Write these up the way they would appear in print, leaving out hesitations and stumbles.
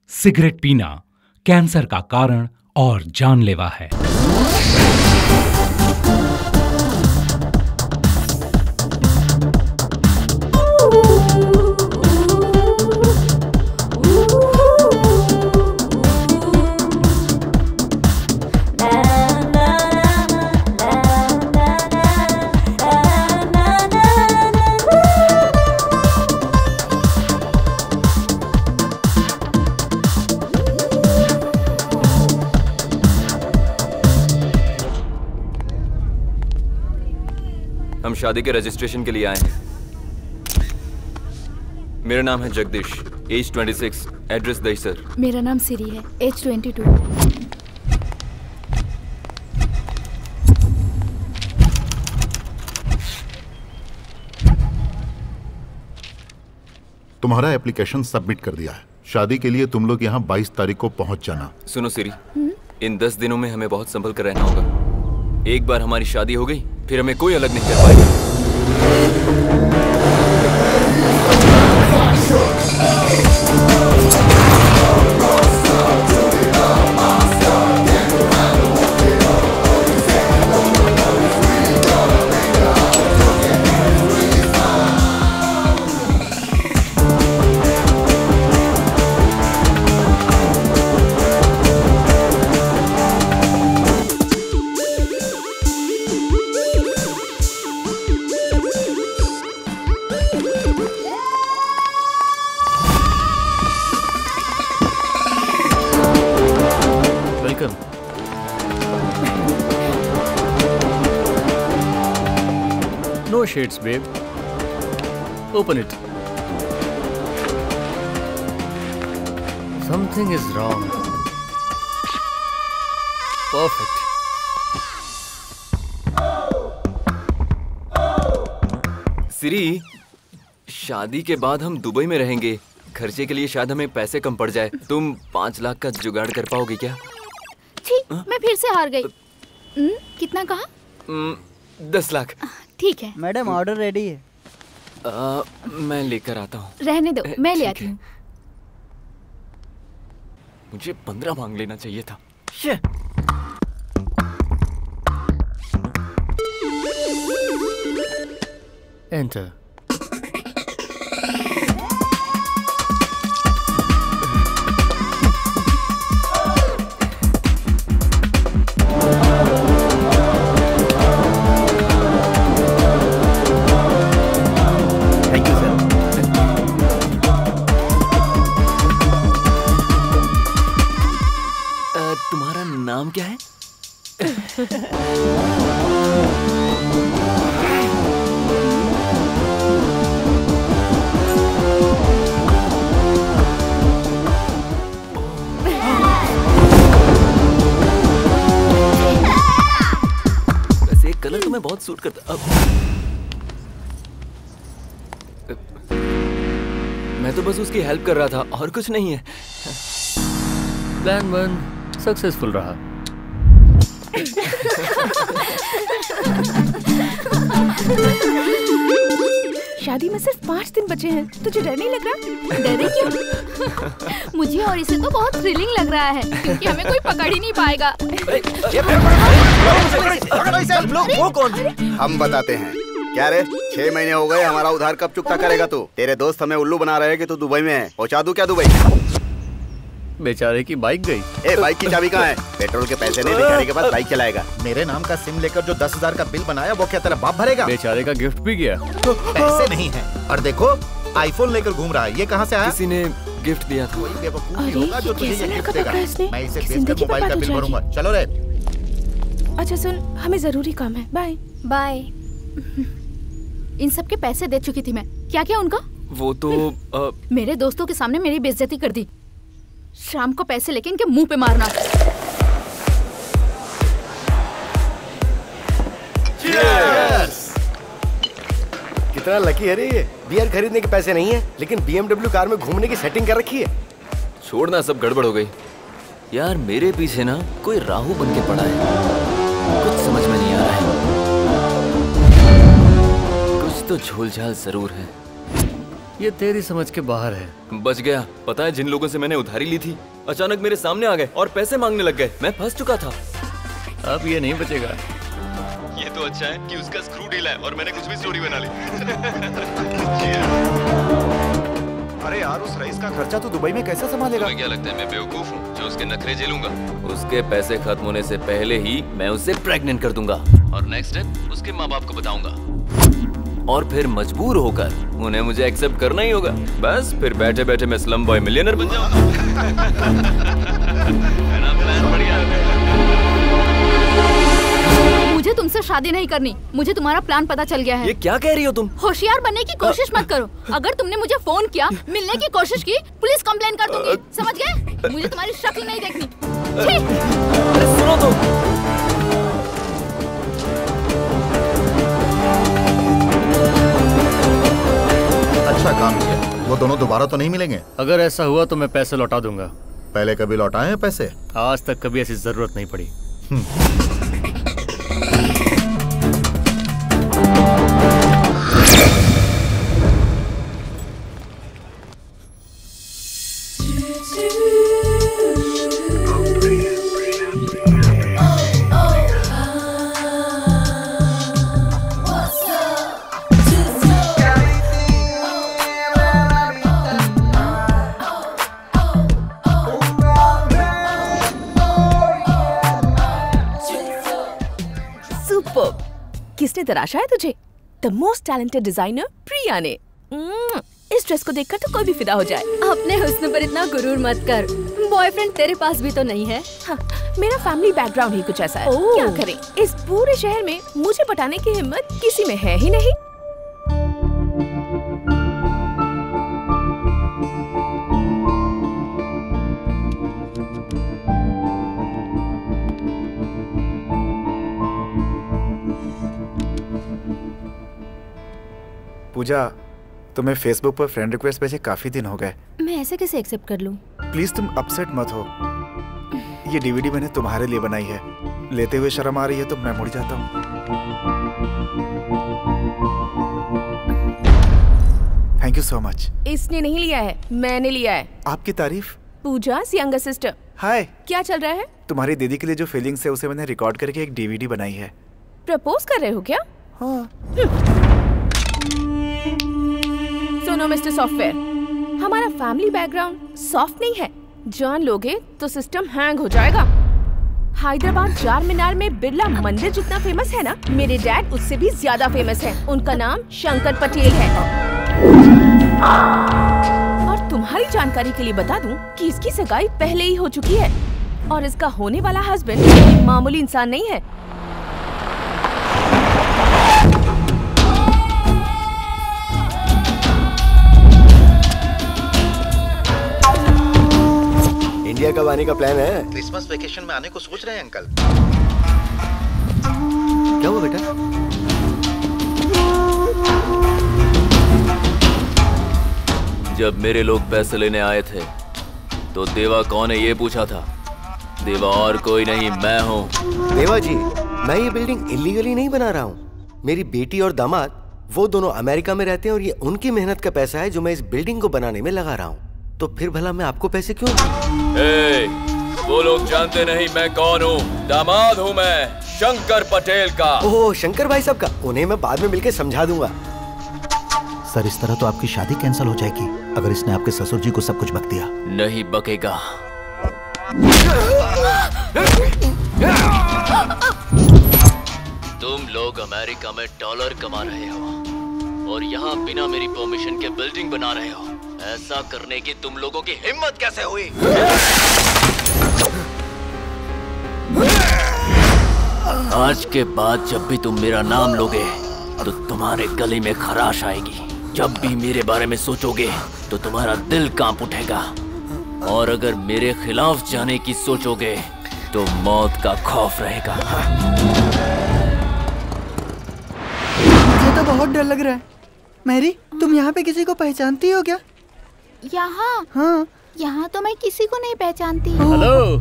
Cigarette पीना cancer का कारण और जानलेवा है। हम शादी के रजिस्ट्रेशन के लिए आए हैं। मेरा नाम है जगदीश, एज 26, एड्रेस दहीसर। मेरा नाम सिरी है, एज 22। तुम्हारा एप्लीकेशन सबमिट कर दिया है। शादी के लिए तुम लोग यहाँ 22 तारीख को पहुँच जाना। सुनो सिरी, इन 10 दिनों में हमें बहुत संभल कर रहना होगा। एक बार हमारी शादी हो गई फिर हमें कोई अलग नहीं कर पाएगा। No shades, babe. Open it. Something is wrong. Perfect. सिरी, शादी के बाद हम दुबई में रहेंगे। खर्चे के लिए शायद हमें पैसे कम पड़ जाए। तुम 5 लाख का जुगाड़ कर पाओगे क्या? ठीक, मैं फिर से हार गई। कितना कहा? 10 लाख। ठीक है। मैडम ऑर्डर रेडी है। मैं लेकर आता हूँ। रहने दो, मैं ले आती हूँ। मुझे 15 मांग लेना चाहिए था। Enter. तुम्हारा नाम क्या है? वैसे एक कलर तुम्हें बहुत सूट करता। अब मैं तो बस उसकी हेल्प कर रहा था और कुछ नहीं है। प्लान 1 सक्सेसफुल रहा। शादी में सिर्फ 5 दिन बचे हैं। तुझे डर नहीं लग रहा? डरे क्यों? मुझे और इसे तो बहुत थ्रिलिंग लग रहा है क्योंकि हमें कोई पकड़ ही नहीं पाएगा। वो कौन? हम बताते हैं। क्या रे, 6 महीने हो गए, हमारा उधार कब चुकता करेगा तू? तेरे दोस्त हमें उल्लू बना रहे हैं कि तू दुबई में है। पहुंचा दूं क्या दुबई? बेचारे की बाइक गई। ए, बाइक की चाबी कहाँ है? पेट्रोल के पैसे नहीं, बेचारे के पास बाइक चलाएगा। मेरे नाम का सिम लेकर जो 10,000 का बिल बनाया वो क्या तेरा बाप भरेगा? बेचारे का गिफ्ट भी गया। पैसे नहीं है। और देखो आईफोन लेकर घूम रहा है। ये कहाँ से आया? किसी ने गिफ्ट दिया था। कोई बेवकूफ ही होगा जो तुझे ये गिफ्ट देगा। मैं इसे बेचकर मोबाइल का बिल भरूंगा। चलो रे। अच्छा सुन, हमें जरूरी काम है। Bye bye. इन सब के पैसे दे चुकी थी मैं। क्या क्या उनका? वो तो मेरे दोस्तों के सामने मेरी बेइज्जती कर दी। शाम को पैसे लेके इनके मुंह पे मारना। कितना लकी है रे ये। बियर खरीदने के पैसे नहीं है लेकिन BMW कार में घूमने की सेटिंग कर रखी है। छोड़ना, सब गड़बड़ हो गई। यार मेरे पीछे ना कोई राहु बन के पड़ा है। कुछ समझ में नहीं आ रहा है। कुछ तो झोल झाल जरूर है। ये तेरी समझ के बाहर है। बच गया। पता है जिन लोगों से मैंने उधारी ली थी अचानक मेरे सामने आ गए और पैसे मांगने लग गए। मैं फंस चुका था। अब ये नहीं बचेगा। ये तो अच्छा है कि उसका स्क्रू ढीला है और मैंने कुछ भी स्टोरी बना ली। अरे यार, उस रईस का खर्चा तो दुबई में कैसे संभालेगा? तुम्हें क्या लगता है मैं बेवकूफ हूँ जो उसके नखरे झेलूंगा? उसके पैसे खत्म होने से पहले ही मैं उसे प्रेग्नेंट कर दूंगा और नेक्स्ट स्टेप उसके माँ बाप को बताऊंगा और फिर मजबूर होकर उन्हें मुझे एक्सेप्ट करना ही होगा। बस फिर बैठे बैठे मैं स्लम बॉय मिलियनर बन जाऊंगा। मुझे तुमसे शादी नहीं करनी। मुझे तुम्हारा प्लान पता चल गया है। ये क्या कह रही हो तुम? होशियार बनने की कोशिश मत करो। अगर तुमने मुझे फोन किया, मिलने की कोशिश की, पुलिस कंप्लेन कर दूंगी। समझ गए? मुझे तुम्हारी शक्ल नहीं देखनी। अरे सुनो तो। अच्छा काम किया। वो दोनों दोबारा तो नहीं मिलेंगे? अगर ऐसा हुआ तो मैं पैसे लौटा दूंगा। पहले कभी लौटाए हैं पैसे? आज तक कभी ऐसी जरूरत नहीं पड़ी। किसने तराशा है तुझे? The most talented designer Priya ने। इस ड्रेस को देखकर तो कोई भी फिदा हो जाए। अपने हुस्न पर इतना गुरूर मत कर। बॉयफ्रेंड तेरे पास भी तो नहीं है। हाँ, मेरा फैमिली बैकग्राउंड ही कुछ ऐसा है। क्या करें, इस पूरे शहर में मुझे पटाने की हिम्मत किसी में है ही नहीं। पूजा, तुम्हें फेसबुक पर फ्रेंड रिक्वेस्ट भेजे काफी दिन हो गए। मैं ऐसे कैसे एक्सेप्ट कर लूं? प्लीज तुम अपसेट मत हो। ये डीवीडी मैंने तुम्हारे लिए बनाई है। लेते हुए शर्म आ रही है तो मैं मुड़ जाता हूँ। Thank you so much. इसने नहीं लिया है, मैंने लिया है। आपकी तारीफ। पूजा यंगर सिस्टर। हाय, क्या चल रहा है? तुम्हारी दीदी के लिए जो फीलिंग्स है उसे मैंने रिकॉर्ड करके एक डीवीडी बनाई है। प्रपोज कर रहे हो क्या? हाँ। सुनो मिस्टर सॉफ्टवेयर, हमारा फैमिली बैकग्राउंड सॉफ्ट नहीं है। जान लोगे तो सिस्टम हैंग हो जाएगा। हैदराबाद चार मीनार में बिरला मंदिर जितना फेमस है ना, मेरे डैड उससे भी ज्यादा फेमस है। उनका नाम शंकर पटेल है। और तुम्हारी जानकारी के लिए बता दूं कि इसकी सगाई पहले ही हो चुकी है और इसका होने वाला हस्बैंड मामूली इंसान नहीं है। इंडिया कब आने का प्लान है? क्रिसमस वेकेशन में आने को सोच रहे हैं अंकल। क्या हुआ बेटा? जब मेरे लोग पैसे लेने आए थे तो देवा कौन है ये पूछा था। देवा और कोई नहीं, मैं हूँ। देवा जी, मैं ये बिल्डिंग इलीगली नहीं बना रहा हूँ। मेरी बेटी और दामाद वो दोनों अमेरिका में रहते हैं और ये उनकी मेहनत का पैसा है जो मैं इस बिल्डिंग को बनाने में लगा रहा हूँ। तो फिर भला मैं आपको पैसे क्यों दूं? वो लोग जानते नहीं मैं कौन हूँ। दामाद हूँ मैं, शंकर पटेल का। ओह, शंकर भाई साहब का। उन्हें मैं बाद में मिलकर समझा दूंगा। सर, इस तरह तो आपकी शादी कैंसिल हो जाएगी अगर इसने आपके ससुर जी को सब कुछ बक दिया। नहीं बकेगा। तुम लोग अमेरिका में डॉलर कमा रहे हो और यहाँ बिना मेरी परमिशन के बिल्डिंग बना रहे हो। ऐसा करने की तुम लोगों की हिम्मत कैसे हुई? आज के बाद जब भी तुम मेरा नाम लोगे तो तुम्हारे गले में खराश आएगी। जब भी मेरे बारे में सोचोगे तो तुम्हारा दिल कांप उठेगा और अगर मेरे खिलाफ जाने की सोचोगे तो मौत का खौफ रहेगा। मुझे तो बहुत डर लग रहा है। मैरी, तुम यहाँ पे किसी को पहचानती हो क्या? यहाँ? हाँ। यहाँ तो मैं किसी को नहीं पहचानती। हेलो।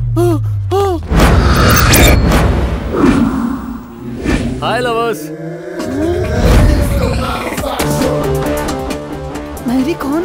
हाय लवर्स। मैरी कौन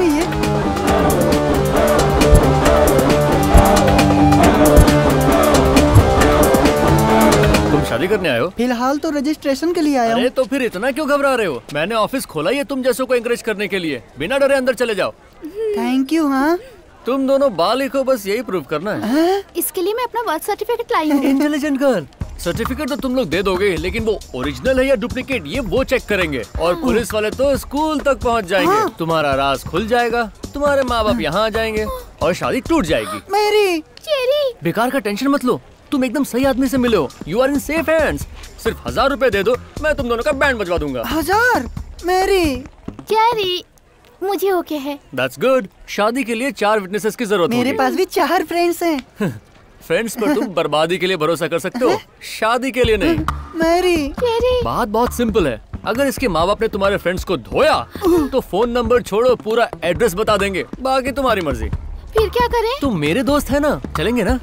करने आए हो? फिलहाल तो रजिस्ट्रेशन के लिए आया हूँ। अरे तो फिर इतना क्यों घबरा रहे हो? मैंने ऑफिस खोला ही है तुम जैसों को एनकरेज करने के लिए। बिना डरे अंदर चले जाओ। Thank you. हाँ, तुम दोनों बालिक हो, बस यही प्रूव करना है। इसके लिए मैं अपना बर्थ सर्टिफिकेट लाई हूँ। Intelligent girl. सर्टिफिकेट तो तुम लोग दे दोगे, लेकिन वो ओरिजिनल है या डुप्लीकेट ये वो चेक करेंगे। और पुलिस वाले तो स्कूल तक पहुंच जाएंगे। तुम्हारा राज खुल जाएगा, तुम्हारे माँ बाप यहाँ आ जाएंगे और शादी टूट जाएगी। मेरी चेरी, बेकार का टेंशन मत लो, तुम एकदम सही आदमी से मिले हो। You are in safe hands. सिर्फ 1000 रुपए दे दो, मैं तुम दोनों का बैंड बजवा दूंगा। 1000? मेरी चेरी, मुझे ओके है। That's good। शादी के लिए 4 विटनेसेस की जरूरत होगी। मेरे पास भी 4 फ्रेंड्स हैं। फ्रेंड्स पर तुम बर्बादी के लिए भरोसा कर सकते हो, शादी के लिए नहीं। मेरी चेरी, बात बहुत सिंपल है। अगर इसके माँ बाप ने तुम्हारे फ्रेंड्स को धोया तो फोन नंबर छोड़ो, पूरा एड्रेस बता देंगे, बाकी तुम्हारी मर्जी। फिर क्या करें? तुम मेरे दोस्त है ना, चलेंगे ना?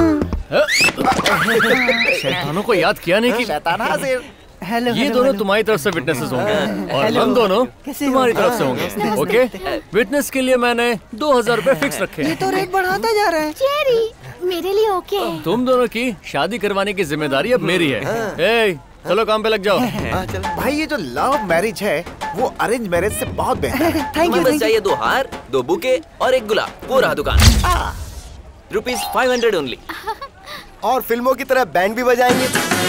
शैतानों को याद किया नहीं कि शैतान हाजिर। हेलो, ये दोनों तुम्हारी तरफ से विटनेसेस होंगे और हम दोनों तुम्हारी तरफ से होंगे। ओके, विटनेस के लिए मैंने 2000 रुपए फिक्स रखे ये हैं। तो रेट बढ़ाता जा रहा है। चेरी, मेरे लिए ओके है। तुम दोनों की शादी करवाने की जिम्मेदारी अब मेरी है। ए, चलो काम पे लग जाओ। भाई ये जो लव मैरिज है वो अरेंज मैरिज से बहुत बेहतर है। Thank you. बस चाहिए 2 हार, 2 बुके और 1 गुलाब, पूरा दुकान। ₹500 ओनली। और फिल्मों की तरह बैंड भी बजाएंगे।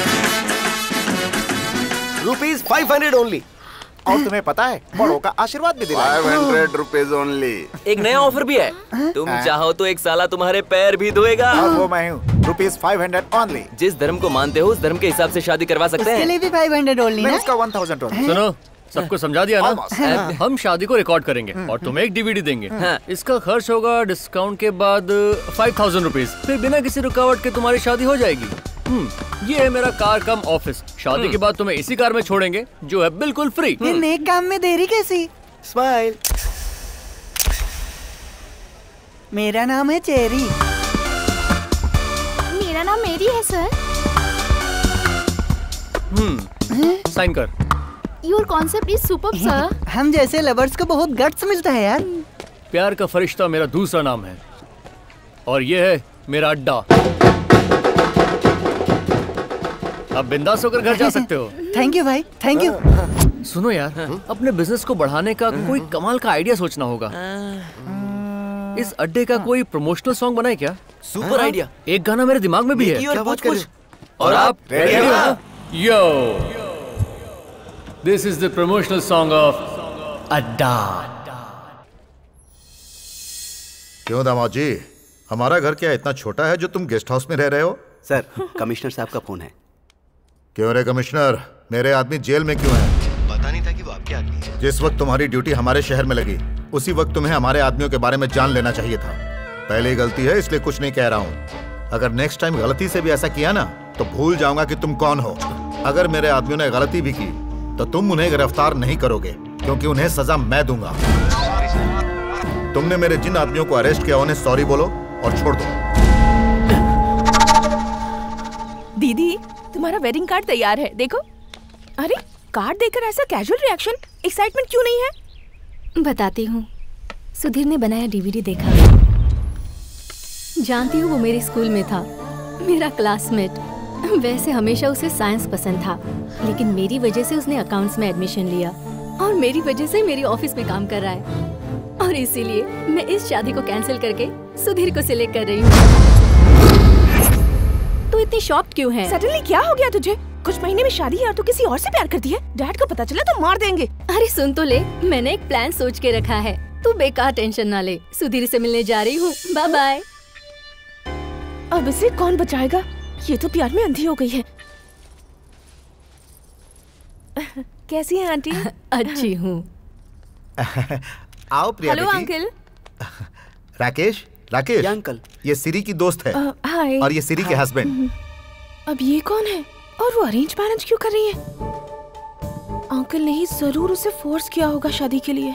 ₹500 ओनली। और तुम्हें पता है बड़ों का आशीर्वाद भी दिलाएंगे। 500 रुपीज ओनली। एक नया ऑफर भी है, तुम चाहो तो 1 साल तुम्हारे पैर भी धोएगा। और वो मैं हूँ। ₹500 ओनली। जिस धर्म को मानते हो उस धर्म के हिसाब से शादी करवा सकते उसके हैं। लिए भी 500 ओनली मैं ना? उसका 1000 ओनली। सुनो, सबको समझा दिया ना? हम शादी को रिकॉर्ड करेंगे और तुम्हें एक डीवीडी देंगे। हाँ। इसका खर्च होगा डिस्काउंट के बाद 5000 रुपीज। फिर बिना किसी रुकावट के तुम्हारी शादी हो जाएगी। ये है मेरा कार कम ऑफिस। शादी के बाद तुम्हें इसी कार में छोड़ेंगे जो है बिल्कुल फ्री। ये नेक काम में देरी कैसी? स्माइल। मेरा नाम है चेरी। मेरा नाम मेरी है सर। साइन कर। Your concept is superb sir. हम जैसे लवर्स को बहुत गट्स मिलता है यार। प्यार का फरिश्ता मेरा दूसरा नाम है और ये है मेरा अड्डा। अब बिंदास होकर घर जा सकते हो। थैंक यू भाई, थैंक यू। सुनो यार, अपने बिजनेस को बढ़ाने का कोई कमाल का आइडिया सोचना होगा। इस अड्डे का कोई प्रमोशनल सॉन्ग बनाए क्या? Super idea. एक गाना मेरे दिमाग में भी है। और पूछ पूछ। और आप रेडी हो ना? Yo, this is the promotional song of Adda. क्यों दामाद जी, हमारा घर क्या इतना छोटा है जो तुम गेस्ट हाउस में रह रहे हो? सर, कमिश्नर साहब का फोन है। क्यों रे कमिश्नर, मेरे आदमी जेल में क्यों है? पता नहीं था कि वो आपके आदमी है। जिस वक्त तुम्हारी ड्यूटी हमारे शहर में लगी उसी वक्त तुम्हें हमारे आदमियों के बारे में जान लेना चाहिए था। पहली गलती है इसलिए कुछ नहीं कह रहा हूँ। अगर नेक्स्ट टाइम गलती से भी ऐसा किया ना तो भूल जाऊंगा कि तुम कौन हो। अगर मेरे आदमियों ने गलती भी की तो तुम उन्हें गिरफ्तार नहीं करोगे क्योंकि उन्हें सजा मैं दूंगा। तुमने मेरे जिन आदमियों को अरेस्ट किया उन्हें सॉरी बोलो और छोड़ दो। दीदी, तुम्हारा वेडिंग कार्ड तैयार है, देखो। अरे, कार्ड देखकर ऐसा कैजुअल रिएक्शन, एक्साइटमेंट क्यों नहीं है? बताती हूँ। सुधीर ने बनाया डीवीडी देखा। जानती हूँ वो मेरे स्कूल में था, मेरा क्लासमेट। वैसे हमेशा उसे साइंस पसंद था, लेकिन मेरी वजह से उसने अकाउंट्स में एडमिशन लिया और मेरी वजह से मेरी ऑफिस में काम कर रहा है। और इसीलिए मैं इस शादी को कैंसिल करके सुधीर को सिलेक्ट कर रही हूँ। तो इतनी शॉक्ड क्यों है? सडनली क्या हो गया तुझे? कुछ महीने में शादी है और तू किसी और से प्यार करती है? डैड को पता चला तो मार देंगे। अरे सुन तो ले, मैंने एक प्लान सोच के रखा है। तू बेकार टेंशन ना ले। सुधीर से मिलने जा रही हूँ। Bye bye. अब इसे कौन बचाएगा? ये तो प्यार में अंधी हो गई है। कैसी है आंटी? अच्छी हूँ। आओ Priya. Hello uncle. Rakesh, Rakesh uncle, ये सिरी की दोस्त है। हाय। और ये सिरी के हस्बैंड। अब ये कौन है? और वो अरेंज मैरिज क्यों कर रही है? अंकल ने ही जरूर उसे फोर्स किया होगा शादी के लिए।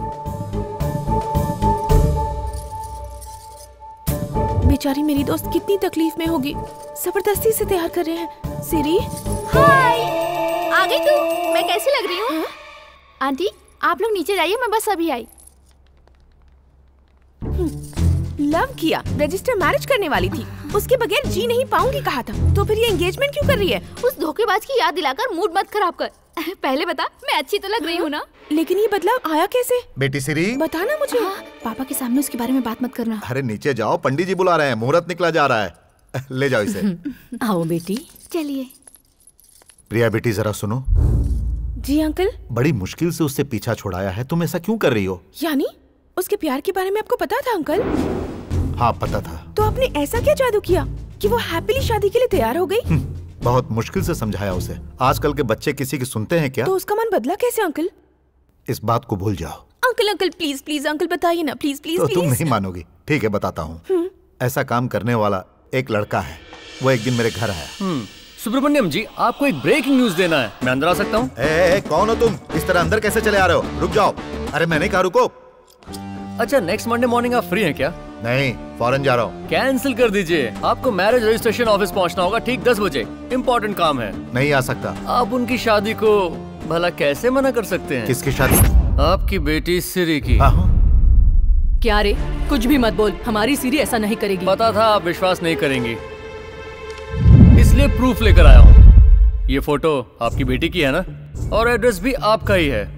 बेचारी मेरी दोस्त कितनी तकलीफ में होगी। जबरदस्ती से तैयार कर रहे हैं। सिरी, हाय, आ गई तू? मैं कैसी लग रही हूँ? आंटी, आप लोग नीचे जाइए, मैं बस अभी आई। लव किया, रजिस्टर मैरिज करने वाली थी, उसके बगैर जी नहीं पाऊंगी कहा था, तो फिर ये एंगेजमेंट क्यों कर रही है? उस धोखेबाज की याद दिलाकर मूड मत खराब कर। पहले बता, मैं अच्छी तो लग रही हूँ ना? लेकिन ये बदलाव आया कैसे? बेटी सिरी, बताना मुझे। पापा के सामने उसके बारे में बात मत करना। अरे नीचे जाओ, पंडित जी बुला रहे हैं, मुहूर्त निकला जा रहा है। ले जाओ इसे। आओ बेटी। चलिए। प्रिया बेटी जरा सुनो। जी अंकल। बड़ी मुश्किल से उससे पीछा छुड़ाया है, तुम ऐसा क्यों कर रही हो? यानी उसके प्यार के बारे में आपको पता था अंकल? हाँ पता था। तो आपने ऐसा क्या जादू किया कि वो हैप्पीली शादी के लिए तैयार हो गई? बहुत मुश्किल से समझाया उसे। आजकल के बच्चे किसी की सुनते हैं क्या? तो उसका मन बदला कैसे अंकल? इस बात को भूल जाओ। Uncle uncle please please uncle बताइए ना, प्लीज प्लीज। तो तुम नहीं मानोगी। ठीक है बताता हूँ। ऐसा काम करने वाला एक लड़का है, वो एक दिन मेरे घर आया। सुब्रमण्यम जी, आपको एक ब्रेकिंग न्यूज देना है, मैं अंदर आ सकता हूँ? कौन हो तुम? इस तरह अंदर कैसे चले आ रहे हो? रुक जाओ। अरे मैंने कहा रुको। अच्छा, नेक्स्ट मंडे मॉर्निंग आप फ्री हैं क्या? नहीं, फॉरेन जा रहा हूँ। कैंसिल कर दीजिए, आपको मैरिज रजिस्ट्रेशन ऑफिस पहुँचना होगा ठीक 10 बजे। इम्पोर्टेंट काम है। नहीं आ सकता। आप उनकी शादी को भला कैसे मना कर सकते हैं? किसकी शादी? आपकी बेटी सिरी की। क्या रे, कुछ भी मत बोल, हमारी सिरी ऐसा नहीं करेगी। पता था आप विश्वास नहीं करेंगी, इसलिए प्रूफ लेकर आया हूँ। ये फोटो आपकी बेटी की है ना, और एड्रेस भी आपका ही है।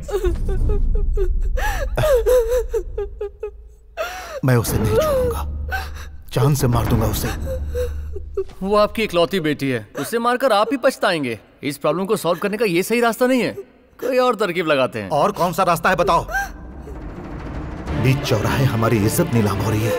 मैं उसे नहीं छोड़ूंगा, जान से मार दूंगा उसे। वो आपकी इकलौती बेटी है, उसे मारकर आप ही पछताएंगे। इस प्रॉब्लम को सॉल्व करने का ये सही रास्ता नहीं है, कोई और तरकीब लगाते हैं। और कौन सा रास्ता है बताओ? बीच चौराहे हमारी इज्जत नीलाम हो रही है।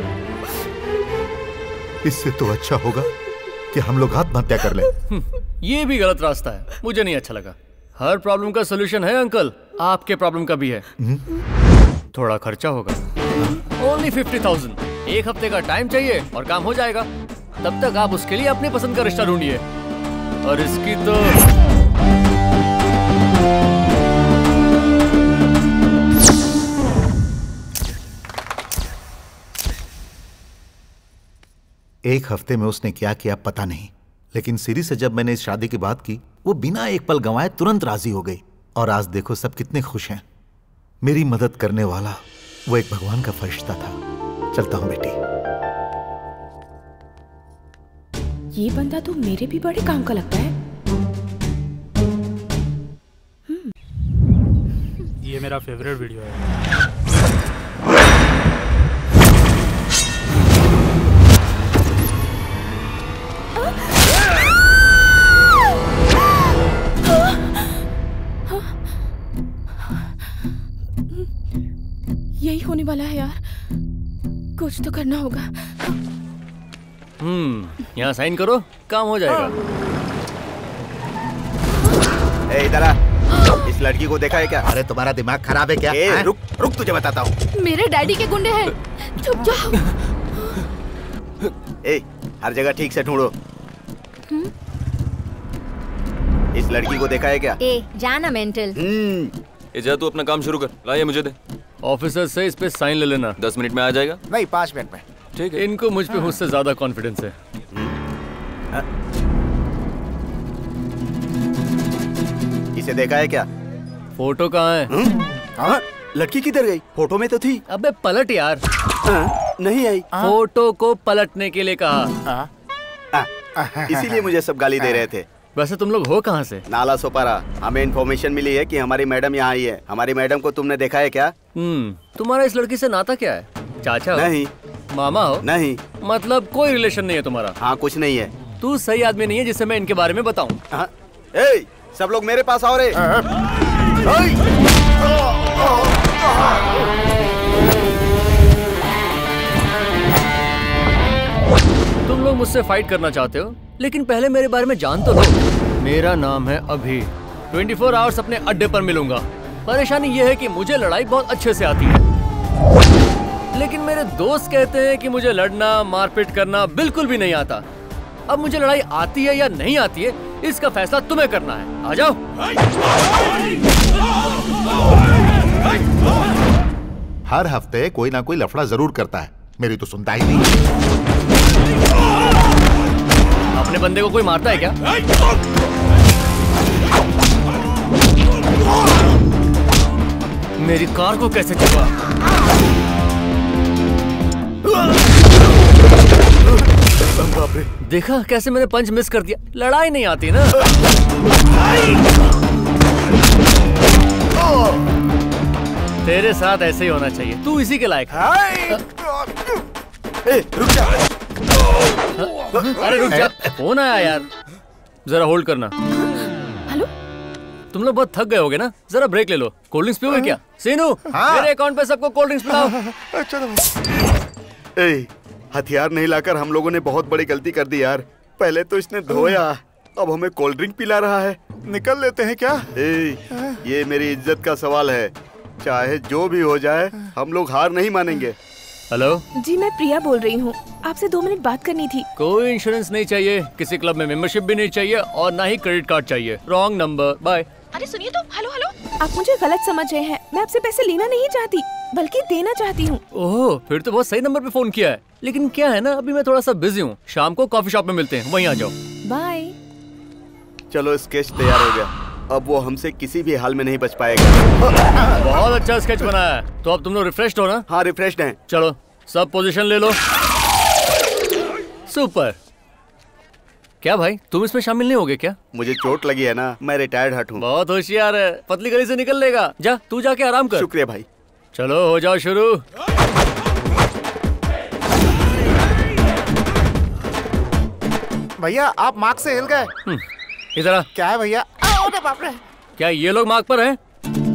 इससे तो अच्छा होगा कि हम लोग आत्महत्या कर लें। ये भी गलत रास्ता है, मुझे नहीं अच्छा लगा। हर प्रॉब्लम का सोल्यूशन है अंकल, आपके प्रॉब्लम का भी है। थोड़ा खर्चा होगा, ओनली 50,000। एक हफ्ते का टाइम चाहिए और काम हो जाएगा। तब तक आप उसके लिए अपनी पसंद का रिश्ता ढूंढिए। और इसकी तो एक हफ्ते में उसने क्या किया पता नहीं, लेकिन सिरी से जब मैंने इस शादी की बात की, वो बिना एक पल गंवाए तुरंत राजी हो गई। और आज देखो सब कितने खुश हैं। मेरी मदद करने वाला वो एक भगवान का फरिश्ता था। चलता हूं बेटी। ये बंदा तो मेरे भी बड़े काम का लगता है। ये मेरा फेवरेट वीडियो है। यही होने वाला है यार, कुछ तो करना होगा। यहाँ साइन करो, काम हो जाएगा। इधर आ। इस लड़की को देखा है क्या? अरे तुम्हारा दिमाग खराब है क्या? रुक रुक, तुझे बताता हूँ। मेरे डैडी के गुंडे हैं, चुप जाओ। हर जगह ठीक से ढूंढो। इस लड़की को देखा है क्या? जाना मेंटल। जा तू अपना काम शुरू कर, लाइए मुझे दे। ऑफिसर से इस पे साइन ले लेना। 10 मिनट में आ जाएगा? नहीं, 5 मिनट में। ठीक है। इनको मुझ पे मुझसे ज्यादा कॉन्फिडेंस है। इसे देखा है क्या? फोटो कहाँ है? हाँ, लड़की किधर गई? फोटो में तो थी। अबे पलट यार। नहीं आई। फोटो को पलटने के लिए कहा। इसीलिए मुझे सब गाली दे रहे थे। वैसे तुम लोग हो कहाँ से? नाला सोपारा। हमें इन्फॉर्मेशन मिली है कि हमारी मैडम यहाँ आई है। हमारी मैडम को तुमने देखा है क्या? तुम्हारा इस लड़की से नाता क्या है? चाचा हो? नहीं। मामा हो? नहीं। मतलब कोई रिलेशन नहीं है तुम्हारा? हाँ, कुछ नहीं है। तू सही आदमी नहीं है जिससे मैं इनके बारे में बताऊं। सब लोग मेरे पास आओ रे। तुम लोग मुझसे फाइट करना चाहते हो, लेकिन पहले मेरे बारे में जान तो लो। मेरा नाम है अभी। 24 आवर्स अपने अड्डे पर मिलूंगा। परेशानी ये है कि मुझे लड़ाई बहुत अच्छे से आती है, लेकिन मेरे दोस्त कहते हैं कि मुझे लड़ना मारपीट करना बिल्कुल भी नहीं आता। अब मुझे लड़ाई आती है या नहीं आती है, इसका फैसला तुम्हें करना है। आ जाओ। हर हफ्ते कोई ना कोई लफड़ा जरूर करता है, मेरी तो सुनता ही नहीं। अपने बंदे को कोई मारता है क्या? मेरी कार को कैसे चुका? बाप रे, देखा कैसे मैंने पंच मिस कर दिया। लड़ाई नहीं आती ना। तेरे साथ ऐसे ही होना चाहिए, तू इसी के लायक है। रुक जा। अरे रुक जा, फोन आया यार, जरा होल्ड करना। हेलो, तुम लोग बहुत थक गए होगे ना, जरा ब्रेक ले लो। कोल्ड ड्रिंक्स पियोगे क्या? सीनू, मेरे अकाउंट पे सबको कोल्ड ड्रिंक्स पिलाओ। हथियार नहीं लाकर हम लोगों ने बहुत बड़ी गलती कर दी यार। पहले तो इसने धोया, अब हमें कोल्ड ड्रिंक पिला रहा है। निकल लेते हैं क्या? ये मेरी इज्जत का सवाल है, चाहे जो भी हो जाए हम लोग हार नहीं मानेंगे। हेलो जी, मैं प्रिया बोल रही हूँ, आपसे 2 मिनट बात करनी थी। कोई इंश्योरेंस नहीं चाहिए, किसी क्लब में मेंबरशिप भी नहीं चाहिए और ना ही क्रेडिट कार्ड चाहिए। Wrong number, bye. अरे सुनिए तो, हेलो हेलो, आप मुझे गलत समझ रहे हैं। मैं आपसे पैसे लेना नहीं चाहती, बल्कि देना चाहती हूँ। ओह, फिर तो बहुत सही नंबर पे फोन किया है। लेकिन क्या है ना, अभी मैं थोड़ा सा बिजी हूँ, शाम को कॉफी शॉप में मिलते हैं, वहीं आ जाओ। बाय। चलो, स्केच तैयार हो गया, अब वो हमसे किसी भी हाल में नहीं बच पाएगा। बहुत अच्छा स्केच बनाया है। तो अब तुम लोग रिफ्रेश्ड हो ना? हाँ, रिफ्रेश्ड हैं। चलो सब पोजीशन ले लो। सुपर। क्या भाई, तुम इसमें शामिल नहीं होगे क्या? मुझे चोट लगी है ना, मैं रिटायर्ड हट हूँ। बहुत होशियार है, पतली गली से निकल लेगा। जा, तू जाके आराम कर। शुक्रिया भाई। चलो हो जाओ शुरू। भैया आप मार्क से हिल गए। इधर आ। क्या है भैया? बाप रे, क्या ये लोग मार्क पर हैं?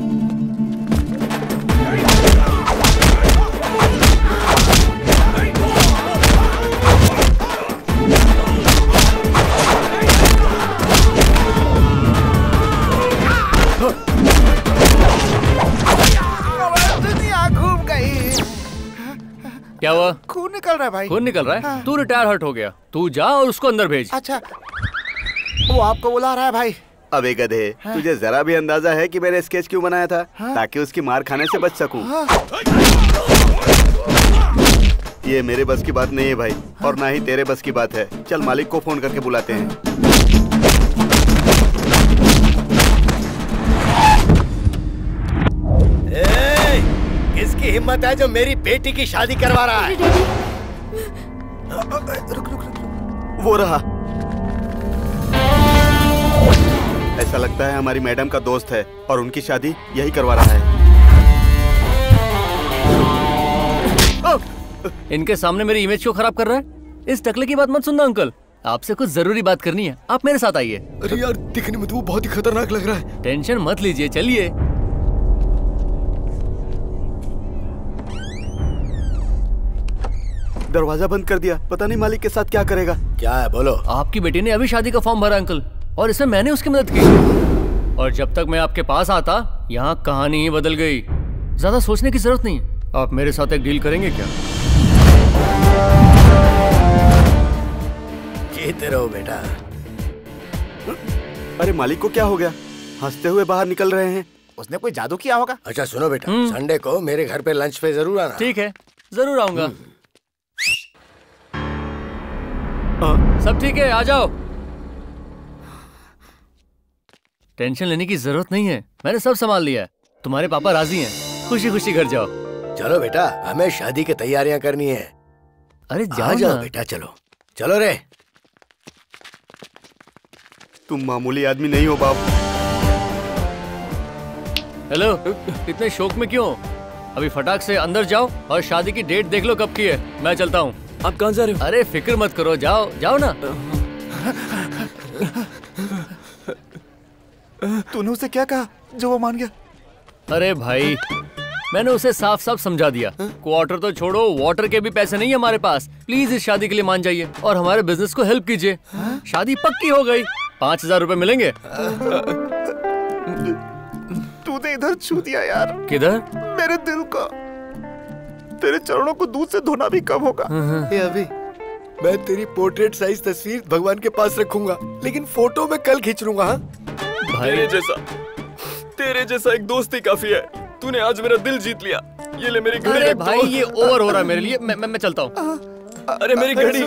दुनिया घूम गई। क्या हुआ? खून निकल रहा है भाई। खून निकल रहा है? हाँ। तू रिटायर हर्ट हो गया, तू जा और उसको अंदर भेज। अच्छा, वो आपको बुला रहा है भाई। अबे गधे, तुझे जरा भी अंदाजा है कि मैंने स्केच क्यों बनाया था? ताकि उसकी मार खाने से बच सकूं। ये मेरे बस की बात नहीं है भाई, और ना ही तेरे बस की बात है। चल मालिक को फोन करके बुलाते हैं। किसकी हिम्मत है जो मेरी बेटी की शादी करवा रहा है? रुक, वो रहा। ऐसा लगता है हमारी मैडम का दोस्त है और उनकी शादी यही करवा रहा है। इनके सामने मेरी इमेज क्यों खराब कर रहा है? इस टकले की बात मत सुनना अंकल, आपसे कुछ जरूरी बात करनी है, आप मेरे साथ आइए। अरे यार, दिखने में तो वो बहुत ही खतरनाक लग रहा है। टेंशन मत लीजिए, चलिए। दरवाजा बंद कर दिया, पता नहीं मालिक के साथ क्या करेगा। क्या है बोलो? आपकी बेटी ने अभी शादी का फॉर्म भरा अंकल, और इसमें मैंने उसकी मदद की। और जब तक मैं आपके पास आता, यहाँ कहानी ही बदल गई। ज्यादा सोचने की जरूरत नहीं, आप मेरे साथ एक डील करेंगे क्या? जीते रहो बेटा। अरे मालिक को क्या हो गया? हंसते हुए बाहर निकल रहे हैं। उसने कोई जादू किया होगा। अच्छा सुनो बेटा, संडे को मेरे घर पे लंच पे जरूर आना। ठीक है, जरूर आऊंगा। सब ठीक है, आ जाओ। टेंशन लेने की जरूरत नहीं है, मैंने सब संभाल लिया है। तुम्हारे पापा राजी हैं, खुशी खुशी घर जाओ। चलो बेटा, हमें शादी की तैयारियां करनी है। अरे जाओ जाओ बेटा, चलो चलो रे। तुम मामूली आदमी नहीं हो बाप। हेलो, इतने शौक में क्यों? अभी फटाक से अंदर जाओ और शादी की डेट देख लो कब की है। मैं चलता हूँ। आप कहाँ जा रहे हो? अरे फिक्र मत करो, जाओ जाओ ना। तूने उसे क्या कहा जो वो मान गया? अरे भाई, मैंने उसे साफ साफ समझा दिया, क्वार्टर तो छोड़ो, वाटर के भी पैसे नहीं है हमारे पास। प्लीज इस शादी के लिए मान जाइए और हमारे बिजनेस को हेल्प कीजिए। शादी पक्की हो गई, 5000 रुपए मिलेंगे। तूने इधर छू दिया यार। किधर? मेरे दिल को। तेरे चरणों को दूध से धोना भी कम होगा। अभी मैं तेरी पोर्ट्रेट साइज तस्वीर भगवान के पास रखूंगा, लेकिन फोटो में कल खींच लूंगा। तेरे जैसा एक दोस्त ही काफी है। तूने आज मेरा दिल जीत लिया। ये ले मेरी घड़ी। अरे भाई, ये ओवर हो रहा है मेरे लिए। मैं चलता हूँ। अरे मेरी घड़ी।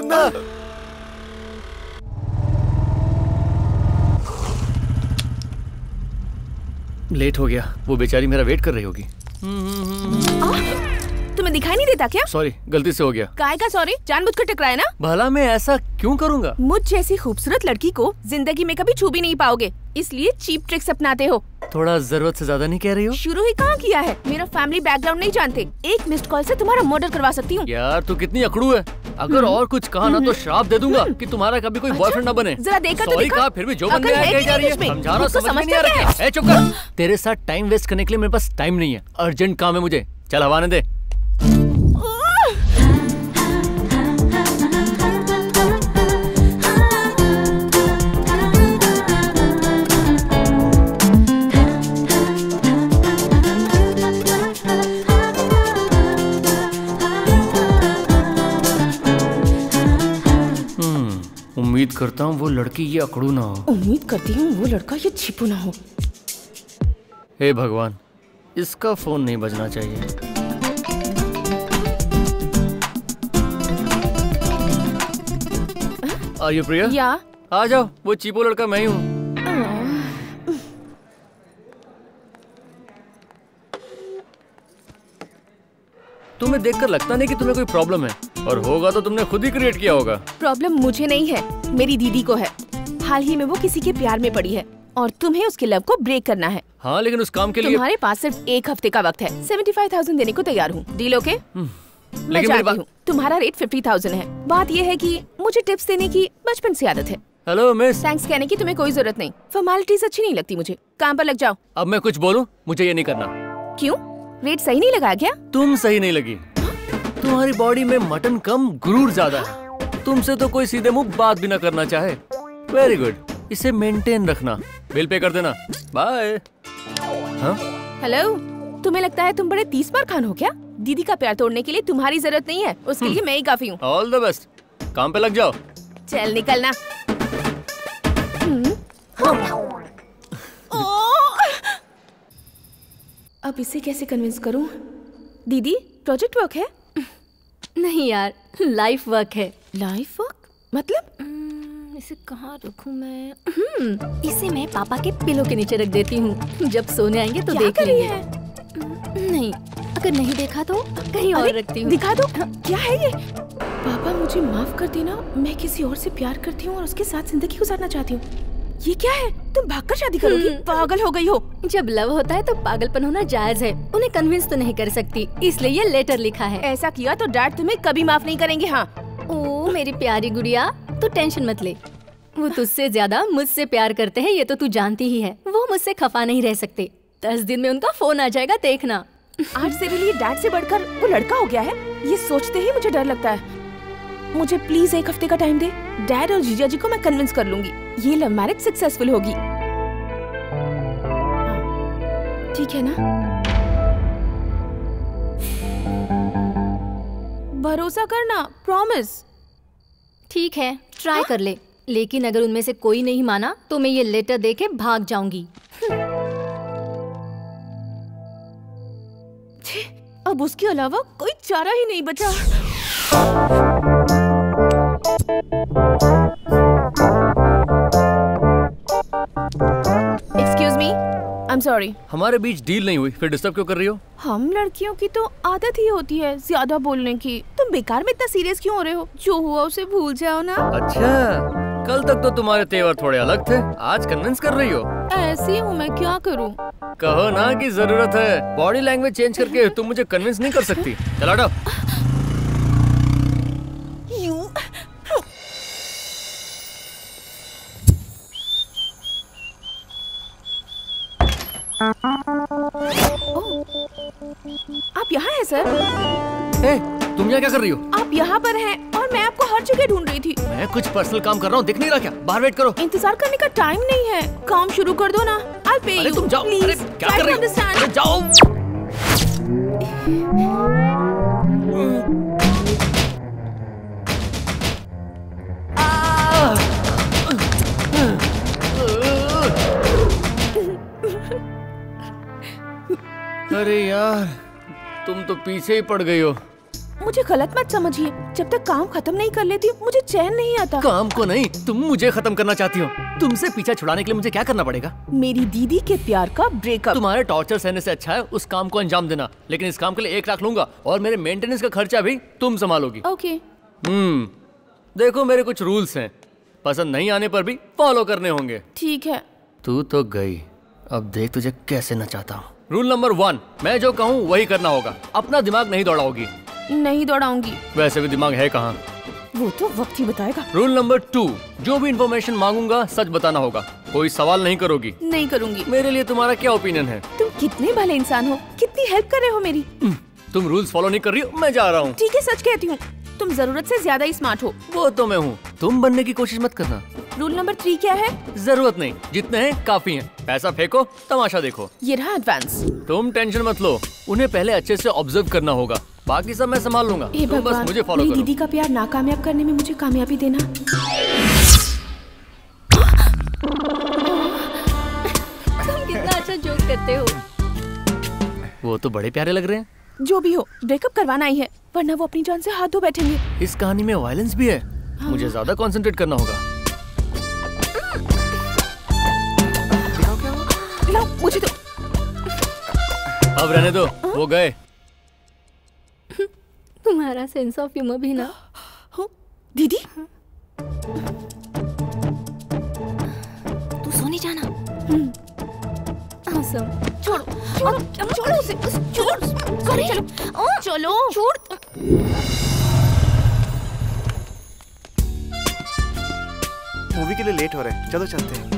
लेट हो गया, वो बेचारी मेरा वेट कर रही होगी। तुम्हें तुम्हें दिखाई नहीं देता क्या? सॉरी, गलती से हो गया। काय का सॉरी? जानबूझकर टकराया ना? भला मैं ऐसा क्यों करूँगा? मुझ जैसी खूबसूरत लड़की को जिंदगी में कभी छू भी नहीं पाओगे, इसलिए चीप ट्रिक्स अपनाते हो। थोड़ा जरूरत से ज्यादा नहीं कह रही हो? शुरू ही कहाँ किया है? मेरा फैमिली बैकग्राउंड नहीं जानते, एक मिस्ड कॉल से तुम्हारा मर्डर करवा सकती हूँ। यार तू कितनी अकड़ू है। अगर और कुछ कहा ना तो श्राप दे दूंगा कि तुम्हारा कभी कोई बॉयफ्रेंड ना बने। जरा देखा तो सॉरी दिखा। कहा फिर भी जो बन गया कह जा रही है। समझा रहा हूँ, समझ में नहीं आ रहा। चुप कर। तेरे साथ टाइम वेस्ट करने के लिए मेरे पास टाइम नहीं है, अर्जेंट काम है मुझे। चल हवा ने दे। उम्मीद करता हूँ वो लड़की ये अकड़ू ना हो। उम्मीद करती हूँ वो लड़का ये छिपू ना हो। हे भगवान, इसका फोन नहीं बजना चाहिए। Are you Priya? या आ जाओ, वो चीपो लड़का मैं ही हूँ। तुम्हें देखकर लगता नहीं कि तुम्हें कोई प्रॉब्लम है, और होगा तो तुमने खुद ही क्रिएट किया होगा। प्रॉब्लम मुझे नहीं है, मेरी दीदी को है। हाल ही में वो किसी के प्यार में पड़ी है और तुम्हें उसके लव को ब्रेक करना है। हाँ, लेकिन उस काम के लिए तुम्हारे पास सिर्फ 1 हफ्ते का वक्त है। 75,000 देने को तैयार हूँ। Deal okay? मैं जानती हूँ तुम्हारा रेट 50,000 है। बात ये है कि मुझे टिप्स देने की बचपन से आदत है। Hello miss. थैंक्स कहने की तुम्हें कोई जरूरत नहीं। फॉर्मेलिटीज अच्छी नहीं लगती मुझे। काम पर लग जाओ। अब मैं कुछ बोलूं? मुझे ये नहीं करना। क्यों? रेट सही नहीं लगा क्या? तुम सही नहीं लगी। तुम्हारी बॉडी में मटन कम, गुरूर ज्यादा है। तुमसे तो कोई सीधे मुंह बात भी ना करना चाहे। वेरी गुड, इसे मेंटेन रखना। बिल पे कर देना। बाय। हाँ? हेलो, तुम्हें लगता है तुम बड़े 30 बार खान हो क्या? दीदी का प्यार तोड़ने के लिए तुम्हारी जरूरत नहीं है, उसके लिए मैं ही काफी हूँ। ऑल द बेस्ट, काम पे लग जाओ। चल निकलना। अब इसे कैसे कन्विंस करूं? दीदी, प्रोजेक्ट वर्क है? नहीं यार, लाइफ वर्क है। लाइफ वर्क मतलब? इसे कहाँ रखूं मैं? इसे मैं पापा के पिलो के नीचे रख देती हूँ। जब सोने आएंगे तो देख लेंगे। नहीं, अगर नहीं देखा तो कहीं और रखती हूँ। दिखा दो। क्या है ये? पापा मुझे माफ कर देना, मैं किसी और से प्यार करती हूँ और उसके साथ जिंदगी गुजारना चाहती हूँ। ये क्या है? तुम भागकर शादी करोगी? पागल हो गई हो। जब लव होता है तो पागलपन होना जायज है। उन्हें कन्विंस तो नहीं कर सकती, इसलिए ये लेटर लिखा है। ऐसा किया तो डैड तुम्हें कभी माफ नहीं करेंगे। हाँ। ओ मेरी प्यारी गुड़िया, तू टेंशन मत ले। वो तुझसे ज्यादा मुझसे प्यार करते हैं, ये तो तू जानती ही है। वो मुझसे खफा नहीं रह सकते। 10 दिन में उनका फोन आ जाएगा, देखना। आज तेरे लिए डैड से बढ़कर वो लड़का हो गया है, ये सोचते ही मुझे डर लगता है। मुझे प्लीज 1 हफ्ते का टाइम दे। डैड और जीजा जी को मैं कन्विंस कर लूंगी, ये लव मैरिज सक्सेसफुल होगी। ठीक है ना? भरोसा करना, प्रॉमिस। ठीक है, ट्राई कर ले, लेकिन अगर उनमें से कोई नहीं माना तो मैं ये लेटर देके भाग जाऊंगी। अब उसके अलावा कोई चारा ही नहीं बचा। Excuse me, I am sorry. हमारे बीच डील नहीं हुई, फिर डिस्टर्ब क्यों कर रही हो? हम लड़कियों की तो आदत ही होती है ज्यादा बोलने की। तुम बेकार में इतना सीरियस क्यों हो रहे हो? जो हुआ उसे भूल जाओ ना। अच्छा, कल तक तो तुम्हारे तेवर थोड़े अलग थे, आज कन्विंस कर रही हो। ऐसी हूँ मैं, क्या करूँ? कहो ना कि जरूरत है। बॉडी लैंग्वेज चेंज करके तुम मुझे कन्विंस नहीं कर सकती। चलो हटो। आप यहाँ हैं सर? तुम यहाँ क्या कर रही हो? आप यहाँ पर हैं और मैं आपको हर जगह ढूंढ रही थी। मैं कुछ पर्सनल काम कर रहा हूँ, दिख नहीं रहा क्या? बाहर वेट करो। इंतजार करने का टाइम नहीं है, काम शुरू कर दो ना। I'll pay you. तुम जाओ। अरे क्या कर रही हो? अरे जाओ। अरे यार, तुम तो पीछे ही पड़ गई हो। मुझे गलत मत समझिए, जब तक काम खत्म नहीं कर लेती मुझे चैन नहीं आता। काम को नहीं, तुम मुझे खत्म करना चाहती हो। तुमसे पीछा छुड़ाने के लिए मुझे क्या करना पड़ेगा? मेरी दीदी के प्यार का ब्रेकअप। तुम्हारे टॉर्चर सहने से अच्छा है उस काम को अंजाम देना, लेकिन इस काम के लिए 1 लाख लूंगा और मेरे मेंटेनेंस का खर्चा भी तुम संभालोगी। ओके। देखो मेरे कुछ रूल्स हैं, पसंद नहीं आने पर भी फॉलो करने होंगे। ठीक है। तू तो गई, अब देख तुझे कैसे नचाता हूँ। रूल नंबर 1, मैं जो कहूँ वही करना होगा। अपना दिमाग नहीं दौड़ाओगी। नहीं दौड़ाऊंगी। वैसे भी दिमाग है कहाँ? वो तो वक्त ही बताएगा। रूल नंबर 2, जो भी इंफॉर्मेशन मांगूंगा सच बताना होगा, कोई सवाल नहीं करोगी। नहीं करूंगी। मेरे लिए तुम्हारा क्या ओपिनियन है? तुम कितने भले इंसान हो, कितनी हेल्प कर रहे हो मेरी। तुम रूल्स फॉलो नहीं कर रही हो, मैं जा रहा हूँ। ठीक है, सच कहती हूँ, तुम जरूरत से ज्यादा ही स्मार्ट हो। वो तो मैं हूँ, तुम बनने की कोशिश मत करना। रूल नंबर 3 क्या है? जरूरत नहीं, जितने हैं काफी हैं। पैसा फेंको, तमाशा देखो। ये रहा एडवांस। तुम टेंशन मत लो, उन्हें पहले अच्छे से ऑब्जर्व करना होगा, बाकी सब मैं संभाल लूंगा। तुम बस मुझे फॉलो करो। दीदी का प्यार नाकामयाब करने में मुझे कामयाबी देना। तुम कितना अच्छा जोक करते हो। वो तो बड़े प्यारे लग रहे हैं। जो भी हो, ब्रेकअप करवाना ही है, वरना वो अपनी जान से हाथ धो बैठेंगे। इस कहानी में वायलेंस भी है। मुझे ज्यादा कंसंट्रेट करना होगा। लाओ, मुझे तो अब रहने दो, वो गए। तुम्हारा सेंस ऑफ ह्यूमर भी ना। दीदी, तू सोने जाना। छोड़ो छोड़ो छोड़ो उसे, छोड़। अरे चलो छोड़। मूवी के लिए लेट हो रहे हैं, चलो चलते हैं।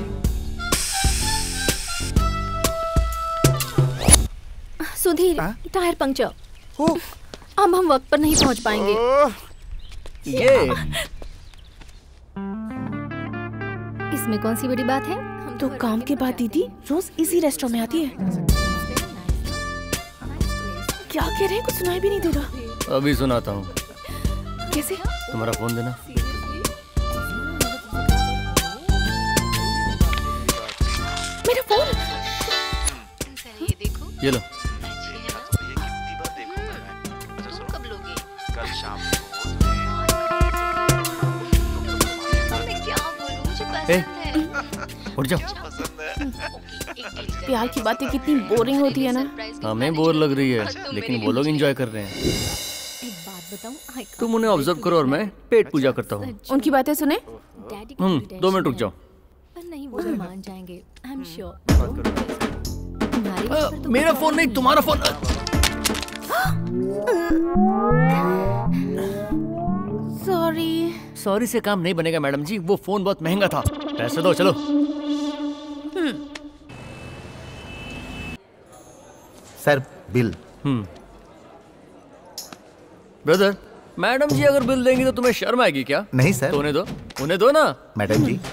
Sudhir, tyre puncture. अब हम वक्त पर नहीं पहुंच पाएंगे। ये इसमें कौन सी बड़ी बात है? तो काम के बाद दीदी रोज इसी रेस्टोरेंट में आती है। क्या कह रहे हैं, कुछ सुनाई भी नहीं दे रहा। अभी सुनाता हूँ। कैसे? तुम्हारा फोन देना। मेरा फोन। ये लो। उठ जाओ। प्यार की बातें कितनी बोरिंग होती है ना। हमें बोर लग रही है, लेकिन वो लोग एंजॉय कर रहे हैं। एक बात बताऊं, तुम उन्हें ऑब्जर्व करो और मैं पेट पूजा करता हूँ। उनकी बातें सुने। 2 मिनट रुक जाओ। पर नहीं, वो मान जाएंगे, आई एम श्योर। मेरा फोन नहीं, तुम्हारा फोन। सॉरी से काम नहीं बनेगा मैडम जी, वो फोन बहुत महंगा था। पैसे दो, चलो। Sir, bill. Brother, madam ji अगर बिल देंगी तो तुम्हें शर्म आएगी क्या? नहीं सर। तो उन्हें दो ना। मैडम जी।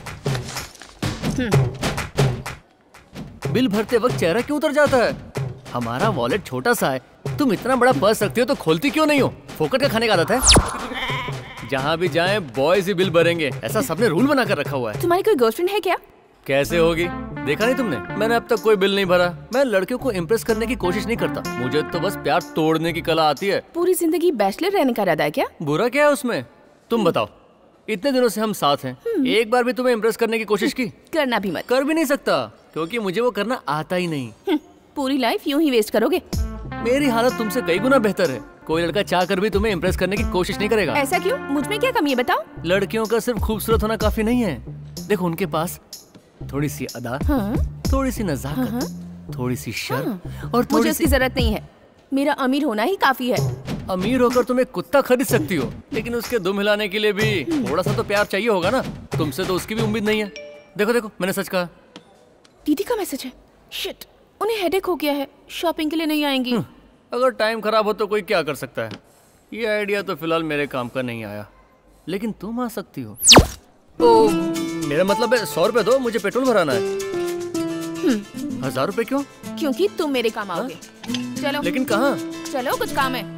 बिल भरते वक्त चेहरा क्यों उतर जाता है? हमारा वॉलेट छोटा सा है, तुम इतना बड़ा पर्स रखती हो तो खोलती क्यों नहीं हो? फोकट का खाने का आदत है। जहाँ भी जाएं बॉयज ही बिल भरेंगे, ऐसा सबने रूल बना कर रखा हुआ है। तुम्हारी कोई गर्लफ्रेंड है क्या? कैसे होगी, देखा नहीं तुमने? मैंने अब तक कोई बिल नहीं भरा। मैं लड़कियों को इम्प्रेस करने की कोशिश नहीं करता, मुझे तो बस प्यार तोड़ने की कला आती है। पूरी जिंदगी बैचलर रहने का इरादा है क्या? बुरा क्या है उसमें? तुम बताओ, इतने दिनों से हम साथ हैं, एक बार भी तुम्हें इम्प्रेस करने की कोशिश की? करना भी मत। कर भी नहीं सकता, क्योंकि मुझे वो करना आता ही नहीं। पूरी लाइफ यूं ही वेस्ट करोगे। मेरी हालत तुमसे कई गुना बेहतर है। कोई लड़का चाह कर भी तुम्हें इम्प्रेस करने की कोशिश नहीं करेगा। ऐसा क्यों? मुझ में क्या कमी है बताओ? लड़कियों का सिर्फ खूबसूरत होना काफी नहीं है। देखो उनके पास थोड़ी सी अदा, थोड़ी सी नजाकत, थोड़ी सी शर्म और मुझे इसकी जरूरत नहीं है। मेरा अमीर होना ही काफी है। अमीर होकर तुम एक कुत्ता खरीद सकती हो, लेकिन उसके दुम हिलाने के लिए भी थोड़ा सा तो प्यार चाहिए होगा ना। तुमसे तो उसकी भी उम्मीद नहीं है। देखो देखो, मैंने सच कहा। दीदी का मैसेज है। शिट, उन्हें हेडेक हो गया है, शॉपिंग के लिए नहीं आएंगी। अगर टाइम खराब हो तो कोई क्या कर सकता है। ये आइडिया तो फिलहाल मेरे काम का नहीं आया, लेकिन तुम आ सकती हो। तो मेरा मतलब है 100 रुपए दो, मुझे पेट्रोल भराना है। 1000 रुपए क्यों? क्योंकि तुम मेरे काम आओगे। चलो। लेकिन कहाँ? चलो, कुछ काम है।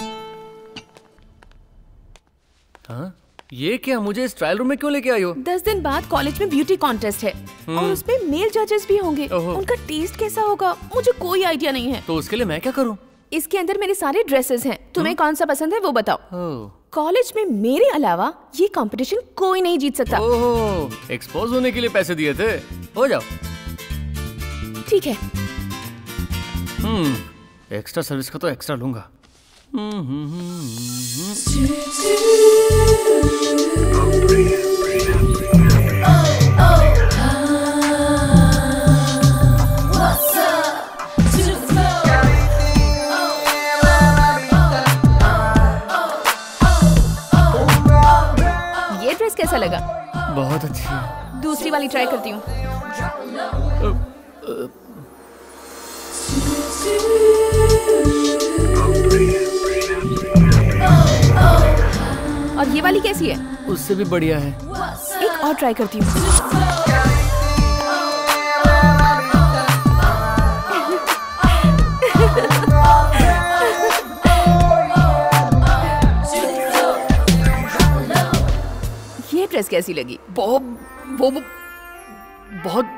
हाँ, ये क्या? मुझे इस ट्रायल रूम में क्यों लेके आई हो? 10 दिन बाद कॉलेज में ब्यूटी कॉन्टेस्ट है और उसमें मेल जजेस भी होंगे। उनका टेस्ट कैसा होगा मुझे कोई आइडिया नहीं है। तो उसके लिए मैं क्या करूँ? इसके अंदर मेरे सारे ड्रेसेस हैं। तुम्हें कौन सा पसंद है वो बताओ। कॉलेज में मेरे अलावा ये कंपटीशन कोई नहीं जीत सकता। ओह, एक्सपोज होने के लिए पैसे दिए थे, हो जाओ। ठीक है। एक्स्ट्रा सर्विस का तो एक्स्ट्रा लूंगा। ये ड्रेस कैसा लगा? बहुत अच्छी है। दूसरी वाली ट्राई करती हूँ। और ये वाली कैसी है? उससे भी बढ़िया है। एक और ट्राई करती हूँ। ये ड्रेस कैसी लगी? बहुत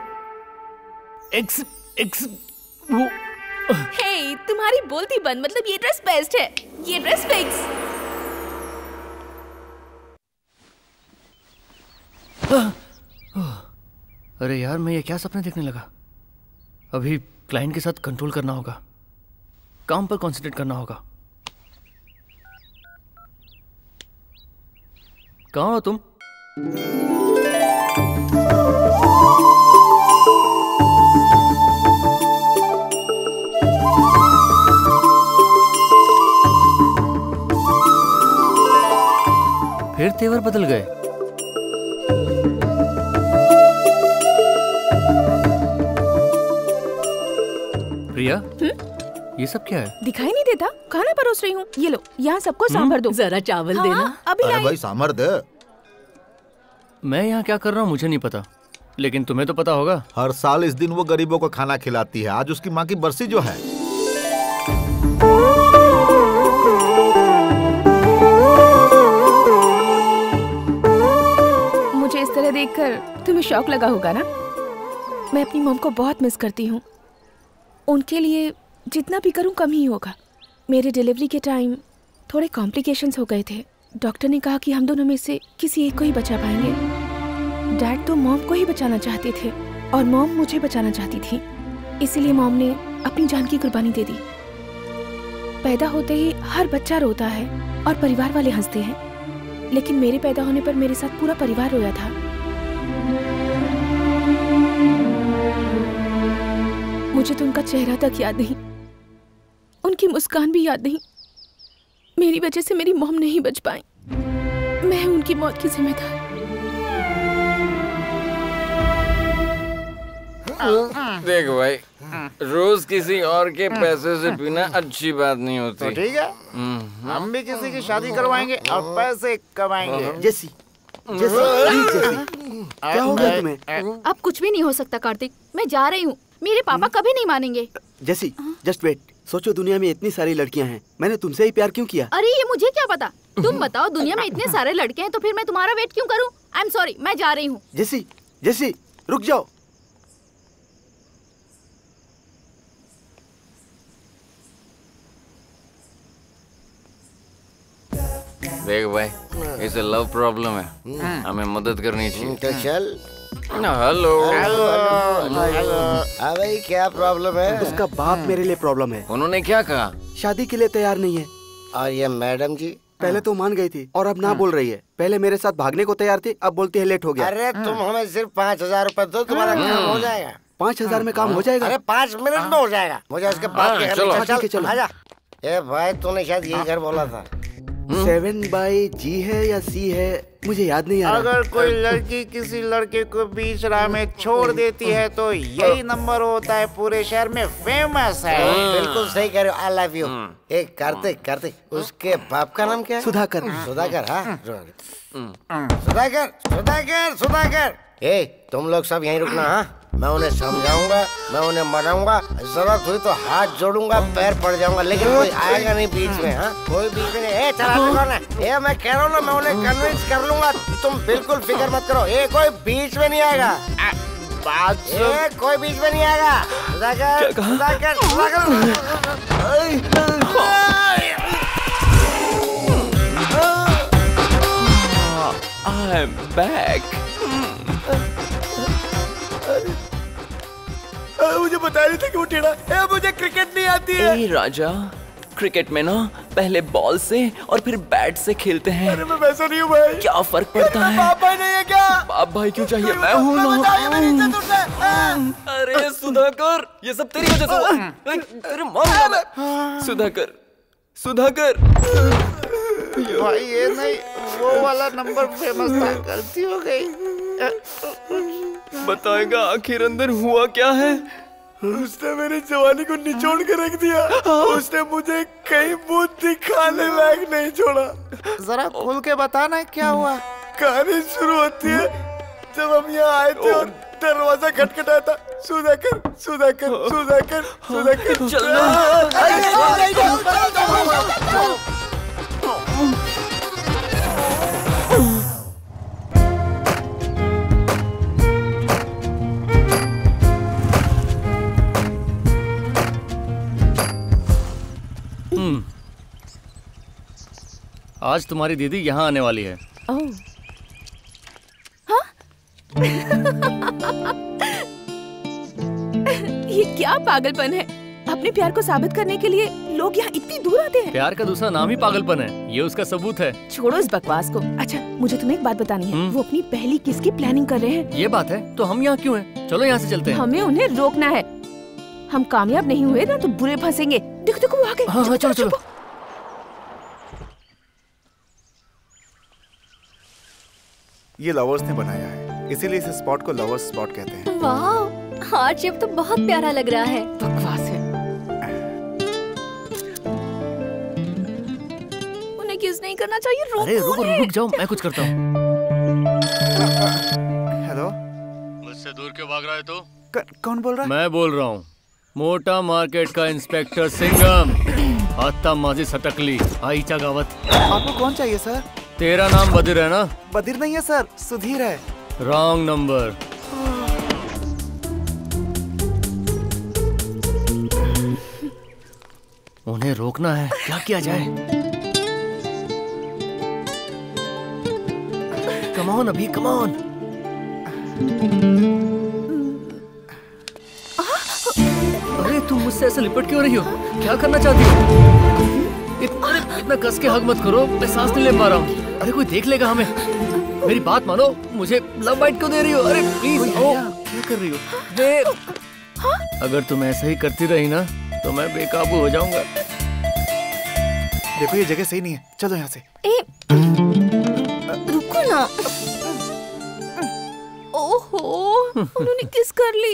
वो। हे, तुम्हारी बोलती बंद, मतलब ये ड्रेस बेस्ट है, ये ड्रेस फिक्स। अरे यार, मैं ये क्या सपने देखने लगा। अभी क्लाइंट के साथ कंट्रोल करना होगा, काम पर कंसंट्रेट करना होगा। कहाँ हो तुम? फिर तेवर बदल गए। प्रिया, ये सब क्या है? दिखाई नहीं देता? खाना परोस रही हूँ। ये लो, यहाँ सबको सांभर दो। जरा चावल देना। अभी अरे लाई। भाई सांभर दे। मैं यहाँ क्या कर रहा हूँ मुझे नहीं पता, लेकिन तुम्हें तो पता होगा। हर साल इस दिन वो गरीबों को खाना खिलाती है। आज उसकी माँ की बरसी जो है। मुझे इस तरह देखकर तुम्हें शौक लगा होगा ना? मैं अपनी मॉम को बहुत मिस करती हूँ। उनके लिए जितना भी करूँ कम ही होगा। मेरे डिलीवरी के टाइम थोड़े कॉम्प्लिकेशंस हो गए थे। डॉक्टर ने कहा कि हम दोनों में से किसी एक को ही बचा पाएंगे। डैड तो मॉम को ही बचाना चाहते थे और मॉम मुझे बचाना चाहती थी। इसीलिए मॉम ने अपनी जान की कुर्बानी दे दी। पैदा होते ही हर बच्चा रोता है और परिवार वाले हंसते हैं, लेकिन मेरे पैदा होने पर मेरे साथ पूरा परिवार रोया था। मुझे तो उनका चेहरा तक याद नहीं, उनकी मुस्कान भी याद नहीं। मेरी वजह से मेरी मॉम नहीं बच पाई। मैं उनकी मौत की जिम्मेदार। देख भाई, रोज किसी और के पैसे से पीना अच्छी बात नहीं होती। तो ठीक है, हम भी किसी की शादी करवाएंगे और पैसे कमाएंगे। जेसी, क्या हो गया तुम्हें? अब कुछ भी नहीं हो सकता कार्तिक, मैं जा रही हूँ। मेरे पापा कभी नहीं मानेंगे। Jessie, just wait. सोचो दुनिया में इतनी सारी लड़कियां हैं, मैंने तुमसे ही प्यार क्यों किया? अरे ये मुझे क्या पता। तुम बताओ, दुनिया में इतने सारे लड़के हैं तो फिर मैं तुम्हारा वेट क्यों करूँ? आई एम सॉरी, मैं जा रही हूँ। जेसी, जेसी, रुक जाओ। देख भाई, इसे लव प्रॉब्लम है, हमें मदद करनी चाहिए। तो चल। हेलो। हाँ भाई, क्या प्रॉब्लम है? उसका बाप मेरे लिए प्रॉब्लम है। उन्होंने क्या कहा? शादी के लिए तैयार नहीं है। और ये मैडम जी? पहले तो मान गई थी और अब ना बोल रही है। पहले मेरे साथ भागने को तैयार थी, अब बोलती है लेट हो गया। अरे तुम हमें सिर्फ 5,000 रुपए दो, तुम्हारा काम हो जाएगा। 5,000 में काम हो जाएगा? अरे 5 मिनट में हो जाएगा। मुझे उसके बाद के चलो आजा। ए भाई, तूने शायद यही घर बोला था। 7/G है या C है, मुझे याद नहीं आ रहा। अगर कोई लड़की किसी लड़के को बीच राह में छोड़ देती है तो यही नंबर होता है, पूरे शहर में फेमस है। बिल्कुल सही कह रहे हो। I love you. एक कार्तिक, उसके बाप का नाम क्या है? सुधाकर। सुधाकर, हाँ। सुधाकर। ए, तुम लोग सब यहीं रुकना। हाँ, मैं उन्हें समझाऊंगा, मैं उन्हें मनाऊंगा। जरूरत हुई तो हाथ जोड़ूंगा, पैर पड़ जाऊंगा, लेकिन कोई आएगा नहीं बीच में। हाँ, कोई बीच में नहीं। चला कौन है? मैं कह रहा हूँ ना, मैं उन्हें कन्विंस कर लूंगा। तुम बिल्कुल फिक्र मत करो। कोई बीच में नहीं आएगा। कोई बीच में नहीं आएगा। सुधाकर। I am back. मुझे बता रही थी कि वो टेढ़ा। मुझे क्रिकेट नहीं आती है। ए राजा, क्रिकेट में ना पहले बॉल से और फिर बैट से खेलते हैं। अरे मैं वैसा नहीं हूँ भाई। क्या फर्क पड़ता है? बाप भाई नहीं है क्या? बाप भाई क्यों चाहिए? मैं हूँ ना। अरे सुधाकर, ये सब तेरी वजह से हुआ। अरे मारूंगा मैं। सुधाकर, सुधाकर। भाई ये नहीं, वो वाला नंबर फेमस था, गलती हो गई। बताएगा आखिर अंदर हुआ क्या है? उसने मेरी जवानी को निचोड़ के रख दिया। उसने मुझे कहीं मुंह दिखाने लायक नहीं छोड़ा। जरा खुल के बताना क्या हुआ। कहानी शुरू होती है जब हम यहाँ आए थे और दरवाजा खटखटाया था। सुधाकर, सुधाकर, सुधाकर, सुधाकर। आज तुम्हारी दीदी यहाँ आने वाली है। हाँ? ये क्या पागलपन है? अपने प्यार को साबित करने के लिए लोग यहाँ इतनी दूर आते हैं। प्यार का दूसरा नाम ही पागलपन है, ये उसका सबूत है। छोड़ो इस बकवास को। अच्छा मुझे तुम्हें एक बात बतानी है। वो अपनी पहली किस की प्लानिंग कर रहे हैं। ये बात है तो हम यहाँ क्यों हैं? चलो यहाँ से चलते हैं। हमें उन्हें रोकना है। हम कामयाब नहीं हुए ना तो बुरे फंसेंगे। देखो देखो वो आ गए। हाँ, चलो चलो। ये लवर्स ने बनाया है, इसीलिए इस स्पॉट को लवर्स स्पॉट कहते हैं। वाह, हार्ट शेप तो बहुत प्यारा लग रहा है। बकवास है। उन्हें किस नहीं करना चाहिए। रोको। अरे रुक जाओ, मैं कुछ करता हूँ। हेलो, मुझसे दूर क्यों भाग रहा है तू? कौन बोल रहा है? मैं बोल रहा हूँ, मोटा मार्केट का इंस्पेक्टर सिंघम। आत्ता माझी सटकली आईचा गावत। आपको कौन चाहिए सर? तेरा नाम बदिर है ना? बदिर नहीं है सर, सुधीर है। Wrong number. उन्हें रोकना है, क्या किया जाए? कम ऑन अभी, कम ऑन। अरे तुम मुझसे ऐसे लिपट क्यों रही हो? क्या करना चाहती हो? इतना कस के हग मत करो, मैं सांस नहीं ले पा रहा हूँ। अरे कोई देख लेगा हमें। मेरी बात मानो, मुझे लव बाइट क्यों दे रही हो? अरे प्लीज, क्या कर रही हो? अगर तुम ऐसा ही करती रही ना तो मैं बेकाबू हो जाऊंगा। देखो ये जगह सही नहीं है, चलो यहाँ से। रुको ना। ओहो, उन्होंने किस कर ली।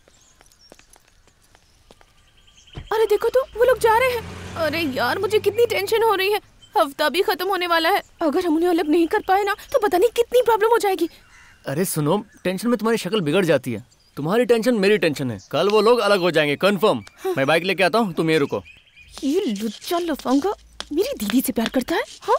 अरे देखो तो वो लोग जा रहे हैं। अरे यार मुझे कितनी टेंशन हो रही है। हफ्ता भी खत्म होने वाला है। अगर हम उन्हें अलग नहीं कर पाए ना तो पता नहीं कितनी प्रॉब्लम हो जाएगी। अरे सुनो, टेंशन में तुम्हारी शक्ल बिगड़ जाती है। तुम्हारी टेंशन मेरी टेंशन है। कल वो लोग अलग हो जाएंगे कंफर्म। मैं बाइक लेके आता हूँ, तुम ये रुको। ये लुच्चा लफंगा मेरी दीदी से प्यार करता है। हाँ?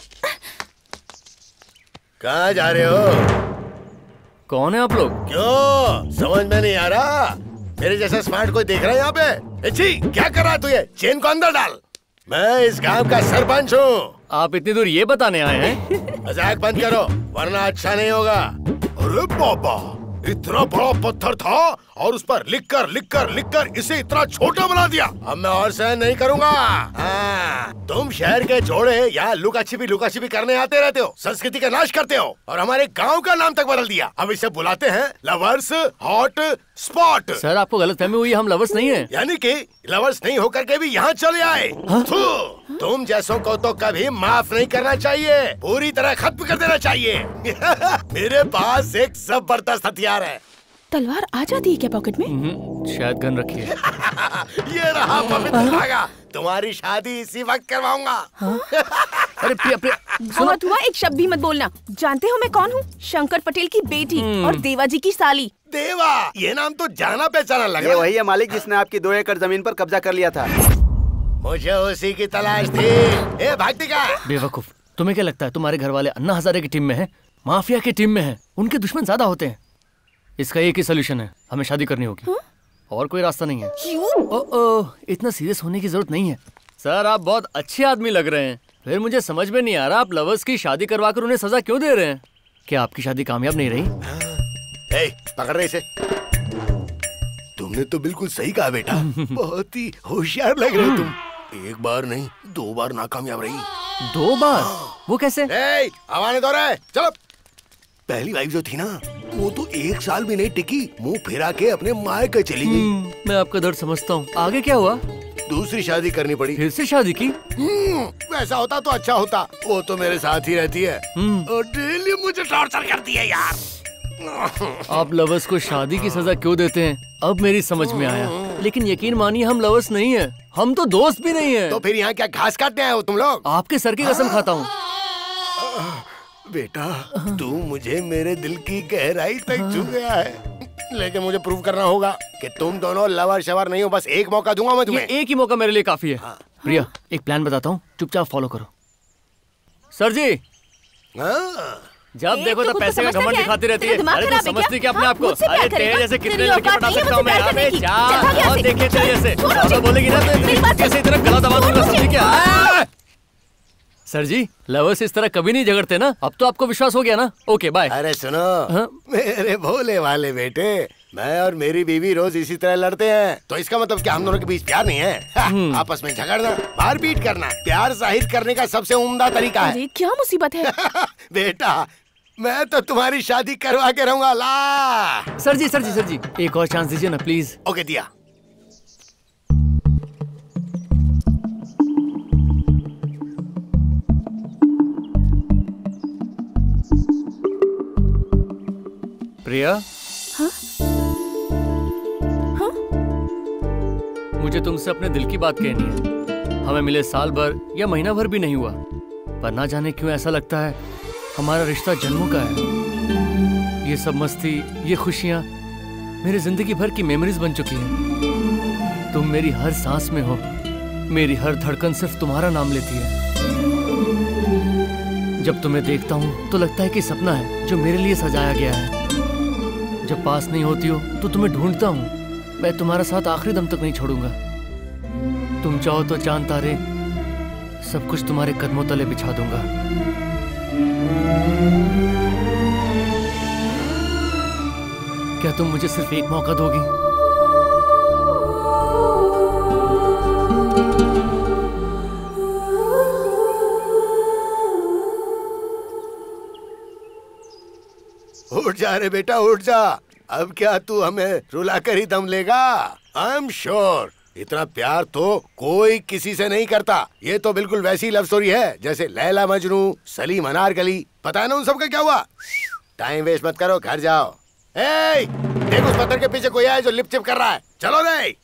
कहाँ जा रहे हो? कौन है आप लोग? क्यों समझ में नहीं आ रहा? मेरे जैसा स्मार्ट कोई देख रहा है यहाँ पे? जी क्या कर रहा है तू? ये चेन को अंदर डाल। मैं इस गांव का सरपंच हूँ। आप इतनी दूर ये बताने आए हैं? मजाक बंद करो वरना अच्छा नहीं होगा। अरे बाबा, इतना बड़ा पत्थर था और उस पर लिख कर इसे इतना छोटा बना दिया। अब मैं और सहन नहीं करूँगा। तुम शहर के जोड़े यहाँ लुका छिपी करने आते रहते हो, संस्कृति का नाश करते हो और हमारे गांव का नाम तक बदल दिया। अब इसे बुलाते हैं लवर्स हॉट स्पॉट। सर आपको गलतफहमी हुई, हम लवर्स नहीं हैं। यानी कि लवर्स नहीं होकर के भी यहाँ चले आए। तुम जैसों को तो कभी माफ नहीं करना चाहिए, पूरी तरह खत्म कर देना चाहिए। मेरे पास एक जबरदस्त हथियार है। तलवार आ जाती है क्या पॉकेट में? शायद गन रखी है। ये रहा पवित्र धागा। तुम्हारी शादी इसी वक्त करवाऊंगा। अरे प्रिया, बहुत हुआ, एक शब्द भी मत बोलना। जानते हो मैं कौन हूँ? शंकर पटेल की बेटी और देवा जी की साली। देवा, ये नाम तो जाना पहचाना लग रहा है। ये वही है मालिक जिसने आपकी 2 एकड़ जमीन पर कब्जा कर लिया था। मुझे उसी की तलाश थी। ए भागती का बेवकूफ, तुम्हें क्या लगता है तुम्हारे घर वाले अन्ना हजारे की टीम में हैं, माफिया की टीम में हैं? उनके दुश्मन ज्यादा होते हैं। इसका एक ही सोल्यूशन है, हमें शादी करनी होगी। और कोई रास्ता नहीं है। ओह, इतना सीरियस होने की जरूरत नहीं है। सर आप बहुत अच्छे आदमी लग रहे हैं, फिर मुझे समझ में नहीं आ रहा आप लवर्स की शादी करवा कर उन्हें सजा क्यों दे रहे हैं? क्या आपकी शादी कामयाब नहीं रही? ए, पकड़ रहे इसे। तुमने तो बिल्कुल सही कहा बेटा। बहुत ही होशियार लग रहे हो तुम। एक बार नहीं 2 बार नाकामयाब रही। 2 बार? वो कैसे? आवाज़ दो रहा है। चलो। पहली वाइफ जो थी ना, वो तो 1 साल भी नहीं टिकी, मुंह फिरा के अपने मायके चली गई। मैं आपका दर्द समझता हूँ। आगे क्या हुआ? दूसरी शादी करनी पड़ी। फिर से शादी की? वैसा होता तो अच्छा होता। वो तो मेरे साथ ही रहती है और डेली मुझे टॉर्चर करती है यार। आप लवर्स को शादी की सजा क्यों देते हैं, अब मेरी समझ में आया। लेकिन यकीन मानिए हम लवर्स नहीं है, हम तो दोस्त भी नहीं है। तो फिर यहाँ क्या घास काटने आए हो तुम लोग? आपके सर की कसम खाता हूँ। बेटा तू मुझे मेरे दिल की गहराई तक छू गया है, लेकिन मुझे प्रूव करना होगा कि तुम दोनों लवर शवर नहीं हो। बस एक मौका दूंगा मैं तुम्हें। एक ही मौका मेरे लिए काफी है। प्रिया एक प्लान बताता हूँ, चुपचाप फॉलो करो। सर जी जब देखो तो पैसे का घमंड दिखाती रहती है। अरे तू समझती क्या अपने आप को? अरे तेरे जैसे कितने लड़के पटा सकता हूँ मैं? अबे जा और देखे तेरे जैसे ज्यादा बोलेगी ना तो कैसे इतना गला दबा दूंगा, समझी क्या? सर जी लवर्स इस तरह कभी नहीं झगड़ते ना, अब तो आपको विश्वास हो गया ना? Okay bye. अरे सुनो मेरे भोले वाले बेटे, मैं और मेरी बीवी रोज इसी तरह लड़ते हैं, तो इसका मतलब क्या हम दोनों के बीच प्यार नहीं है? आपस में झगड़ना, मारपीट करना प्यार जाहिर करने का सबसे उम्दा तरीका है। क्या मुसीबत है? बेटा मैं तो तुम्हारी शादी करवा के रहूंगा। ला सर जी एक और चांस दीजिए ना प्लीज। ओके दिया। प्रिया मुझे तुमसे अपने दिल की बात कहनी है। हमें मिले साल भर या महीना भर भी नहीं हुआ, पर ना जाने क्यों ऐसा लगता है हमारा रिश्ता जन्मों का है। ये सब मस्ती, ये खुशियाँ मेरी जिंदगी भर की मेमोरीज बन चुकी हैं। तुम मेरी हर सांस में हो, मेरी हर धड़कन सिर्फ तुम्हारा नाम लेती है। जब तुम्हें देखता हूँ तो लगता है कि सपना है जो मेरे लिए सजाया गया है। जब पास नहीं होती हो तो तुम्हें ढूंढता हूँ। मैं तुम्हारा साथ आखिरी दम तक नहीं छोड़ूंगा। तुम चाहो तो चांद तारे सब कुछ तुम्हारे कदमों तले बिछा दूंगा। क्या तुम मुझे सिर्फ एक मौका दोगी? उठ जा रे बेटा उठ जा। अब क्या तू हमें रुला कर ही दम लेगा? आई एम श्योर इतना प्यार तो कोई किसी से नहीं करता। ये तो बिल्कुल वैसी लव स्टोरी है जैसे लैला मजनू, सलीम अनारकली। पता है ना उन सबका क्या हुआ? टाइम वेस्ट मत करो, घर जाओ। ए, देख उस पत्थर के पीछे कोई है जो लिप चिप कर रहा है। चलो रे।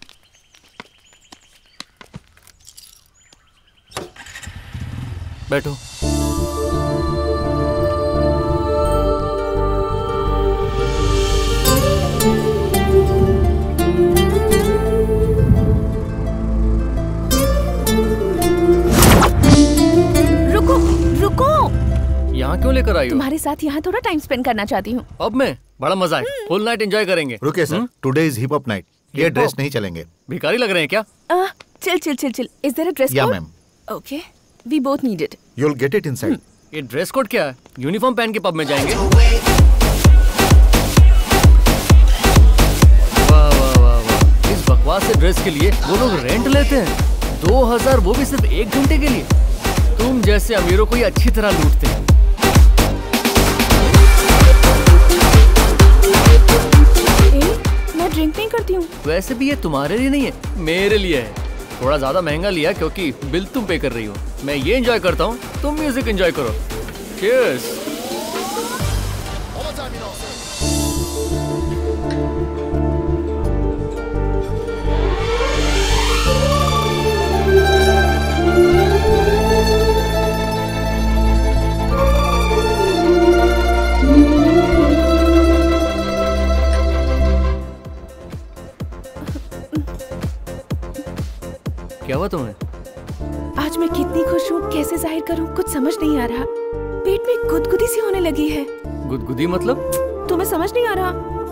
बैठो। रुको। यहाँ क्यों लेकर आई हो? तुम्हारे साथ यहाँ थोड़ा टाइम स्पेंड करना चाहती हूँ। अब मैं बड़ा मजा है, फुल नाइट एंजॉय करेंगे। रुके sir, today is hip hop night. ये ड्रेस नहीं चलेंगे। भिखारी लग रहे हैं क्या? Chill. Is there a dress code? Yeah ma'am. Okay, we both need it. You will get it inside. ये ड्रेस कोड क्या है? यूनिफॉर्म पहन के पब में जाएंगे? वाह। इस बकवास से ड्रेस के लिए वो लोग रेंट लेते हैं 2000, वो भी सिर्फ 1 घंटे के लिए। तुम जैसे अमीरों को ये अच्छी तरह लूटते हैं। मैं ड्रिंक नहीं करती हूँ। वैसे भी ये तुम्हारे लिए नहीं है, मेरे लिए है। थोड़ा ज्यादा महंगा लिया क्योंकि बिल तुम पे कर रही हो। मैं ये एंजॉय करता हूँ, तुम म्यूजिक एंजॉय करो। चीयर्स। क्या हुआ तुम्हें? आज मैं कितनी खुश हूँ, कैसे जाहिर करूँ कुछ समझ नहीं आ रहा। पेट में गुदगुदी सी होने लगी है। गुदगुदी मतलब? तुम्हें समझ नहीं आ रहा?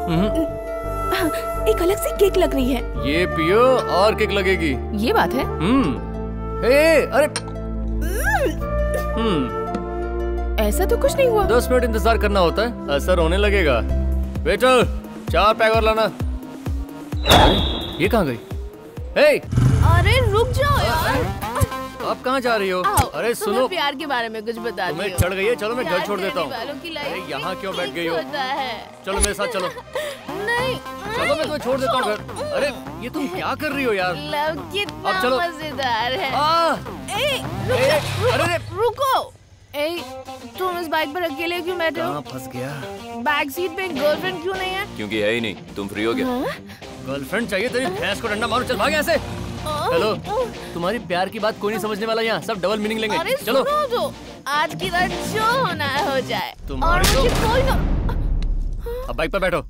एक अलग सी किक लग रही है। ये पियो और किक लगेगी। ये बात है। अरे ऐसा तो कुछ नहीं हुआ। 10 मिनट इंतजार करना होता है, असर होने लगेगा। वेटर 4 पैक और लाना। ये कहाँ गई? हे! अरे रुक जाओ यार। आप कहाँ जा रही हो? अरे सुनो, प्यार के बारे में कुछ बता दो। तुम्हें चढ़ गई है, चलो मैं घर छोड़ देता हूँ। अरे यहाँ क्यों बैठ गई हो? चलो मेरे साथ चलो। नहीं चलो मैं तुम्हें छोड़ देता हूँ घर। अरे ये तुम क्या कर रही हो यार? लव कितना अब चलो। मजेदार है। अरे रुको। तुम इस बाइक पर अकेले क्यों बैठे हो? कहाँ फंस गया? बैक सीट पे गर्लफ्रेंड क्यों नहीं है? क्योंकि है ही नहीं। तुम फ्री हो गया? गर्लफ्रेंड चाहिए तेरी भैंस को डंडा मारो, चल भाग यहाँ से। हेलो, तुम्हारी प्यार की बात कोई नहीं समझने वाला यहाँ, सब डबल मीनिंग लेंगे। अरे चलो सुनो तो, आज की रात जो होना है हो जाए। तुम्हारी और मुझे कोई ना। अब बाइक पर बैठो।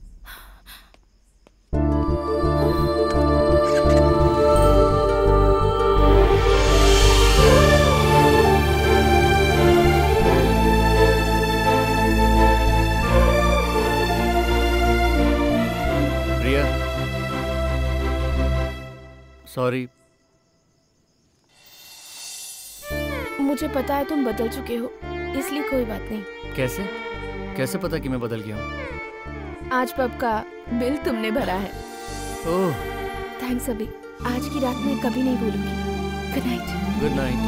सॉरी। मुझे पता है तुम बदल चुके हो, इसलिए कोई बात नहीं। कैसे? कैसे पता कि मैं बदल गया हूँ? आज पब का बिल तुमने भरा है। ओह थैंक्स अभी, आज की रात मैं कभी नहीं भूलूंगी। Good night. Good night.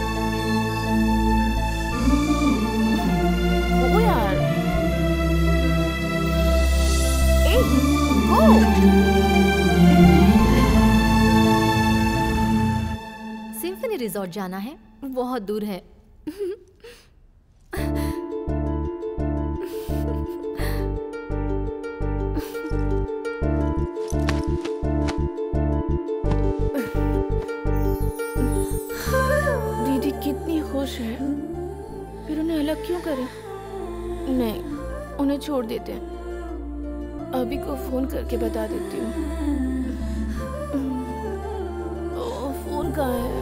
ओ यार, गो। सिम्फनी रिजॉर्ट जाना है, बहुत दूर है। दीदी कितनी खुश है, फिर उन्हें अलग क्यों करें? नहीं, उन्हें छोड़ देते हैं। अभी को फोन करके बता देती हूँ। फोन कहाँ है?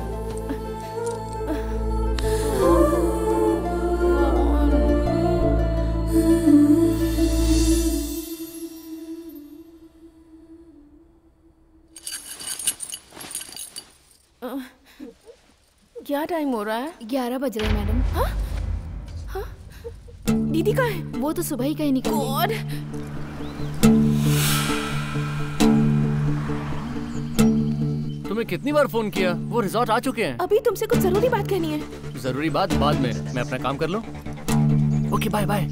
क्या टाइम हो रहा है? 11 बज रहे हैं मैडम। हाँ? हाँ? दीदी कहाँ है? वो तो सुबह ही कहीं निकली। तुम्हें कितनी बार फोन किया? वो रिजॉर्ट आ चुके हैं। अभी तुमसे कुछ जरूरी बात कहनी है। जरूरी बात बाद में, मैं अपना काम कर लूं। Okay bye bye.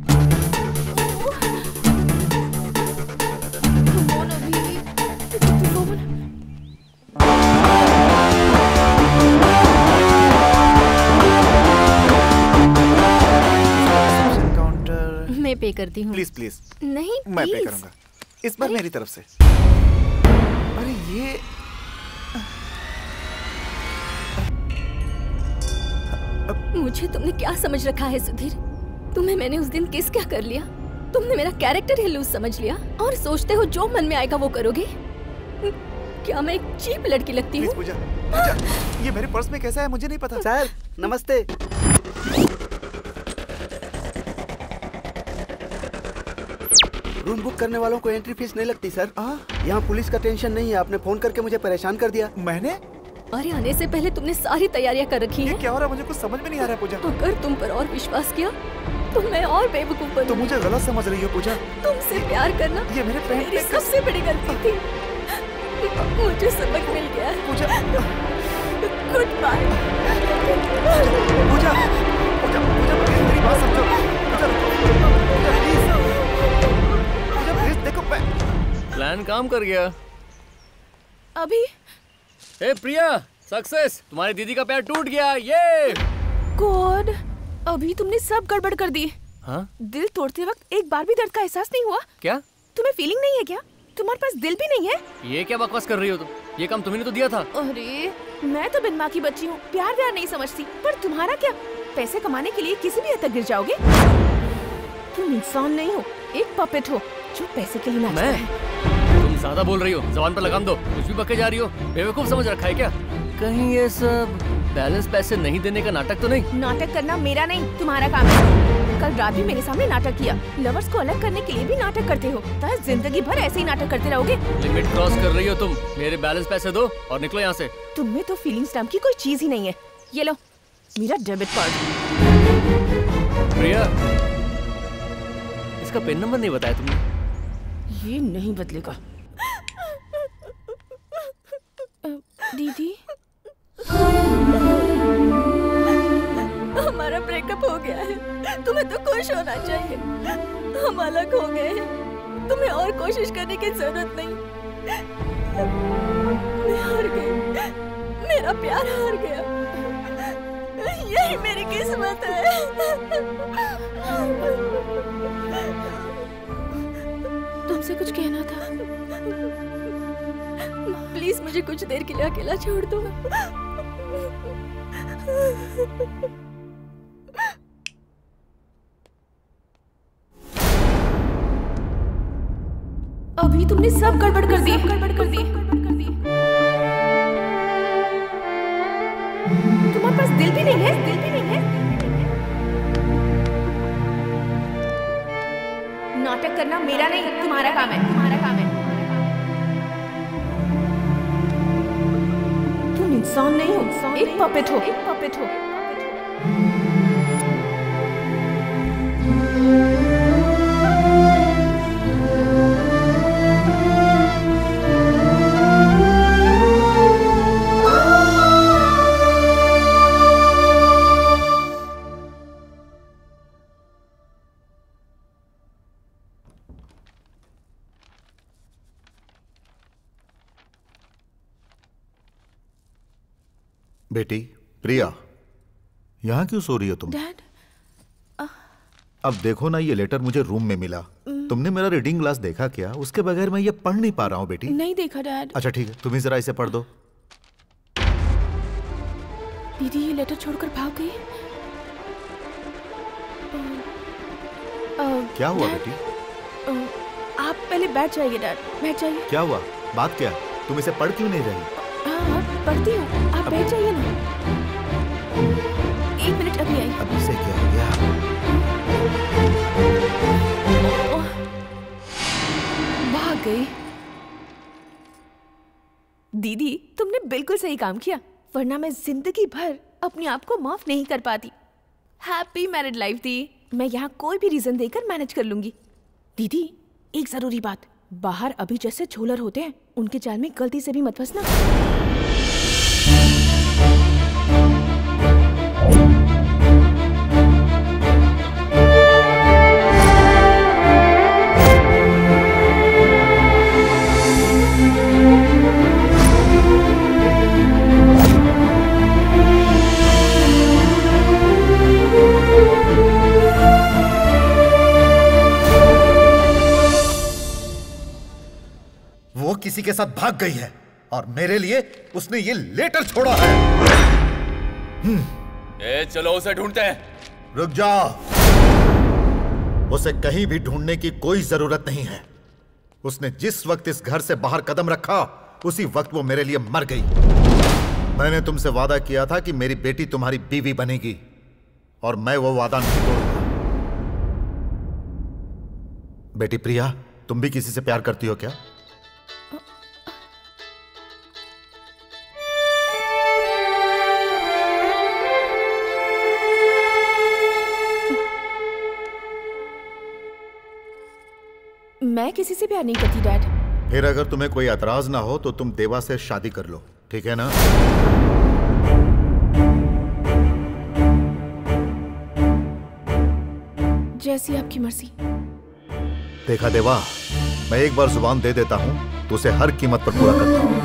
मैं पे करती हूँ। Please please. नहीं मैं पे प्लीज। करूंगा इस बार मेरी तरफ से। अरे ये मुझे तुमने क्या समझ रखा है सुधीर? तुम्हें मैंने उस दिन किस क्या कर लिया? तुमने मेरा कैरेक्टर ही लूज समझ लिया और सोचते हो जो मन में आएगा वो करोगे। क्या मैं एक चीप लड़की लगती हूँ? पूजा, ये मेरे पर्स में कैसा है मुझे नहीं पता। सर नमस्ते। रूम बुक करने वालों को एंट्री फीस नहीं लगती सर। यहाँ पुलिस का टेंशन नहीं है। आपने फोन करके मुझे परेशान कर दिया। मैंने? अरे आने से पहले तुमने सारी तैयारियां कर रखी हैं। क्या हो रहा है मुझे कुछ समझ में नहीं आ रहा है पूजा। अगर तुम पर और विश्वास किया तो मैं और बेवकूफ बनूंगी। तो मुझे गलत समझ रही हो पूजा। तुमसे प्यार करना ये मेरी सबसे बड़ी गलती थी। मुझे सबक मिल गया है। Pooja good bye. Pooja Pooja Pooja please मेरी बात समझो। पूजा प्लीज। पूजा प्लीज देखो प्लान काम कर गया। अभी ए प्रिया, सक्सेस। तुम्हारी दीदी का पैर टूट गया। ये गॉड, अभी तुमने सब गड़बड़ कर दी। हाँ? दिल तोड़ते वक्त एक बार भी दर्द का एहसास नहीं हुआ? क्या तुम्हें फीलिंग नहीं है क्या? तुम्हारे पास दिल भी नहीं है? ये क्या बकवास कर रही हो तुम? ये काम तुम्ही ने तो दिया था। अरे मैं तो बिन माँ की बच्ची हूँ, प्यार व्यार नहीं समझती। पर तुम्हारा क्या, पैसे कमाने के लिए किसी भी हद तक गिर जाओगे? तुम इंसान नहीं हो, एक पपेट हो जो पैसे के लिए नाचता है। तुम ज्यादा बोल रही हो, जबान पर लगाम दो। कुछ भी बके जा रही हो, बेवकूफ समझ रखा है क्या? कहीं ये सब बैलेंस पैसे नहीं देने का नाटक तो नहीं? नाटक करना मेरा नहीं तुम्हारा काम है। कल रात भी मेरे सामने नाटक किया। लवर्स को अलग करने के लिए भी नाटक करते हो, तो जिंदगी भर ऐसे ही नाटक करते रहोगे। लिमिट क्रॉस कर रही हो तुम। मेरे बैलेंस पैसे दो और निकलो यहाँ से। तुम्हें तो फीलिंग्स नाम की कोई चीज ही नहीं है। ये लो मेरा डेबिट कार्ड। प्रिया, इसका पेन नंबर नहीं बताया तुमने? ये नहीं बदलेगा। दीदी, हमारा ब्रेकअप हो गया है, तुम्हें तो खुश होना चाहिए। हम अलग हो गए हैं, तुम्हें और कोशिश करने की जरूरत नहीं। मैं हार गई, मेरा प्यार हार गया, यही मेरी किस्मत है। तुमसे कुछ कहना था। प्लीज मुझे कुछ देर के लिए अकेला छोड़ दो। अभी तुमने सब गड़बड़ कर दी। तुम्हारे पास दिल भी नहीं है, नाटक करना मेरा नहीं, तुम्हारा काम है। तुम इंसान नहीं हो, एक पपेट हो। बेटी प्रिया, यहाँ क्यों सो रही हो तुम? डैड, अब देखो ना, ये लेटर मुझे रूम में मिला। तुमने मेरा रीडिंग ग्लास देखा क्या? उसके बगैर मैं ये पढ़ नहीं पा रहा हूँ बेटी। नहीं देखा डैड। अच्छा ठीक है, तुम ही जरा इसे पढ़ दो। दीदी ये लेटर छोड़कर भाग गई। क्या हुआ बेटी? आप पहले बैठ जाइए डैड, बैठ जाइए। क्या हुआ? बात क्या? तुम इसे पढ़ क्यों नहीं रही? हाँ पढ़ती हूँ, आप बैठ जाइए ना। 1 मिनट अभी आई। अब इसे क्या हो गया? भाग गई। दीदी तुमने बिल्कुल सही काम किया, वरना मैं जिंदगी भर अपने आप को माफ नहीं कर पाती। हैप्पी मैरिड लाइफ दी। मैं यहाँ कोई भी रीजन देकर मैनेज कर लूंगी। दीदी एक जरूरी बात, बाहर अभी जैसे झोलर होते हैं, उनके जाल में गलती से भी मत फंसना। वो किसी के साथ भाग गई है और मेरे लिए उसने ये लेटर छोड़ा है। चलो उसे ढूंढते हैं। रुक जा, उसे कहीं भी ढूंढने की कोई जरूरत नहीं है। उसने जिस वक्त इस घर से बाहर कदम रखा, उसी वक्त वो मेरे लिए मर गई। मैंने तुमसे वादा किया था कि मेरी बेटी तुम्हारी बीवी बनेगी, और मैं वो वादा नहीं तोड़ूंगा। बेटी प्रिया, तुम भी किसी से प्यार करती हो क्या? मैं किसी से प्यार नहीं करती डैड। फिर अगर तुम्हें कोई एतराज ना हो तो तुम देवा से शादी कर लो, ठीक है ना? जैसी आपकी मर्जी। देखा देवा, मैं एक बार जुबान दे देता हूं तो उसे हर कीमत पर पूरा करता हूं।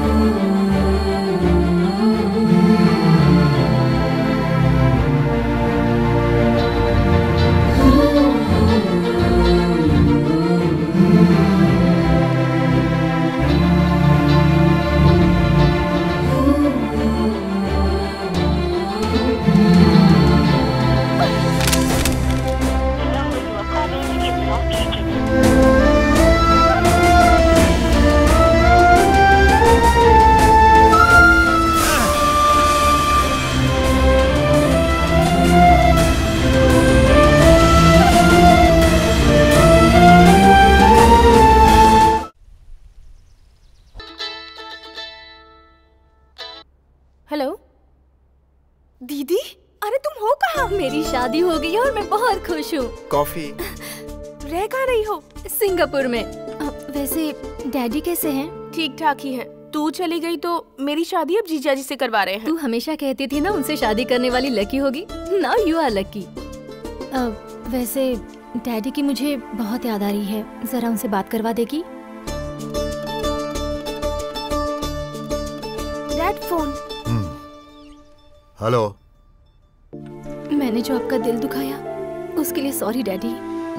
हेलो दीदी, अरे तुम हो कहाँ? मेरी शादी हो गई है और मैं बहुत खुश हूँ। कॉफी। रह कहाँ रही हो? सिंगापुर में। वैसे डैडी कैसे हैं? ठीक ठाक ही हैं। तू चली गई तो मेरी शादी अब जीजा जी से करवा रहे हैं। तू हमेशा कहती थी ना उनसे शादी करने वाली लकी होगी। Now you are lucky. वैसे डैडी की मुझे बहुत याद आ रही है, जरा उनसे बात करवा देगी? Dad phone. हेलो। मैंने जो आपका दिल दुखाया उसके लिए सॉरी डैडी।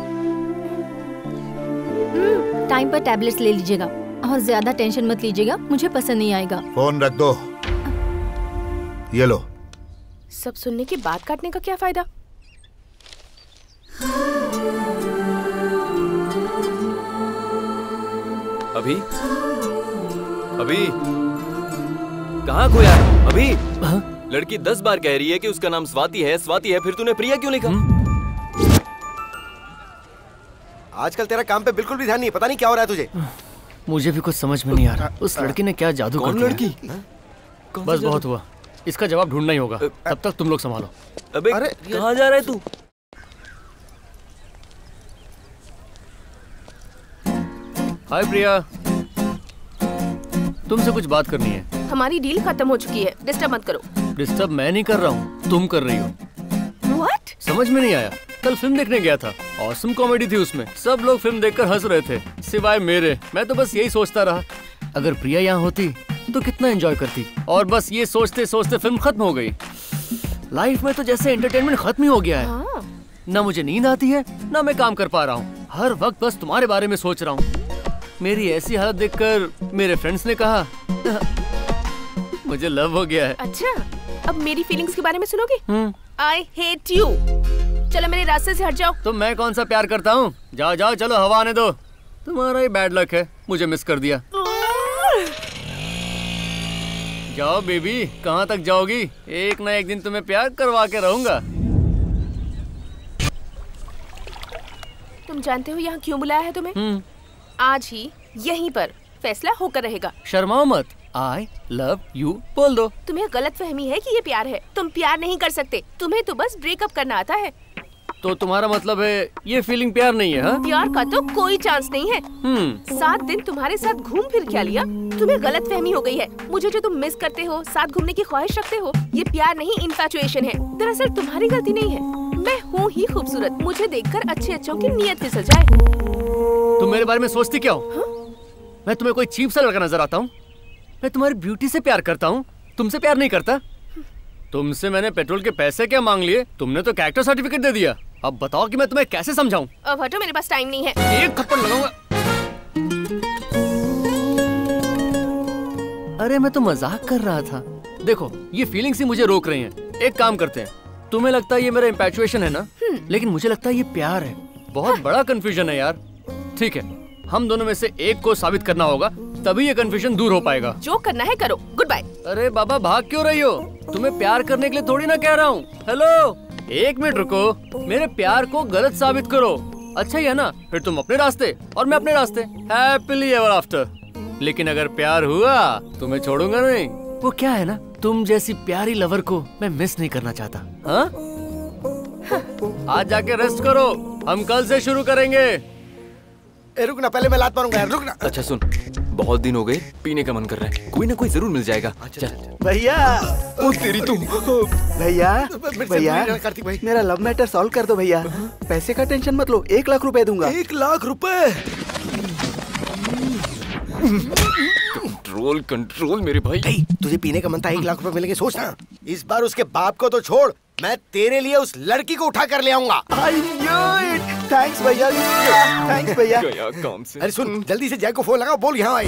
टाइम पर टैबलेट्स ले लीजिएगा और ज्यादा टेंशन मत लीजिएगा, मुझे पसंद नहीं आएगा। फोन रख दो। ये लो। सब सुनने के बाद काटने का क्या फायदा? अभी अभी कहाँ खोया? अभी लड़की 10 बार कह रही है कि उसका नाम स्वाति है, स्वाति है, फिर तूने प्रिया क्यों लिखा? आजकल तेरा काम पे बिल्कुल भी ध्यान नहीं, पता नहीं क्या हो रहा है तुझे। मुझे भी कुछ समझ में नहीं आ रहा। उस लड़की ने क्या जादू कर दिया? लड़की? बस बहुत हुआ, इसका जवाब ढूंढना ही होगा। तब तक तुम लोग संभालो। अबे कहाँ जा रहा है तू? हाय प्रिया, तुमसे कुछ बात करनी है। हमारी डील खत्म हो चुकी है, डिस्टर्ब मत करो। डिस्टर्ब मैं नहीं कर रहा हूँ, तुम कर रही हो। What? समझ में नहीं आया। कल फिल्म देखने गया था, ऑसम कॉमेडी थी उसमें। सब लोग फिल्म देखकर हंस रहे थे सिवाय मेरे। मैं तो बस यही सोचता रहा, अगर प्रिया यहाँ होती तो कितना एंजॉय करती। और बस ये सोचते सोचते फिल्म खत्म हो गई। लाइफ में तो जैसे एंटरटेनमेंट खत्म ही हो गया है। ना मुझे नींद आती है, ना मैं काम कर पा रहा हूँ। हर वक्त बस तुम्हारे बारे में सोच रहा हूँ। मेरी ऐसी हालत देखकर मेरे फ्रेंड्स ने कहा मुझे लव हो गया है। अच्छा, अब मेरी फीलिंग्स के बारे में सुनोगे? I hate you। चलो मेरे रास्ते से हट जाओ। तो मैं कौन सा प्यार करता हूँ? जाओ जाओ, चलो हवा आने दो। तुम्हारा ही बैड लक है, मुझे मिस कर दिया। जाओ बेबी, कहाँ तक जाओगी? एक ना एक दिन तुम्हें प्यार करवा के रहूंगा। तुम जानते हो यहाँ क्यों बुलाया है तुम्हें? आज ही यहीं पर फैसला होकर रहेगा। शर्माओ मत। I love you बोल दो। तुम्हें गलत फहमी है कि ये प्यार है। तुम प्यार नहीं कर सकते, तुम्हें तो बस ब्रेकअप करना आता है। तो तुम्हारा मतलब है ये फीलिंग प्यार नहीं है? हाँ? प्यार का तो कोई चांस नहीं है। 7 दिन तुम्हारे साथ घूम फिर क्या लिया? तुम्हें गलत फहमी हो गई है। मुझे जो तुम मिस करते हो, साथ घूमने की ख्वाहिश रखते हो, ये प्यार नहीं इन्फैचुएशन है। दरअसल तुम्हारी गलती नहीं है, मैं हूँ ही खूबसूरत। मुझे देखकर अच्छे अच्छों की नीयत फिसल जाए। तुम मेरे बारे में सोचती क्या हो? मैं तुम्हें कोई चीप सा लड़का नजर आता हूँ? मैं तुम्हारी ब्यूटी से प्यार करता हूँ, तुमसे प्यार नहीं करता। तुमसे मैंने पेट्रोल के पैसे क्या मांग लिए? तुमने तो कैरेक्टर सर्टिफिकेट दे दिया। अब बताओ कि मैं तुम्हें कैसे समझाऊं? अब हटो, मेरे पास टाइम नहीं है। एक थप्पड़ लगाऊंगा। अरे मैं तो मजाक कर रहा था। देखो ये फीलिंग्स ही मुझे रोक रही हैं। एक काम करते हैं, तुम्हें लगता है ये मेरा इंपैचुएशन है ना? लेकिन मुझे लगता है ये प्यार है। बहुत बड़ा कंफ्यूजन है यार। ठीक है, हम दोनों में से एक को साबित करना होगा, तभी ये कंफ्यूजन दूर हो पाएगा। जो करना है करो, गुड बाय। अरे बाबा भाग क्यों रही हो? तुम्हें प्यार करने के लिए थोड़ी ना कह रहा हूँ। हेलो, एक मिनट रुको। मेरे प्यार को गलत साबित करो, अच्छा ही है ना? फिर तुम अपने रास्ते और मैं अपने रास्ते, हैप्पीली एवर आफ्टर। लेकिन अगर प्यार हुआ तो मैं छोड़ूंगा नहीं। वो क्या है ना, तुम जैसी प्यारी लवर को मैं मिस नहीं करना चाहता। हाँ? आज जाके रेस्ट करो, हम कल से शुरू करेंगे। रुकना, पहले मैं लात मारूंगा यार, रुकना। अच्छा सुन, बहुत दिन हो गए, पीने का मन कर रहा है, कोई ना कोई जरूर मिल जाएगा। चल भैया। ओ तेरी तुम। भैया भैया, मेरा लव मैटर सॉल्व कर दो भैया। पैसे का टेंशन मत लो, 1 लाख रुपए दूंगा। 1 लाख रुपए? कंट्रोल कंट्रोल मेरे भाई। तुझे पीने का मन था, 1 लाख रुपए मिलेंगे, सोचना। इस बार उसके बाप को तो छोड़, मैं तेरे लिए उस लड़की को उठा कर ले आऊंगा। थैंक्स भैया, थैंक्स भैया। काम से। अरे सुन, जल्दी से जय को फोन लगा, बोल यहाँ आए।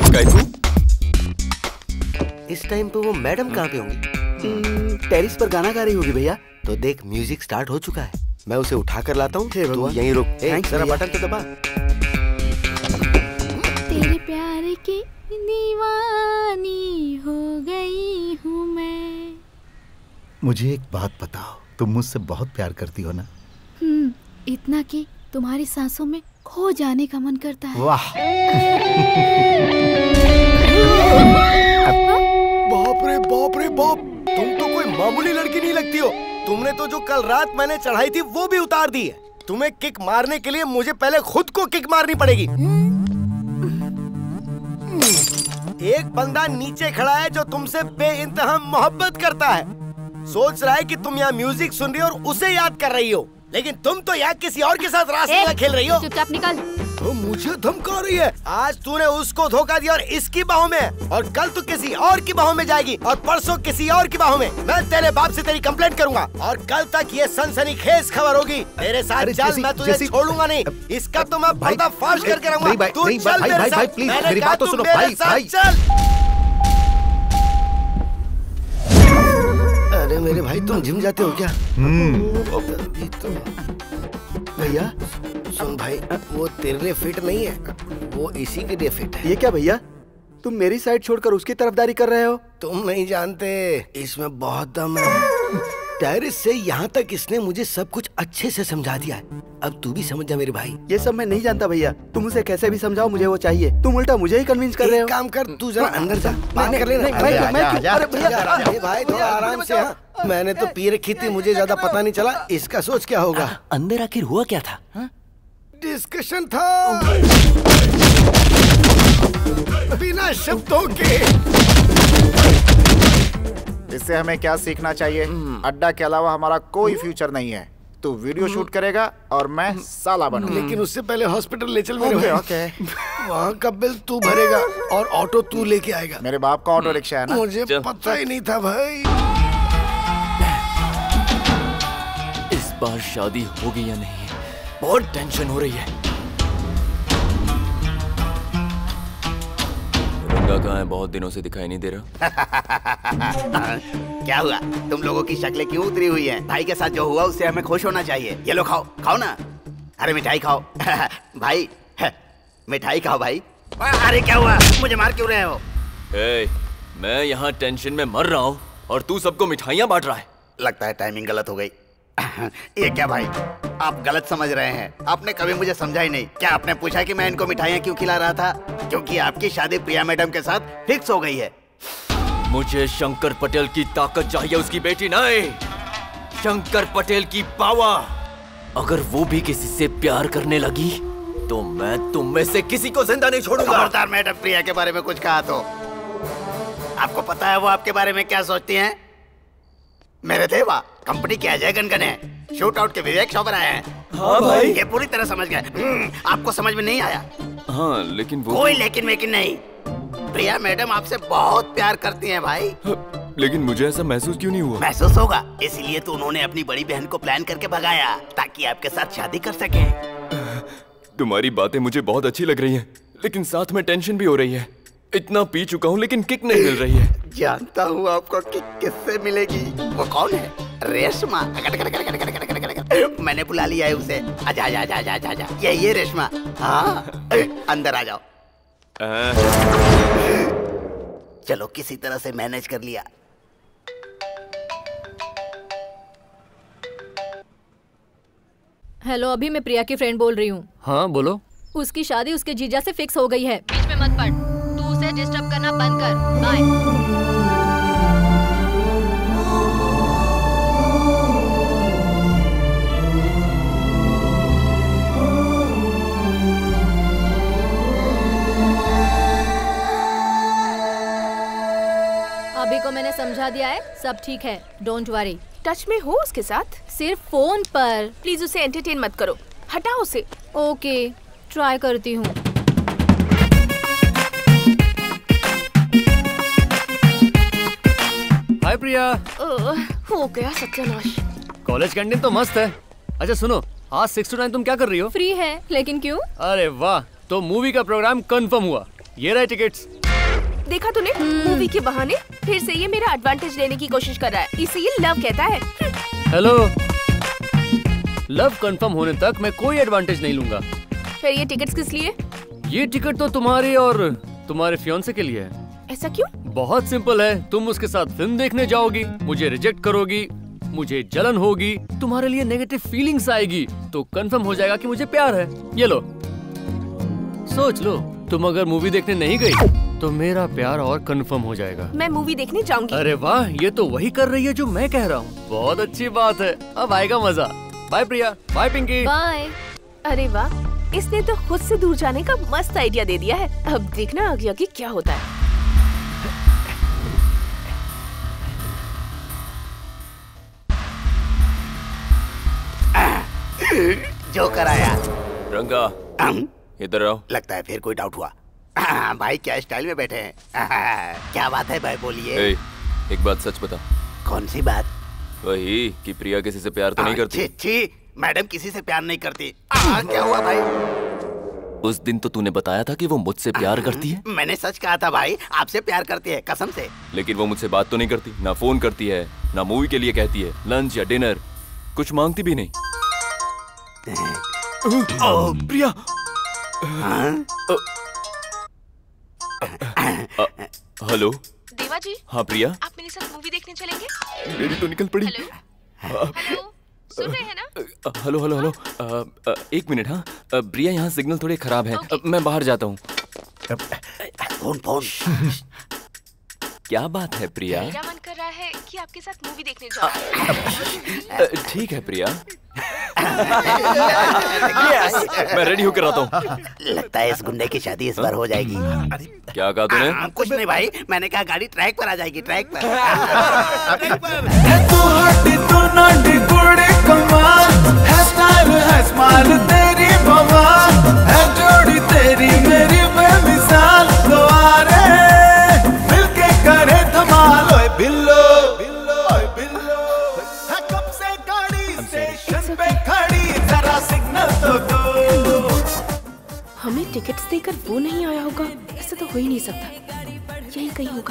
इस टाइम पे वो मैडम कहाँ पे होंगी? टेरिस पर गाना गा रही होगी भैया। तो देख, म्यूजिक स्टार्ट हो चुका है, मैं उसे उठा कर लाता हूँ। तू यहीं रुक, जरा बटन तो दबा। तेरे प्यार की दीवानी हो गई हूँ मैं। मुझे एक बात बताओ, तुम मुझसे बहुत प्यार करती हो ना? इतना कि तुम्हारी सांसों में खो जाने का मन करता है। वाह। बाप रे बाप रे बाप, तुम तो कोई मामूली लड़की नहीं लगती हो। तुमने तो जो कल रात मैंने चढ़ाई थी वो भी उतार दी है। तुम्हें किक मारने के लिए मुझे पहले खुद को किक मारनी पड़ेगी। एक बंदा नीचे खड़ा है जो तुमसे बेइंतहा मोहब्बत करता है। सोच रहा है कि तुम यहाँ म्यूजिक सुन रही हो और उसे याद कर रही हो, लेकिन तुम तो यहाँ किसी और के साथ रासलीला खेल रही हो। चुपचाप निकल। तो मुझे धमका रही है। आज तूने उसको धोखा दिया और इसकी बाहों में, और कल तू किसी और की बाहों में जाएगी, और परसों किसी और की बाहों में। मैं तेरे बाप से तेरी कंप्लेंट करूंगा, और कल तक ये सनसनीखेज खबर होगी। तेरे साथ चल, मैं तुझे छोड़ूंगा नहीं। इसका तो मैं पर्दाफाश करके रहूंगा। तू चल मेरे साथ, प्लीज मेरी बात तो सुनो भाई। चल। अरे मेरे भाई, तुम जिम जाते हो क्या? भैया सुन भाई, वो तेरे लिए फिट नहीं है, वो इसी के लिए फिट है। ये क्या भैया, तुम मेरी साइड छोड़कर उसकी तरफदारी कर रहे हो? तुम नहीं जानते, इसमें बहुत दम है। टेरेस से यहाँ तक इसने मुझे सब कुछ अच्छे से समझा दिया है। अब तू भी समझ जा मेरे भाई। ये सब मैं नहीं जानता भैया, तुम उसे कैसे भी समझाओ, मुझे वो चाहिए। तुम उल्टा मुझे ही कन्विंस कर रहे हो। काम कर, तू जरा अंदर जा, बात कर लेना। अरे भाई थोड़ा आराम से। मैंने तो पी रखी थी, मुझे ज्यादा पता नहीं चला। इसका सोच क्या होगा? अंदर आखिर हुआ क्या था? डिस्कशन था बिना शब्दों के। इससे हमें क्या सीखना चाहिए? अड्डा के अलावा हमारा कोई फ्यूचर नहीं है। तू वीडियो शूट करेगा और मैं साला बनूंगा। लेकिन उससे पहले हॉस्पिटल ले चल मेरे भाई। ओके। वहाँ का बिल तू भरेगा और ऑटो तू लेके आएगा। मेरे बाप का ऑटो रिक्शा है ना। मुझे पता ही नहीं था भाई। इस बार शादी होगी या नहीं, बहुत टेंशन हो रही है। रंगा कहाँ है? बहुत दिनों से दिखाई नहीं दे रहा। क्या हुआ? तुम लोगों की शक्लें क्यों उतरी हुई हैं? भाई के साथ जो हुआ उससे हमें खुश होना चाहिए। ये लो खाओ, खाओ ना। अरे मिठाई खाओ। भाई मिठाई खाओ भाई। अरे क्या हुआ? मुझे मार क्यों रहे हो? मैं यहाँ टेंशन में मर रहा हूँ और तू सबको मिठाइयाँ बांट रहा है। लगता है टाइमिंग गलत हो गई। ये क्या भाई, आप गलत समझ रहे हैं। आपने कभी मुझे समझा ही नहीं। क्या आपने पूछा कि मैं इनको मिठाइयाँ क्यों खिला रहा था? क्योंकि आपकी शादी प्रिया मैडम के साथ फिक्स हो गई है। मुझे शंकर पटेल की ताकत चाहिए, उसकी बेटी नहीं। शंकर पटेल की पावर। अगर वो भी किसी से प्यार करने लगी तो मैं तुम में से किसी को जिंदा नहीं छोड़ूंगा। खबरदार मैडम प्रिया के बारे में कुछ कहा तो। आपको पता है वो आपके बारे में क्या सोचती हैं? मेरे देवा, कंपनी के अजय गनगन है, शूट आउट के विवेक शोभर आए हैं। हाँ भाई, ये पूरी तरह समझ गए। आपको समझ में नहीं आया? हाँ लेकिन वो कोई लेकिन वेकिन नहीं। प्रिया मैडम आपसे बहुत प्यार करती हैं भाई। लेकिन मुझे ऐसा महसूस क्यों नहीं हुआ? महसूस होगा, इसलिए तो उन्होंने अपनी बड़ी बहन को प्लान करके भगाया ताकि आपके साथ शादी कर सके। तुम्हारी बातें मुझे बहुत अच्छी लग रही हैं, लेकिन साथ में टेंशन भी हो रही है। इतना पी चुका हूँ लेकिन किक नहीं मिल रही है। जानता हूँ आपको किक किससे मिलेगी। वो कौन है? रेशमा। मैंने बुला लिया है उसे। आजा आजा आजा आजा आजा। ये रेशमा। हाँ अंदर आ जाओ। चलो किसी तरह से मैनेज कर लिया। हेलो, अभी मैं प्रिया की फ्रेंड बोल रही हूँ। हाँ बोलो। उसकी शादी उसके जीजा से फिक्स हो गई है। बीच में मत पड़, तू उसे डिस्टर्ब करना बंद कर। बाय। अभी को मैंने समझा दिया है, सब ठीक है, डोंट वरी। टच में हो उसके साथ? सिर्फ फोन पर। प्लीज उसे एंटरटेन मत करो, हटाओ उसे। ओके, ट्राई करती हूँ। हाय प्रिया। हो गया सत्यानाश। कॉलेज कैंटीन तो मस्त है। अच्छा सुनो, आज 6 to 9 तुम क्या कर रही हो? फ्री है, लेकिन क्यों? अरे वाह, तो मूवी का प्रोग्राम कंफर्म हुआ। ये रहे टिकट्स। देखा तूने? मूवी के बहाने फिर से ये मेरा एडवांटेज लेने की कोशिश कर रहा है। इसे ये लव कहता है। हेलो, लव कंफर्म होने तक मैं कोई एडवांटेज नहीं लूंगा। फिर ये टिकट्स किस लिए? ये टिकट तो तुम्हारी और तुम्हारे फियांसे के लिए है। ऐसा क्यों? बहुत सिंपल है। तुम उसके साथ फिल्म देखने जाओगी, मुझे रिजेक्ट करोगी, मुझे जलन होगी, तुम्हारे लिए नेगेटिव फीलिंग्स आएगी, तो कंफर्म हो जाएगा कि मुझे प्यार है। ये लो, सोच लो, तुम अगर मूवी देखने नहीं गई तो मेरा प्यार और कंफर्म हो जाएगा। मैं मूवी देखने जाऊंगी। अरे वाह, ये तो वही कर रही है जो मैं कह रहा हूँ। बहुत अच्छी बात है, अब आएगा मजा। Bye Priya, bye Pinky. Bye. अरे वाह, इसने तो खुद से दूर जाने का मस्त आइडिया दे दिया है। अब देखना आगे आगे क्या होता है। जो कराया रंगा, इधर आओ। लगता है फिर कोई डाउट हुआ। भाई क्या स्टाइल में बैठे हैं। क्या बात है भाई, बोलिए। एक बात सच बता। कौन सी बात? वही कि प्रिया किसी से प्यार तो नहीं करती। छी, मैडम किसी से प्यार नहीं करती। क्या हुआ भाई? उस दिन तो तूने बताया था कि वो मुझसे प्यार करती है। मैंने सच कहा था भाई, आपसे प्यार करती है कसम से। लेकिन वो मुझसे बात तो नहीं करती, ना फोन करती है, ना मूवी के लिए कहती है, लंच या डिनर कुछ मांगती भी नहीं। प्रिया। हेलो देवा जी। हाँ प्रिया, आप मेरे साथ मूवी देखने चलेंगे? मेरी तो निकल पड़ी। हेलो, सुन रहे हैं ना? हेलो हेलो हेलो, एक मिनट। हाँ प्रिया, यहाँ सिग्नल थोड़े खराब है। मैं बाहर जाता हूँ। फोन। क्या बात है प्रिया? मेरा मन कर रहा है कि आपके साथ मूवी देखने जाऊं। ठीक है प्रिया। मैं रेडी होकर आता हूँ। लगता है इस गुंडे की शादी इस बार हो जाएगी। क्या कहा तूने? कुछ नहीं भाई, मैंने कहा गाड़ी ट्रैक पर आ जाएगी, ट्रैक पर। तू हटी तू नाटी कुड़ी कमाल है, स्टाइल है स्माइल तेरी बवाल है, जोड़ी तेरी मेरी बेमिसाल। तो आ रे मिलके करे धमाल। ओए बिल्लो, ओए बिल्लो, है कब से गाड़ी स्टेशन पे खड़ी, जरा सिग्नल तो दो। हमें टिकट्स देकर वो नहीं आया होगा, ऐसा तो हो ही नहीं सकता। यही कहीं होगा।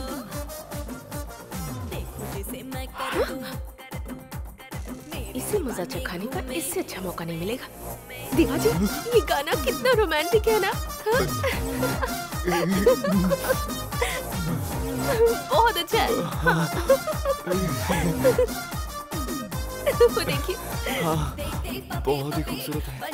इसे मजा चखाने का इससे अच्छा मौका नहीं मिलेगा। देवा जी, ये गाना कितना रोमांटिक है ना? बहुत अच्छा है। वो देखिए। हाँ, बहुत ही खूबसूरत है।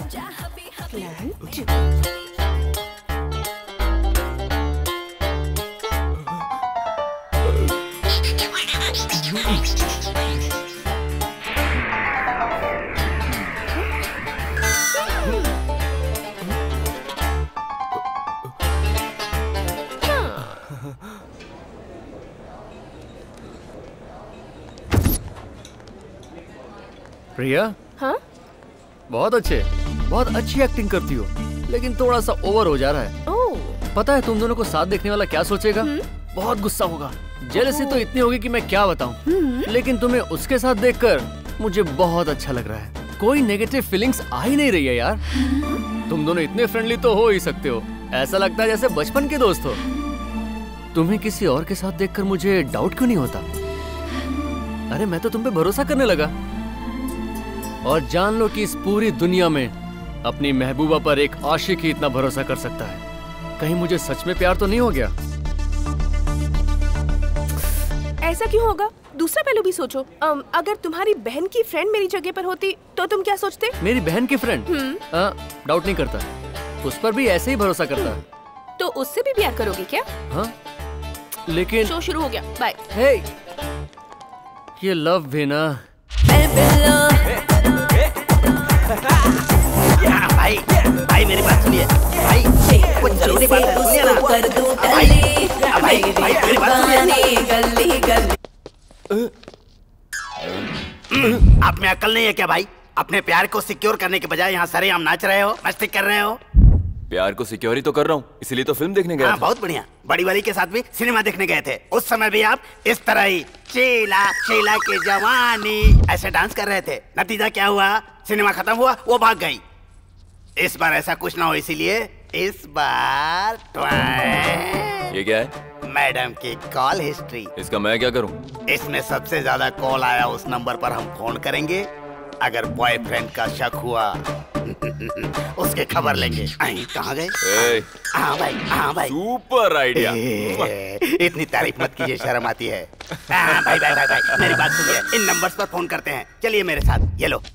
प्रिया। हाँ? बहुत अच्छी एक्टिंग करती हो, लेकिन थोड़ा सा ओवर हो जा रहा है। पता है तुम दोनों को साथ देखने वाला क्या सोचेगा? बहुत गुस्सा होगा। जेलसी तो इतनी होगी कि मैं क्या बताऊं। लेकिन तुम्हें उसके साथ देखकर मुझे बहुत अच्छा लग रहा है। कोई नेगेटिव फीलिंग्स आ ही नहीं रही है यार। तुम दोनों इतने फ्रेंडली तो हो ही सकते हो। ऐसा लगता है जैसे बचपन के दोस्त हो। तुम्हें किसी और के साथ देखकर मुझे डाउट क्यों नहीं होता? अरे मैं तो तुम पे भरोसा करने लगा। और जान लो कि इस पूरी दुनिया में अपनी महबूबा पर एक आशिक ही इतना भरोसा कर सकता है। कहीं मुझे सच में प्यार तो नहीं हो गया? ऐसा क्यों होगा? दूसरा पहलू भी सोचो। अगर तुम्हारी बहन की फ्रेंड मेरी जगह पर होती तो तुम क्या सोचते? मेरी बहन की फ्रेंड? डाउट नहीं करता, उस पर भी ऐसे ही भरोसा करता है। तो उससे भी प्यार करोगे क्या? हाँ, लेकिन शो शुरू हो गया। बाय। हे, ये लव भी ना। भाई मेरी बात सुनिए। भाई कुछ जरूरी बात है, सुनिए ना। भाई मेरी बात सुनिए। आप में अकल नहीं है क्या भाई? अपने प्यार को सिक्योर करने के बजाय यहाँ सरेआम नाच रहे हो, मस्ती कर रहे हो। प्यार को सिक्योर ही तो कर रहा हूँ, इसलिए तो फिल्म देखने गया था। बहुत बढ़िया। बड़ी वाली के साथ भी सिनेमा देखने गए थे। उस समय भी आप इस तरह ही शीला शीला की जवानी ऐसे डांस कर रहे थे। नतीजा क्या हुआ? सिनेमा खत्म हुआ, वो भाग गई। इस बार ऐसा कुछ ना हो, इसीलिए इस बार ये क्या है? मैडम की कॉल हिस्ट्री। इसका मैं क्या करूं? इसमें सबसे ज्यादा कॉल आया उस नंबर पर हम फोन करेंगे। अगर बॉयफ्रेंड का शक हुआ उसके खबर लेंगे। कहाँ गए? हाँ भाई सुपर आइडिया। इतनी तारीफ मत कीजिए, शर्म आती है। भाई मेरी बात सुनिए, इन नंबर्स पर फोन करते हैं। चलिए मेरे साथ, ये लो।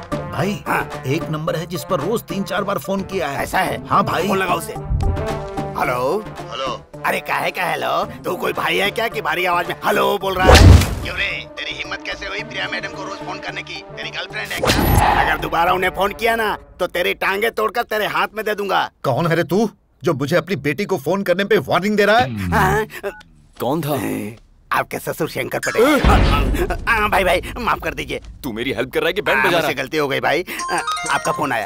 भाई एक नंबर है जिस पर रोज 3-4 बार फोन किया है। ऐसा है? हाँ भाई। फोन लगाओ उसे। Hello hello. अरे काहे का हेलो? तू कोई भाई है क्या कि भारी आवाज में हेलो बोल रहा है? क्यों रे, तेरी हिम्मत कैसे हुई प्रिया मैडम को रोज फोन करने की? तेरी गर्लफ्रेंड है क्या? अगर दोबारा उन्हें फोन किया ना तो तेरी टांगे तोड़कर तेरे हाथ में दे दूंगा। कौन है रे तू जो मुझे अपनी बेटी को फोन करने पे वार्निंग दे रहा है? कौन था? आपके ससुर शंकर पटेल। भाई भाई माफ कर दीजिए। तू मेरी हेल्प कर रहा है कि बैंड बजा रहा है? गलती हो गई भाई। आपका फोन आया।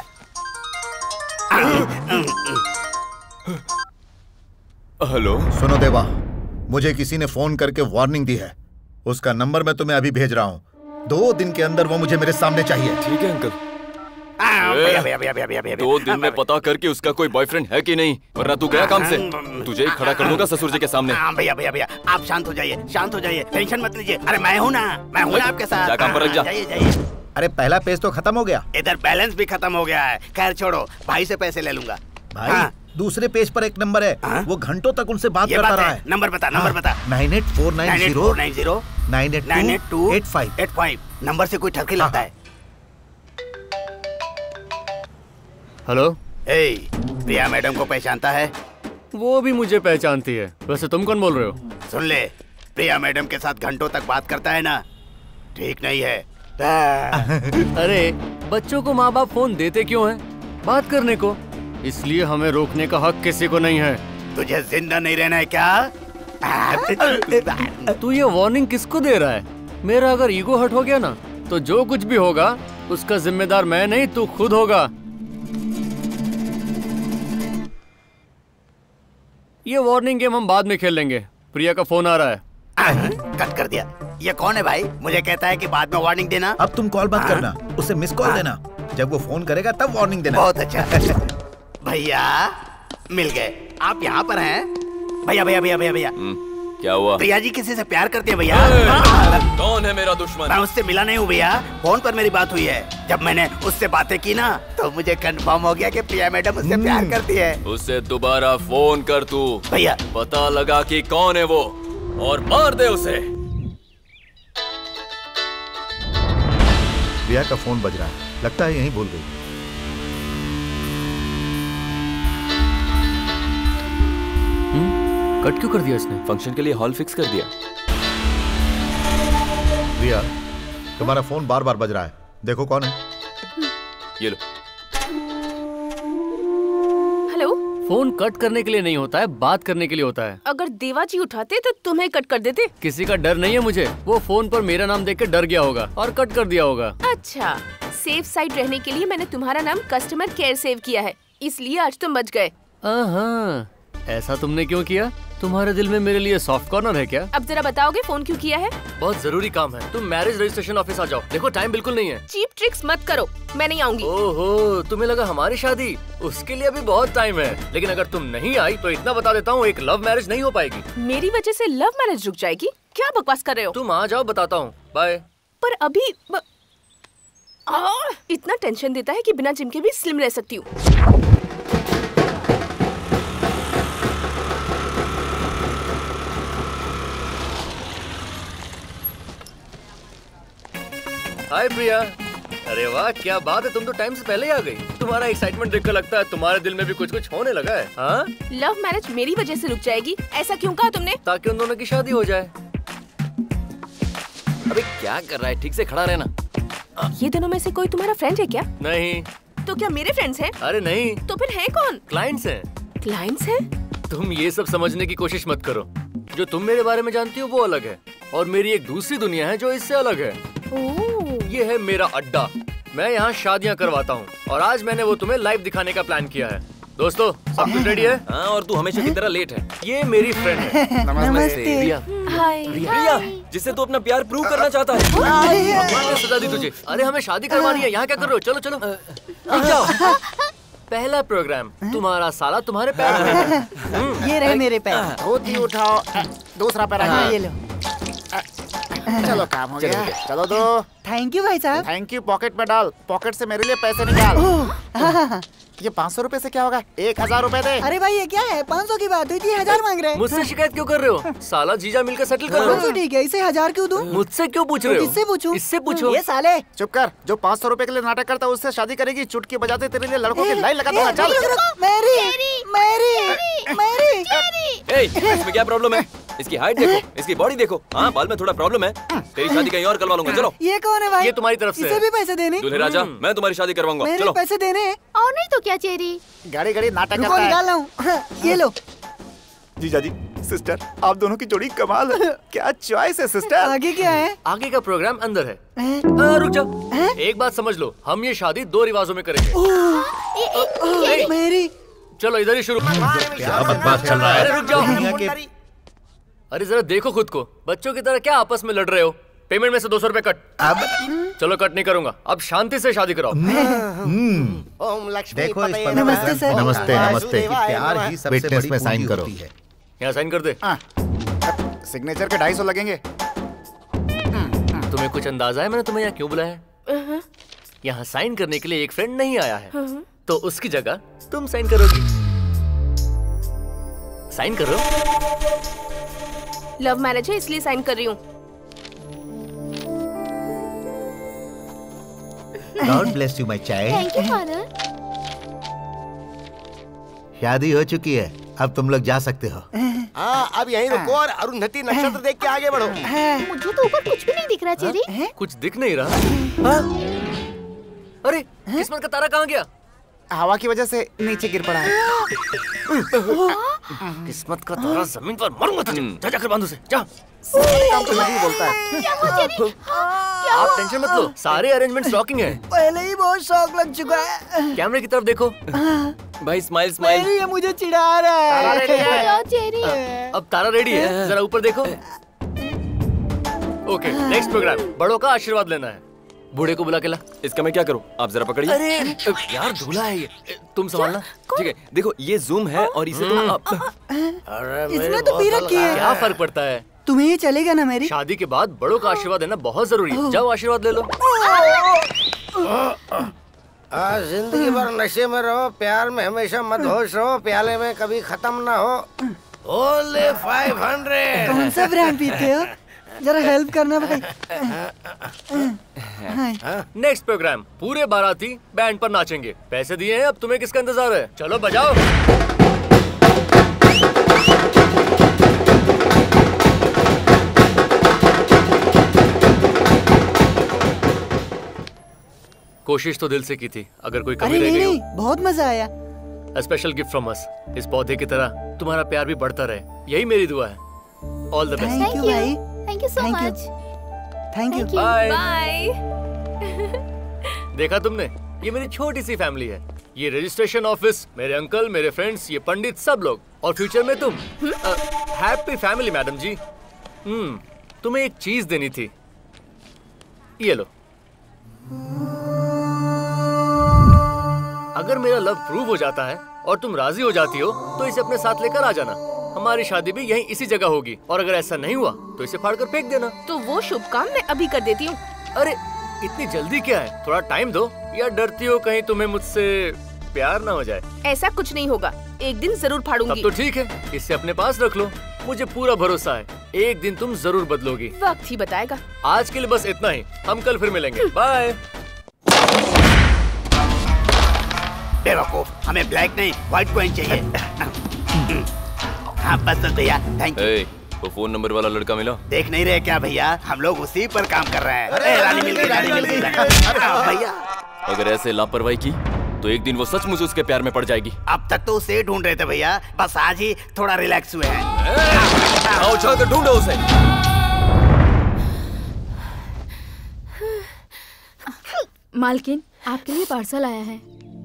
हेलो। सुनो देवा, मुझे किसी ने फोन करके वार्निंग दी है। उसका नंबर मैं तुम्हें अभी भेज रहा हूँ। 2 दिन के अंदर वो मुझे मेरे सामने चाहिए। ठीक है अंकल। 2 दिन में पता करके उसका कोई बॉयफ्रेंड है कि नहीं, वरना तू गया काम से। तुझे ही खड़ा कर दूंगा ससुर जी के सामने। भैया भैया भैया आप शांत हो जाइए, शांत हो जाइए, टेंशन मत लीजिए। अरे मैं हूँ ना आपके साथ। क्या काम पर लग जा। जाइए जाइए। अरे पहला पेज तो खत्म हो गया। इधर बैलेंस भी खत्म हो गया है। खैर छोड़ो, भाई से पैसे ले लूंगा। भाई दूसरे पेज पर एक नंबर है। वो घंटों तक उनसे बात करता रहा है। नंबर बता, नंबर बता। 9849098285। 982885। नंबर से कोई ठरकी लगता है। हेलो। प्रिया मैडम को पहचानता है? वो भी मुझे पहचानती है। वैसे तुम कौन बोल रहे हो? सुन ले, प्रिया मैडम के साथ घंटों तक बात करता है ना, ठीक नहीं है। अरे बच्चों को माँ बाप फोन देते क्यों हैं? बात करने को। इसलिए हमें रोकने का हक किसी को नहीं है। तुझे जिंदा नहीं रहना है क्या? तू ये वार्निंग किसको दे रहा है? मेरा अगर ईगो हर्ट हो गया ना तो जो कुछ भी होगा उसका जिम्मेदार मैं नहीं, तू खुद होगा। ये वार्निंग गेम हम बाद में खेल लेंगे। प्रिया का फोन आ रहा है। कट कर दिया। ये कौन है भाई? मुझे कहता है कि बाद में वार्निंग देना। अब तुम कॉल मत करना, उसे मिस कॉल देना। जब वो फोन करेगा तब वार्निंग देना। बहुत अच्छा। भैया मिल गए। आप यहाँ पर हैं? भैया भैया भैया भैया भैया क्या हुआ? प्रिया जी किसी से प्यार करती है भैया। कौन है मेरा दुश्मन? मैं उससे मिला नहीं हूँ भैया, फोन पर मेरी बात हुई है। जब मैंने उससे बातें की ना तो मुझे कंफर्म हो गया कि प्रिया मैडम उससे प्यार करती है। उससे दोबारा फोन कर तू भैया, पता लगा कि कौन है वो और मार दे उसे। प्रिया का फोन बज रहा है, लगता है यहीं भूल गई। कट क्यों कर दिया इसने? फंक्शन के लिए हॉल फिक्स कर दिया। प्रिया, तुम्हारा फोन बार बार बज रहा है, देखो कौन है। ये लो। हेलो। फोन कट करने के लिए नहीं होता है, बात करने के लिए होता है। अगर देवा जी उठाते तो तुम्हें कट कर देते। किसी का डर नहीं है मुझे। वो फोन पर मेरा नाम देख के डर गया होगा और कट कर दिया होगा। अच्छा, सेफ साइड रहने के लिए मैंने तुम्हारा नाम कस्टमर केयर सेव किया है, इसलिए आज तुम बच गए। ऐसा तुमने क्यों किया? तुम्हारे दिल में मेरे लिए सॉफ्ट कॉर्नर है क्या? अब जरा बताओगे फोन क्यों किया है? बहुत जरूरी काम है। तुम मैरिज रजिस्ट्रेशन ऑफिस आ जाओ। देखो टाइम बिल्कुल नहीं है। चीप ट्रिक्स मत करो, मैं नहीं आऊंगी। ओहो, तुम्हें लगा हमारी शादी? उसके लिए अभी बहुत टाइम है। लेकिन अगर तुम नहीं आई तो इतना बता देता हूँ, एक लव मैरिज नहीं हो पाएगी। मेरी वजह से लव मैरिज रुक जाएगी? क्या बकवास कर रहे हो? तुम आ जाओ, बताता हूँ। बाय। पर अभी इतना टेंशन देता है कि बिना जिम के भी स्लिम रह सकती हूँ। हाय प्रिया। अरे वाह, क्या बात है, तुम तो टाइम से पहले ही आ गई। तुम्हारा एक्साइटमेंट देखकर लगता है तुम्हारे दिल में भी कुछ कुछ होने लगा है। हाँ? लव मैरिज मेरी वजह से रुक जाएगी, ऐसा क्यों कहा तुमने? ताकि उन दोनों की शादी हो जाए। अबे क्या कर रहा है, ठीक से खड़ा रहना। ये दोनों में से कोई तुम्हारा फ्रेंड है क्या? नहीं। तो क्या मेरे फ्रेंड्स हैं? अरे नहीं। तो फिर है कौन? क्लाइंट्स हैं। क्लाइंट्स हैं? तुम ये सब समझने की कोशिश मत करो। जो तुम मेरे बारे में जानती हो वो अलग है, और मेरी एक दूसरी दुनिया है जो इससे अलग है। ये है मेरा अड्डा। मैं यहाँ शादियाँ करवाता हूँ, और आज मैंने वो तुम्हें लाइव दिखाने का प्लान किया है। दोस्तों, सब कुछ रेडी है? हाँ, और तू हमेशा की तरह लेट है। ये मेरी फ्रेंड है। नमस्ते। प्रिया। हाय। प्रिया, जिससे तू अपना प्यार प्रूव करना चाहता है। भगवान ने सजा दी तुझे। अरे हमें शादी करवानी है, यहाँ क्या कर रहे हो? चलो चलो जाओ। पहला प्रोग्राम, तुम्हारा साला तुम्हारे पैर में। ये रहे मेरे पैर। धोती उठाओ, दूसरा पैर। ये लो। चलो काम हो गया। चलो दो। थैंक यू भाई साहब। थैंक यू पॉकेट में डाल, पॉकेट से मेरे लिए पैसे निकाल। ये 500 रुपए से क्या होगा? 1000 रुपए दे। अरे भाई ये क्या है? 500 की बात हुई थी, 1000 मांग रहे हैं। मुझसे शिकायत क्यों कर रहे हो? साला जीजा मिलकर सेटल कर लो। तो ठीक है, इसे 1000 क्यों दूं? मुझसे क्यों पूछ रहे हो? किससे पूछूं? इससे पूछो। ये साले चुप कर। जो 500 रुपए के लिए नाटक करता है उससे शादी करेगी। चुटकी बजाते तेरे लिए लड़कों की लाइन लगा दूंगा। चल। इसमें क्या प्रॉब्लम है? इसकी हाइट देखो, इसकी बॉडी देखो। हाँ, बाल में थोड़ा प्रॉब्लम है। तेरी शादी कहीं और करवा लूंगा। चलो। ये कौन है भाई? ये तुम्हारी तरफ से। इसे भी पैसे देने? दूल्हे राजा, मैं तुम्हारी शादी करवाऊंगा। मेरे चलो। पैसे देने हैं। और नहीं तो क्या चेरी? गाड़ी गाड़ी नाटक रुको, करता है। निकाल रहा हूँ। ये लो। जीजा जी, सिस्टर, आप दोनों की जोड़ी कमाल है। क्या चॉइस है सिस्टर। आगे क्या है? आगे का प्रोग्राम अंदर है। रुक जाओ। एक बात समझ लो, हम ये शादी 2 रिवाजों में करेंगे। मेरी चलो इधर ही शुरू। क्या बकवास चल रहा है? अरे रुक जाओ। अरे जरा देखो खुद को, बच्चों की तरह क्या आपस में लड़ रहे हो? पेमेंट में से 200 रुपए कट। अब चलो कट नहीं करूंगा, अब शांति से शादी कराओ। ओम लक्ष्मी देखो इस पर नमस्ते सर। नमस्ते नमस्ते। प्यार ही सबसे विटनेस बड़ी में साइन करो। यहाँ साइन कर दे। सिग्नेचर के 250 लगेंगे। तुम्हें कुछ अंदाजा है मैंने तुम्हें यहाँ क्यों बुलाया है? यहाँ साइन करने के लिए एक फ्रेंड नहीं आया है, तो उसकी जगह तुम साइन करोगी। साइन करो। लव मैरिज है इसलिए साइन कर रही हूँ। God bless you my child. Thank you father. शादी हो चुकी है, अब तुम लोग जा सकते हो। हाँ, अब यहीं रुको और अरुंधति नक्षत्र देख के आगे बढ़ो। मुझे तो ऊपर कुछ भी नहीं दिख रहा चेरी। कुछ दिख नहीं रहा। अरे किस्मत का तारा कहाँ गया? हवा की वजह से नीचे गिर पड़ा है। किस्मत का तारा जमीन पर मरूंगा तुझे। जा जाकर बांध उसे, जा। काम तो नहीं बोलता है। आप टेंशन मत लो, सारे अरेंजमेंट्स रॉकिंग हैं। पहले ही बहुत शौक लग चुका है। कैमरे की तरफ देखो। भाई स्माइल स्माइल। ये मुझे चिढ़ा रहा है। चेरी। अब तारा रेडी है, जरा ऊपर देखो। ओके, नेक्स्ट प्रोग्राम, बड़ों का आशीर्वाद लेना है। बूढ़े को बुला के ला। इसका मैं क्या करूं? आप जरा पकड़िए। अरे यार दूल्हा है ये, तुम संभालना। ठीक है, देखो ये जूम है और इसे तुम इसने तो पी रखी है। क्या फर्क पड़ता है? तुम्हें ये चलेगा ना मेरी? शादी के बाद बड़ों का आशीर्वाद लेना बहुत जरूरी है। जाओ आशीर्वाद ले लो। जिंदगी भर नशे में रहो, प्यार में हमेशा मदहोश रहो, प्याले में कभी खत्म ना हो। ओले 500। कौन सा ब्रांड पीते हो? जरा हेल्प करना भाई। नेक्स्ट प्रोग्राम, पूरे बाराती बैंड पर नाचेंगे। पैसे दिए हैं, अब तुम्हें किसका इंतजार है? चलो बजाओ। कोशिश तो दिल से की थी, अगर कोई कमी रह गई हो। बहुत मजा आया। A special gift from us। इस पौधे की तरह तुम्हारा प्यार भी बढ़ता रहे, यही मेरी दुआ है। All the best. Thank you भाई। Thank you so much. Thank you. Bye. Bye. देखा तुमने, ये मेरी छोटी सी फैमिली है। ये रजिस्ट्रेशन ऑफिस, मेरे अंकल, मेरे फ्रेंड्स, ये पंडित, सब लोग, और फ्यूचर में तुम। Happy family madam ji. तुम्हें एक चीज देनी थी, ये लो। अगर मेरा लव प्रूव हो जाता है और तुम राजी हो जाती हो तो इसे अपने साथ लेकर आ जाना। हमारी शादी भी यहीं इसी जगह होगी, और अगर ऐसा नहीं हुआ तो इसे फाड़ कर फेंक देना। तो वो शुभ काम मैं अभी कर देती हूँ। अरे इतनी जल्दी क्या है, थोड़ा टाइम दो। या डरती हो कहीं तुम्हें मुझसे प्यार ना हो जाए? ऐसा कुछ नहीं होगा, एक दिन जरूर फाड़ूंगी। तब तो ठीक है, इसे अपने पास रख लो। मुझे पूरा भरोसा है, एक दिन तुम जरूर बदलोगी। वक्त ही बताएगा। आज के लिए बस इतना ही, हम कल फिर मिलेंगे। बाय। बेवकूफ, हमें ब्लैक नहीं व्हाइट कॉइन चाहिए। हाँ बस भैया, थैंक यू। वो फोन नंबर वाला लड़का मिला? देख नहीं रहे क्या भैया, हम लोग उसी पर काम कर रहे हैं। रानी मिल गई, रानी मिल गई भैया। अगर ऐसे लापरवाही की तो एक दिन वो सचमुच उसके प्यार में पड़ जाएगी। अब तक तो उसे ढूंढ रहे थे भैया, बस आज ही थोड़ा रिलैक्स हुए हैं। आओ जाकर ढूंढो उसे। मालकिन, आपके लिए पार्सल आया है।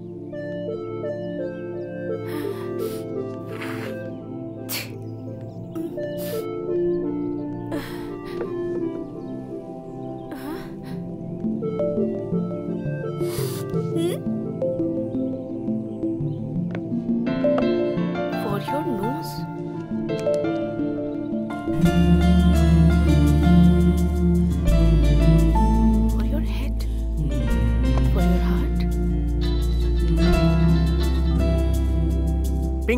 For your nose. For your head. For your heart.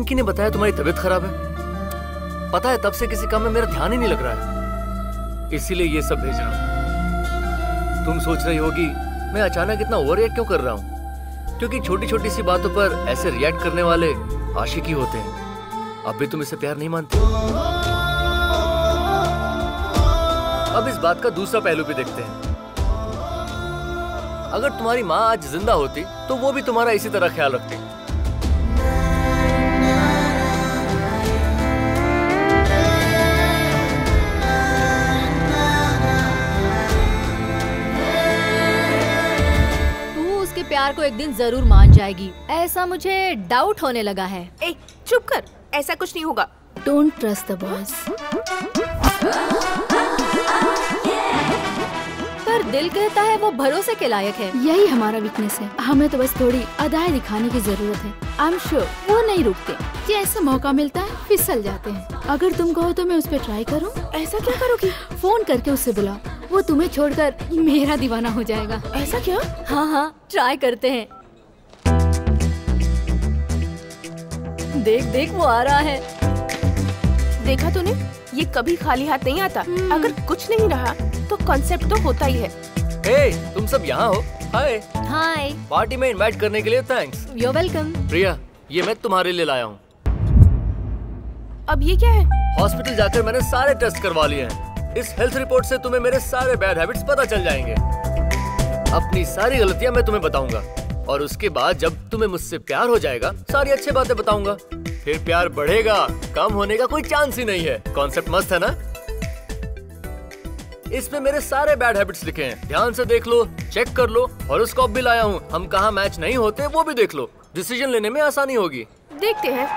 Pinky ने बताया तुम्हारी तबीयत खराब है। पता है तब से किसी काम में मेरा ध्यान ही नहीं लग रहा है, इसीलिए ये सब भेज रहा हूँ। तुम सोच रही होगी मैं अचानक इतना ओवर रिएक्ट क्यों कर रहा हूँ, क्योंकि छोटी छोटी सी बातों पर ऐसे रिएक्ट करने वाले आशिक ही होते हैं। अब भी तुम इसे प्यार नहीं मानती। अब इस बात का दूसरा पहलू भी देखते हैं। अगर तुम्हारी माँ आज जिंदा होती तो वो भी तुम्हारा इसी तरह ख्याल रखती। तू उसके प्यार को एक दिन जरूर मान जाएगी, ऐसा मुझे डाउट होने लगा है। ए, चुप कर, ऐसा कुछ नहीं होगा। Don't trust the boys. पर दिल कहता है वो भरोसे के लायक है। यही हमारा वीकनेस है, हमें तो बस थोड़ी अदाएं दिखाने की जरूरत है। आई एम श्योर वो नहीं रुकते, जैसे मौका मिलता है फिसल जाते हैं। अगर तुम कहो तो मैं उस पर ट्राई करूं। ऐसा क्या करोगी? फोन करके उससे बुला, वो तुम्हें छोड़कर मेरा दीवाना हो जाएगा। ऐसा क्या? हाँ हाँ, ट्राई करते हैं। देख देख वो आ रहा है। देखा तूने, ये कभी खाली हाथ नहीं आता। अगर कुछ नहीं रहा तो कॉन्सेप्ट तो होता ही है। हे, तुम सब यहाँ हो? हाय। हाय। पार्टी में इनवाइट करने के लिए थैंक्स। You welcome. प्रिया, ये मैं तुम्हारे लिए लाया हूँ। अब ये क्या है? हॉस्पिटल जाकर मैंने सारे टेस्ट करवा लिए हैं। इस हेल्थ रिपोर्ट से तुम्हें मेरे सारे बैड हैबिट्स पता चल जाएंगे। अपनी सारी गलतियाँ मैं तुम्हें बताऊंगा और उसके बाद जब तुम्हें मुझसे प्यार हो जाएगा सारी अच्छी बातें बताऊंगा। फिर प्यार बढ़ेगा, कम होने का कोई चांस ही नहीं है। कॉन्सेप्ट मस्त है ना? इसमें मेरे सारे बैड हैबिट्स लिखे हैं, ध्यान से देख लो, चेक कर लो। हॉरोस्कोप भी लाया हूँ, हम कहाँ मैच नहीं होते वो भी देख लो। डिसीजन लेने में आसानी होगी। देखते हैं।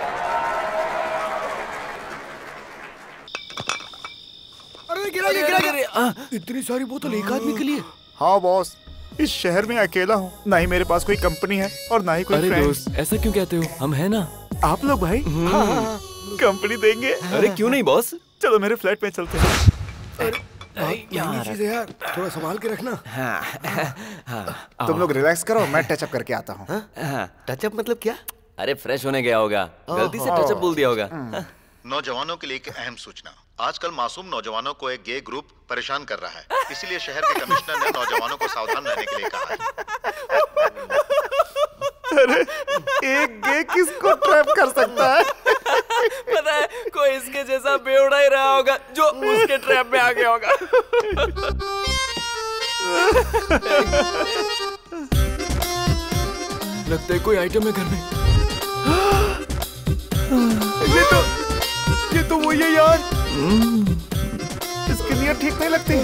अरे गिरा। इतनी सारी बोतल एक आदमी के लिए? हाँ बॉस, इस शहर में अकेला हूँ, ना ही मेरे पास कोई कंपनी है और ना ही कोई अरे दोस्त, ऐसा क्यों कहते हो? हम है ना। आप लोग भाई कंपनी देंगे? अरे क्यों नहीं बॉस, चलो मेरे फ्लैट में चलते हैं। चीज है यार, थोड़ा संभाल के रखना। तुम लोग रिलैक्स करो, मैं टचअप करके आता हूँ। टचअप मतलब क्या? अरे फ्रेश होने गया होगा, गलती से टचअप बोल दिया होगा। नौजवानों के लिए एक अहम सूचना। आजकल मासूम नौजवानों को एक गे ग्रुप परेशान कर रहा है, इसीलिए शहर के कमिश्नर ने नौजवानों को सावधान रहने के लिए कहा है। अरे एक गे किसको ट्रैप कर सकता है? पता है, कोई इसके जैसा बेवड़ा ही रहा होगा जो उसके ट्रैप में आ गया होगा। लगता है कोई आइटम है घर में। ये तो वही है यार। इसकी नीयत ठीक नहीं लगती।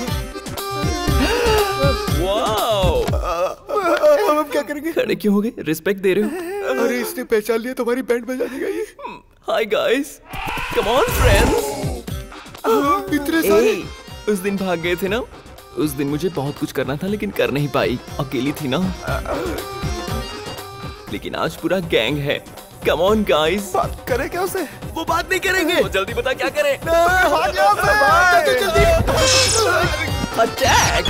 वाओ, अब क्या करेंगे? खड़े क्यों हो गए? रिस्पेक्ट दे रहे हो? अरे इसने पहचान लिया, तुम्हारी बैंड बजा देगा ये। Hi guys, come on friends. इतने सारे। उस दिन भाग गए थे ना, उस दिन मुझे बहुत कुछ करना था लेकिन कर नहीं पाई, अकेली थी ना। लेकिन आज पूरा गैंग है। Come on guys. बात करें क्या उसे? वो बात नहीं करेंगे। वो जल्दी बता क्या करें? भाग यहाँ से, जल्दी। अटैक।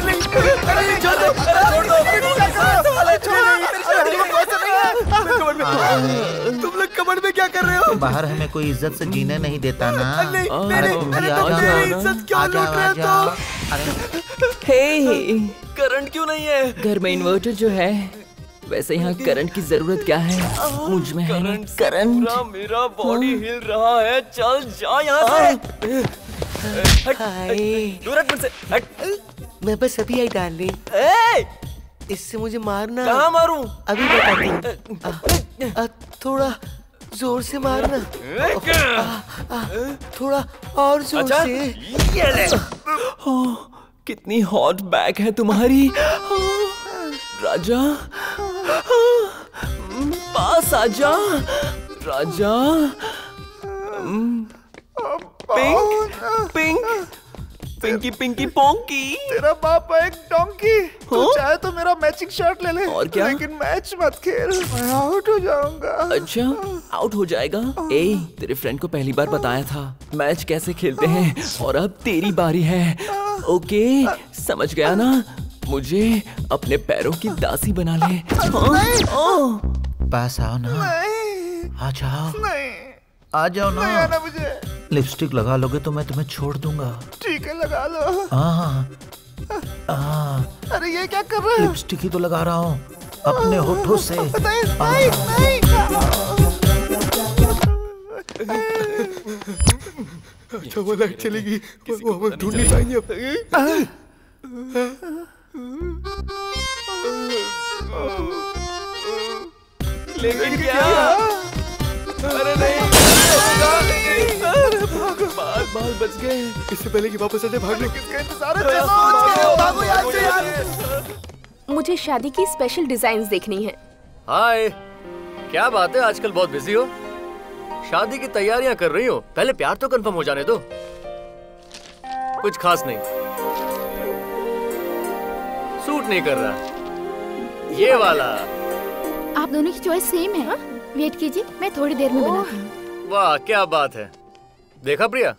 तुम लोग कमर में क्या कर रहे हो? बाहर हमें कोई इज्जत से जीने नहीं देता ना। अरे तुम भी आ जाओ। इज्जत क्यों लूट रहे हो? हे, करंट क्यों नहीं है? घर में इन्वर्टर जो है, वैसे यहाँ करंट की जरूरत क्या है? मुझ में है करंट। मेरा बॉडी हिल रहा है, चल जा यहाँ से। दूर हट मुझसे, हट। मैं बस अभी आई डार्लिंग। इससे मुझे मारना। कहाँ मारूं? अभी बताती हूँ। थोड़ा जोर से मारना। थोड़ा और जोर से। ये ले। कितनी हॉट बैक है तुम्हारी राजा। पास आजा राजा। पिंक पिंक पिंकी पिंकी पोंकी। तेरा बाप है एक डोंकी। तू चाहे तो मेरा मैचिंग शर्ट ले ले। और क्या? लेकिन मैच मत खेल, मैं आउट हो जाऊंगा। अच्छा, आउट हो जाएगा? ए, तेरे फ्रेंड को पहली बार बताया था मैच कैसे खेलते हैं, और अब तेरी बारी है। ओके, समझ गया ना? मुझे अपने पैरों की दासी बना ले। पास आओ ना। आ जाओ। नहीं आ जाओ ना। नहीं आना मुझे। लिपस्टिक लगा लोगे तो मैं तुम्हें छोड़ दूंगा। ठीक है लगा लो। हाँ। अरे ये क्या कर रहा है? लिपस्टिक ही तो लगा रहा हूँ अपने होठों से। नहीं नहीं अच्छा वो लाइट चलेगी, वो हम ढूंढ नहीं पाएंगे अब। लेकिन क्या? अरे नहीं, बाल बच गए। इससे पहले कि वापस आ जाए भाग लो। किसका इंतजार है? चलो भागो यहाँ से यार। मुझे शादी की स्पेशल डिजाइन्स देखनी है। हाय, क्या बात है, आजकल बहुत बिजी हो? शादी की तैयारियां कर रही हो? पहले प्यार तो कंफर्म हो जाने दो। कुछ खास नहीं, सूट नहीं कर रहा ये वाला। आप दोनों की चॉइस सेम है। वेट कीजिए, मैं थोड़ी देर में बनाती हूँ। वाह क्या बात है। देखा प्रिया,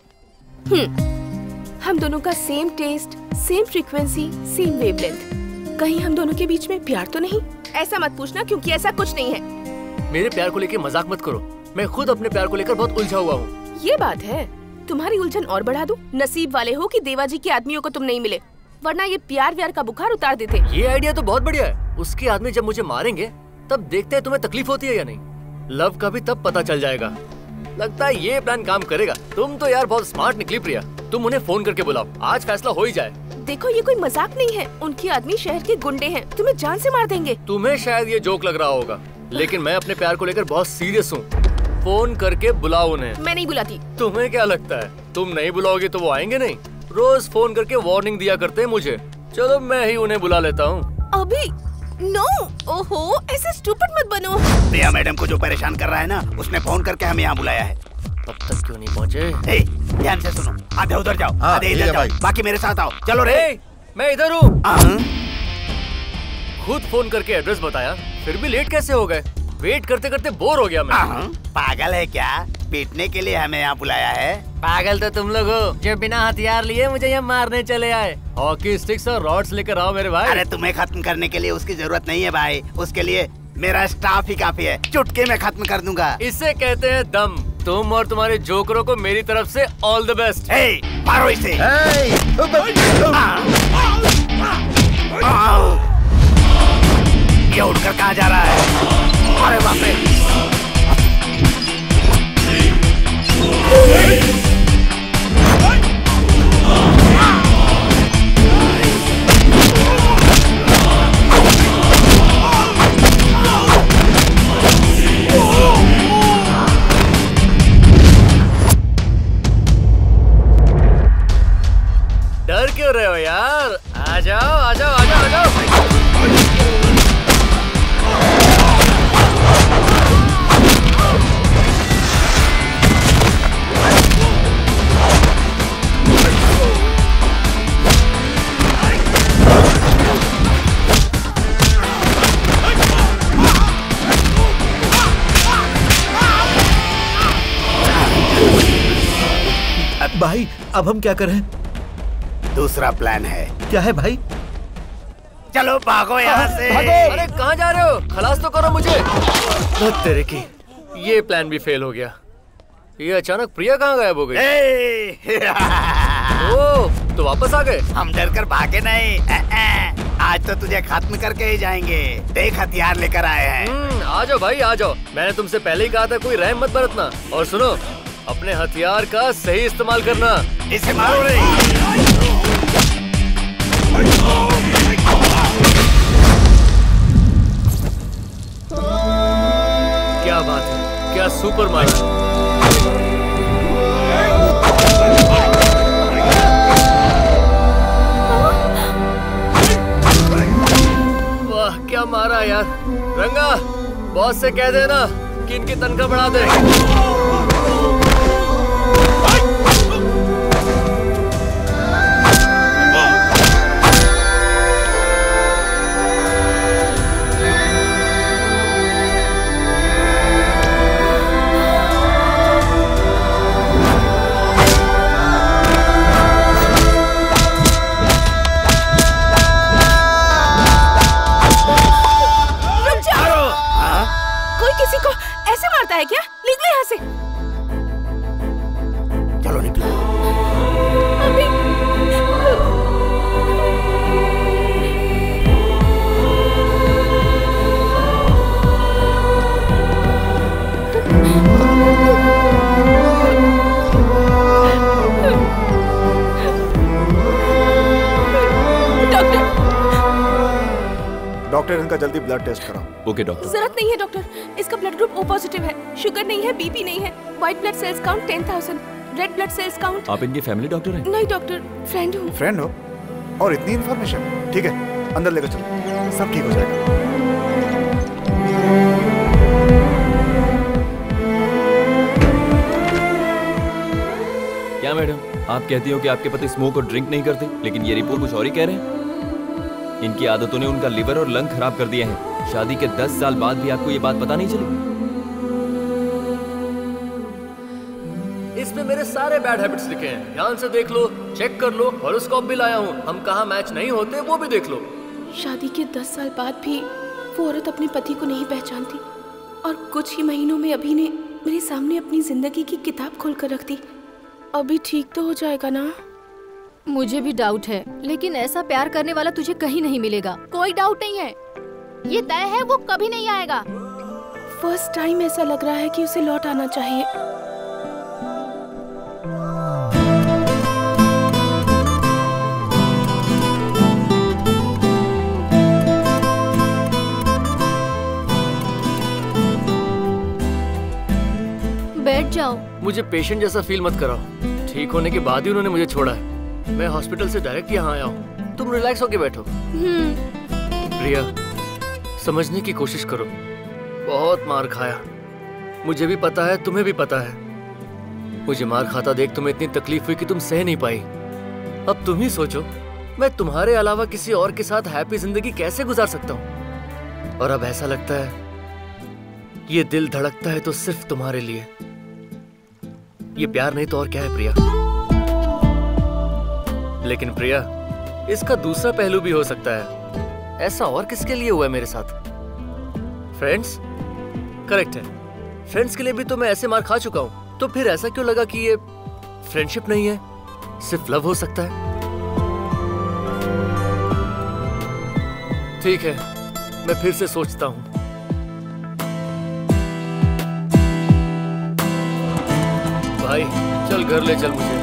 हम दोनों का same taste, same frequency, same wavelength. कहीं हम दोनों के बीच में प्यार तो नहीं? ऐसा मत पूछना क्योंकि ऐसा कुछ नहीं है। मेरे प्यार को लेकर मजाक मत करो। मैं खुद अपने प्यार को लेकर बहुत उलझा हुआ हूँ। ये बात है, तुम्हारी उलझन और बढ़ा दूं? नसीब वाले हो कि देवाजी के आदमियों को तुम नहीं मिले, वरना ये प्यार व्यार का बुखार उतार देते। ये आइडिया तो बहुत बढ़िया है। उसके आदमी जब मुझे मारेंगे तब देखते हैं तुम्हें तकलीफ होती है या नहीं। लव का भी तब पता चल जाएगा। लगता है ये प्लान काम करेगा। तुम तो यार बहुत स्मार्ट निकली प्रिया। तुम उन्हें फोन करके बुलाओ, आज फैसला हो ही जाए। देखो ये कोई मजाक नहीं है, उनके आदमी शहर के गुंडे हैं, तुम्हें जान से मार देंगे। तुम्हें शायद ये जोक लग रहा होगा, लेकिन मैं अपने प्यार को लेकर बहुत सीरियस हूँ। फोन करके बुलाओ उन्हें। मैं नहीं बुलाती। तुम्हें क्या लगता है तुम नहीं बुलाओगे तो वो आएंगे नहीं? रोज फोन करके वार्निंग दिया करते हैं मुझे। चलो मैं ही उन्हें बुला लेता हूँ। अभी नो। ओहो, ऐसे स्टूपिड मत बनो। प्रिया मैडम को जो परेशान कर रहा है ना, उसने फोन करके हमें यहाँ बुलाया है। अब तक क्यों नहीं पहुँचे? ध्यान से सुनो, आधे उधर जाओ, आधे इधर जाओ, बाकी मेरे साथ आओ। चलो रे। मैं इधर हूँ। खुद फोन करके एड्रेस बताया, फिर भी लेट कैसे हो गए? वेट करते करते बोर हो गया मैं। पागल है क्या? पीटने के लिए हमें यहाँ बुलाया है? पागल तो तुम लोग हो जो बिना हथियार लिए मुझे यहाँ मारने चले आए। हॉकी स्टिक्स और रॉड्स लेकर आओ मेरे भाई। अरे तुम्हें खत्म करने के लिए उसकी जरूरत नहीं है भाई, उसके लिए मेरा स्टाफ ही काफी है। चुटके में खत्म कर दूंगा। इसे कहते हैं दम। तुम और तुम्हारे जोकरों को मेरी तरफ से ऑल द बेस्ट। मारो इसे। ये उड़कर कहाँ जा रहा है? अरे बाप रे। डर क्यों रहे हो यार? आ जाओ आ जाओ आ जाओ आ जाओ। भाई अब हम क्या करें? दूसरा प्लान है। क्या है भाई? चलो भागो यहाँ से। अरे कहाँ जा रहे हो? खलास तो करो मुझे। तेरे की ये प्लान भी फेल हो गया। ये अचानक प्रिया कहाँ गायब हो गई? ओह, तो वापस आ गए? हम डर कर भागे नहीं। आज तो तुझे खत्म करके ही जाएंगे। देख हथियार लेकर आए हैं। आ जाओ भाई आ जाओ। मैंने तुमसे पहले ही कहा था कोई रहम मत बरतना। और सुनो, अपने हथियार का सही इस्तेमाल करना। इसे मारो रे। क्या बात है, क्या सुपर मारा। वाह क्या मारा यार। रंगा, बॉस से कह देना कि इनकी तनख्वाह बढ़ा दे। कोई किसी को ऐसे मारता आता है क्या? निकले यहाँ से। चलो निकलो। डॉक्टर इनका जल्दी ब्लड टेस्ट कराओ। Okay doctor. जरूरत नहीं है डॉक्टर, इसका ब्लड ग्रुप ओ पॉजिटिव है, शुगर नहीं है, बीपी नहीं है, white blood cells count 10,000, red blood cells count. आप इनके फैमिली डॉक्टर हैं? नहीं डॉक्टर, फ्रेंड हूँ। फ्रेंड हो? और इतनी इन्फॉर्मेशन? ठीक है, अंदर लेकर चलो, सब ठीक हो जाएगा। क्या मैडम, आप कहती हो कि आपके पति स्मोक और ड्रिंक नहीं करते, लेकिन ये रिपोर्ट कुछ और ही कह रहे हैं। इनकी आदतों ने उनका लिवर और लंग खराब कर दिए हैं। शादी के 10 साल बाद भी आपको ये बात पता नहीं चली? इसमें मेरे सारे बैड हैबिट्स लिखे हैं, ध्यान से देख लो, चेक कर लो। हॉरोस्कोप भी लाया हूँ, हम कहाँ मैच नहीं होते वो भी देख लो। शादी के 10 साल बाद भी वो औरत अपने पति को नहीं पहचानती और कुछ ही महीनों में अभी ने मेरे सामने अपनी जिंदगी की किताब खोल कर रख दी। अभी ठीक तो हो जाएगा ना? मुझे भी डाउट है, लेकिन ऐसा प्यार करने वाला तुझे कहीं नहीं मिलेगा। कोई डाउट नहीं है, ये तय है वो कभी नहीं आएगा। फर्स्ट टाइम ऐसा लग रहा है कि उसे लौट आना चाहिए। बैठ जाओ। मुझे पेशेंट जैसा फील मत कराओ। ठीक होने के बाद ही उन्होंने मुझे छोड़ा है। मैं हॉस्पिटल से डायरेक्ट यहाँ आया हूँ। तुम रिलैक्स होके बैठो। प्रिया, समझने की कोशिश करो। बहुत मार खाया, मुझे भी पता है, तुम्हें भी पता है। मुझे मार खाता देख तुम्हें इतनी तकलीफ हुई कि तुम सह नहीं पाई। अब तुम ही सोचो, मैं तुम्हारे अलावा किसी और के साथ हैप्पी जिंदगी कैसे गुजार सकता हूँ। और अब ऐसा लगता है ये दिल धड़कता है तो सिर्फ तुम्हारे लिए। ये प्यार नहीं तो और क्या है प्रिया। लेकिन प्रिया, इसका दूसरा पहलू भी हो सकता है। ऐसा और किसके लिए हुआ है मेरे साथ? फ्रेंड्स? करेक्ट है, फ्रेंड्स के लिए भी तो मैं ऐसे मार खा चुका हूं। तो फिर ऐसा क्यों लगा कि ये फ्रेंडशिप नहीं है, सिर्फ लव हो सकता है? ठीक है, मैं फिर से सोचता हूं। भाई चल घर ले चल मुझे।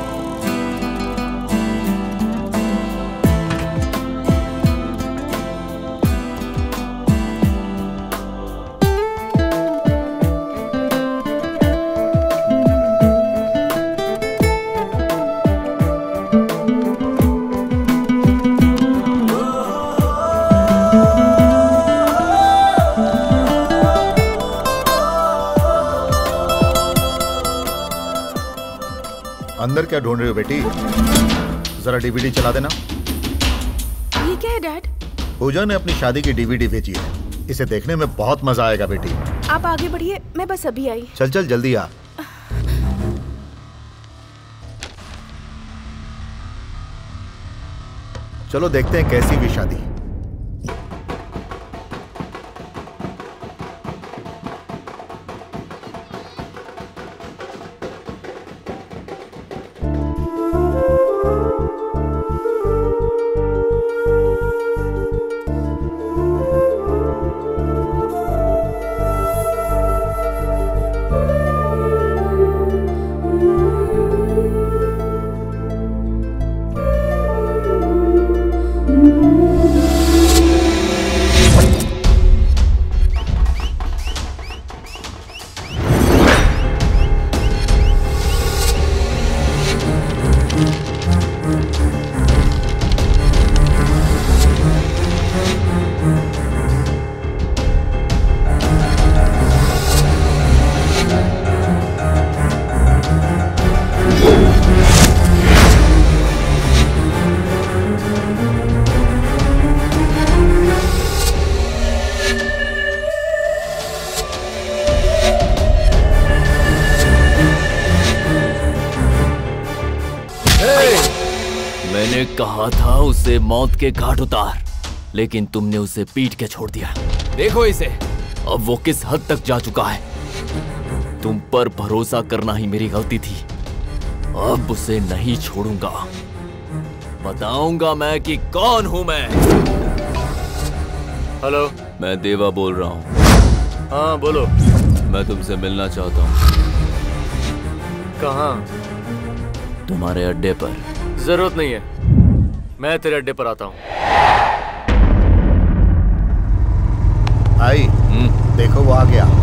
अंदर क्या ढूंढ रही हो बेटी? जरा डीवीडी चला देना। ये क्या है डैड? पूजा ने अपनी शादी की डीवीडी भेजी है, इसे देखने में बहुत मजा आएगा बेटी। आप आगे बढ़िए, मैं बस अभी आई। चल चल जल्दी आ। चलो देखते हैं कैसी भी शादी। मैंने कहा था उसे मौत के घाट उतार, लेकिन तुमने उसे पीट के छोड़ दिया। देखो इसे, अब वो किस हद तक जा चुका है। तुम पर भरोसा करना ही मेरी गलती थी। अब उसे नहीं छोड़ूंगा। बताऊंगा मैं कि कौन हूं मैं। हेलो, मैं देवा बोल रहा हूँ। हाँ बोलो। मैं तुमसे मिलना चाहता हूँ। कहाँ? तुम्हारे अड्डे पर। जरूरत नहीं है, मैं तेरे अड्डे पर आता हूँ। आई, देखो वो आ गया।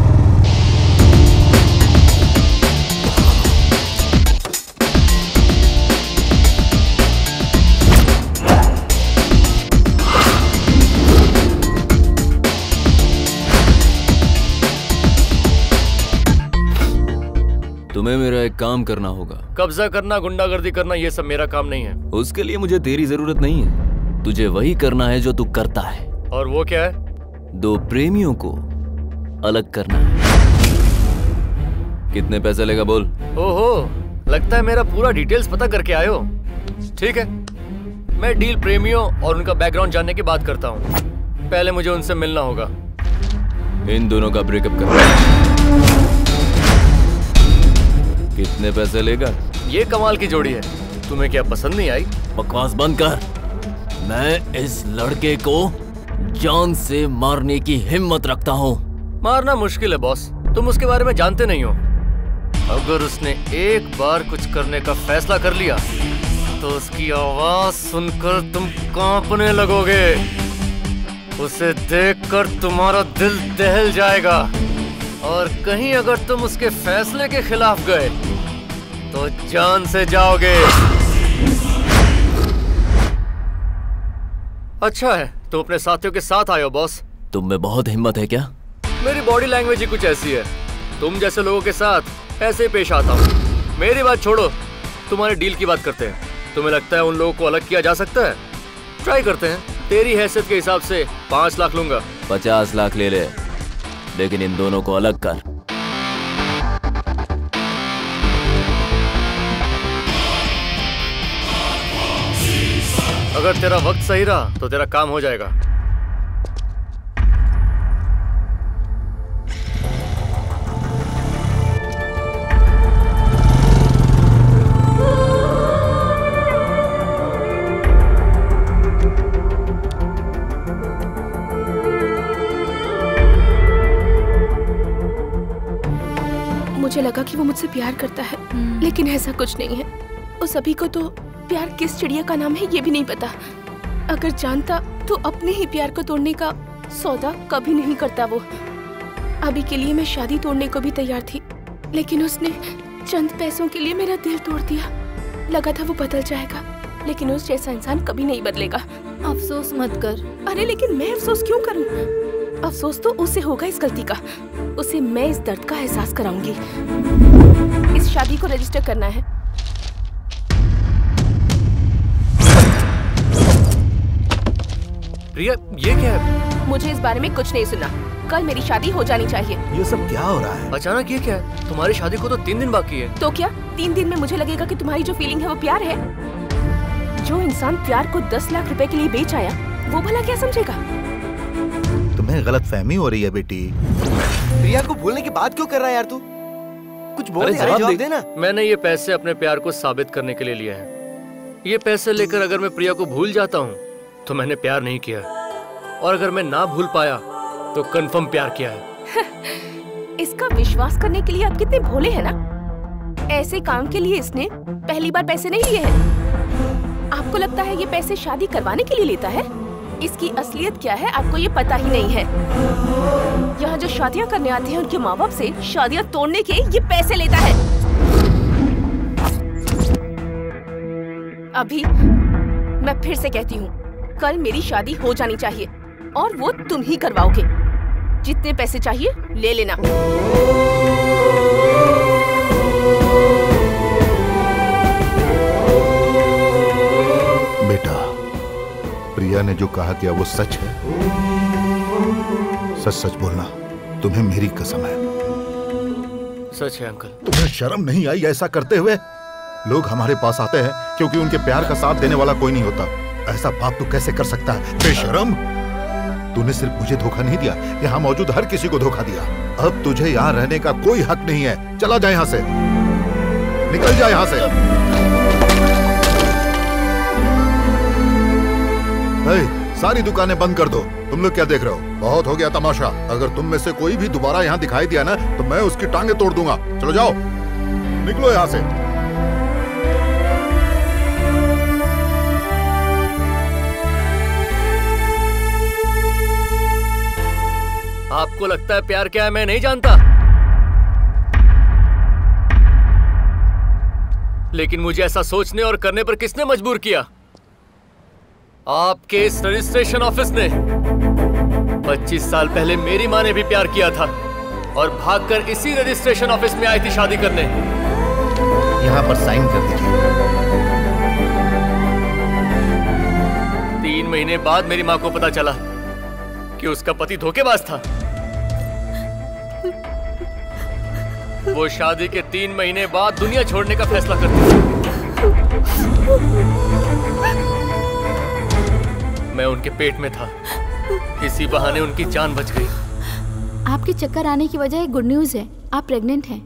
तुम्हें मेरा एक काम करना होगा। कब्जा करना, गुंडागर्दी करना, ये सब मेरा काम नहीं है। उसके लिए मुझे तेरी जरूरत नहीं है। तुझे वही करना है जो तू करता है। और वो क्या है? दो प्रेमियों को अलग करना है। कितने पैसे लेगा बोल? ओहो, लगता है मेरा पूरा डिटेल्स पता करके आए हो। ठीक है, मैं डील प्रेमियों और उनका बैकग्राउंड जानने की बात करता हूँ। पहले मुझे उनसे मिलना होगा। इन दोनों का ब्रेकअप करना है। कितने पैसे लेगा? ये कमाल की जोड़ी है, तुम्हें क्या पसंद नहीं आई? बकवास बंद कर। मैं इस लड़के को जान से मारने की हिम्मत रखता हूँ। मारना मुश्किल है बॉस, तुम उसके बारे में जानते नहीं हो। अगर उसने एक बार कुछ करने का फैसला कर लिया तो उसकी आवाज सुनकर तुम कांपने लगोगे। उसे देखकर तुम्हारा दिल दहल जाएगा। और कहीं अगर तुम उसके फैसले के खिलाफ गए तो जान से जाओगे। अच्छा है तुम अपने साथियों के साथ आए हो बॉस। तुम में बहुत हिम्मत है क्या? मेरी बॉडी लैंग्वेज ही कुछ ऐसी है। तुम जैसे लोगों के साथ ऐसे ही पेश आता हूँ। मेरी बात छोड़ो, तुम्हारे डील की बात करते हैं। तुम्हें लगता है उन लोगों को अलग किया जा सकता है? ट्राई करते हैं। तेरी हैसियत के हिसाब से 5 लाख लूंगा। 50 लाख ले ले, लेकिन इन दोनों को अलग कर। अगर तेरा वक्त सही रहा तो तेरा काम हो जाएगा। मुझे लगा कि वो मुझसे प्यार करता है, लेकिन ऐसा कुछ नहीं है। उस सभी को तो प्यार किस चिड़िया का नाम है ये भी नहीं पता। अगर जानता तो अपने ही प्यार को तोड़ने का सौदा कभी नहीं करता वो। अभी के लिए मैं शादी तोड़ने को भी तैयार थी, लेकिन उसने चंद पैसों के लिए मेरा दिल तोड़ दिया। लगा था वो बदल जाएगा, लेकिन उस जैसा इंसान कभी नहीं बदलेगा। अफसोस मत कर। अरे लेकिन मैं अफसोस क्यों करूं? अफसोस तो उसे होगा इस गलती का। उसे मैं इस दर्द का एहसास कराऊंगी। इस शादी को रजिस्टर करना है। प्रिया, ये क्या है? मुझे इस बारे में कुछ नहीं सुना। कल मेरी शादी हो जानी चाहिए। ये सब क्या हो रहा है? अचानक ये क्या है? तुम्हारी शादी को तो 3 दिन बाकी है। तो क्या 3 दिन में मुझे लगेगा कि तुम्हारी जो फीलिंग है वो प्यार है? जो इंसान प्यार को 10 लाख रुपए के लिए बेच आया, वो भला क्या समझेगा? तुम्हें गलतफहमी हो रही है बेटी। प्रिया को भूलने की बात क्यों कर रहा है यार तू? कुछ बोल, जवाब दे ना। मैंने ये पैसे अपने प्यार को साबित करने के लिए लिए हैं। ये पैसे लेकर अगर मैं प्रिया को भूल जाता हूँ तो मैंने प्यार नहीं किया, और अगर मैं ना भूल पाया तो कंफर्म प्यार किया है। इसका विश्वास करने के लिए आप कितने भोले हैं ना। ऐसे काम के लिए इसने पहली बार पैसे नहीं लिए हैं। आपको लगता है ये पैसे शादी करवाने के लिए लेता है? इसकी असलियत क्या है आपको ये पता ही नहीं है। यहाँ जो शादियाँ करने आते हैं उनके माँ बाप से शादियाँ तोड़ने के ये पैसे लेता है। अभी मैं फिर से कहती हूँ, कल मेरी शादी हो जानी चाहिए और वो तुम ही करवाओगे। जितने पैसे चाहिए ले लेना। बेटा, प्रिया ने जो कहा क्या वो सच है? सच सच बोलना, तुम्हें मेरी कसम है। सच है अंकल। तुम्हें शर्म नहीं आई ऐसा करते हुए? लोग हमारे पास आते हैं क्योंकि उनके प्यार का साथ देने वाला कोई नहीं होता। ऐसा बाप तू कैसे कर सकता है? बेशर्म। तूने सिर्फ मुझे धोखा नहीं दिया, यहाँ मौजूद हर किसी को धोखा दिया। अब तुझे यहाँ रहने का कोई हक नहीं है। चला जा यहाँ से, निकल जा यहाँ से। सारी दुकानें बंद कर दो। तुम लोग क्या देख रहे हो? बहुत हो गया तमाशा। अगर तुम में से कोई भी दोबारा यहाँ दिखाई दिया ना तो मैं उसकी टांगे तोड़ दूंगा। चलो जाओ, निकलो यहाँ से। आपको लगता है प्यार क्या है मैं नहीं जानता, लेकिन मुझे ऐसा सोचने और करने पर किसने मजबूर किया? आपके इस रजिस्ट्रेशन ऑफिस ने। 25 साल पहले मेरी माँ ने भी प्यार किया था और भागकर इसी रजिस्ट्रेशन ऑफिस में आई थी शादी करने। यहाँ पर साइन कर दीजिए। 3 महीने बाद मेरी माँ को पता चला कि उसका पति धोखेबाज था। वो शादी के 3 महीने बाद दुनिया छोड़ने का फैसला करती थी। मैं उनके पेट में था, इसी बहाने उनकी जान बच गई। आपके चक्कर आने की वजह एक गुड न्यूज है, आप प्रेग्नेंट हैं।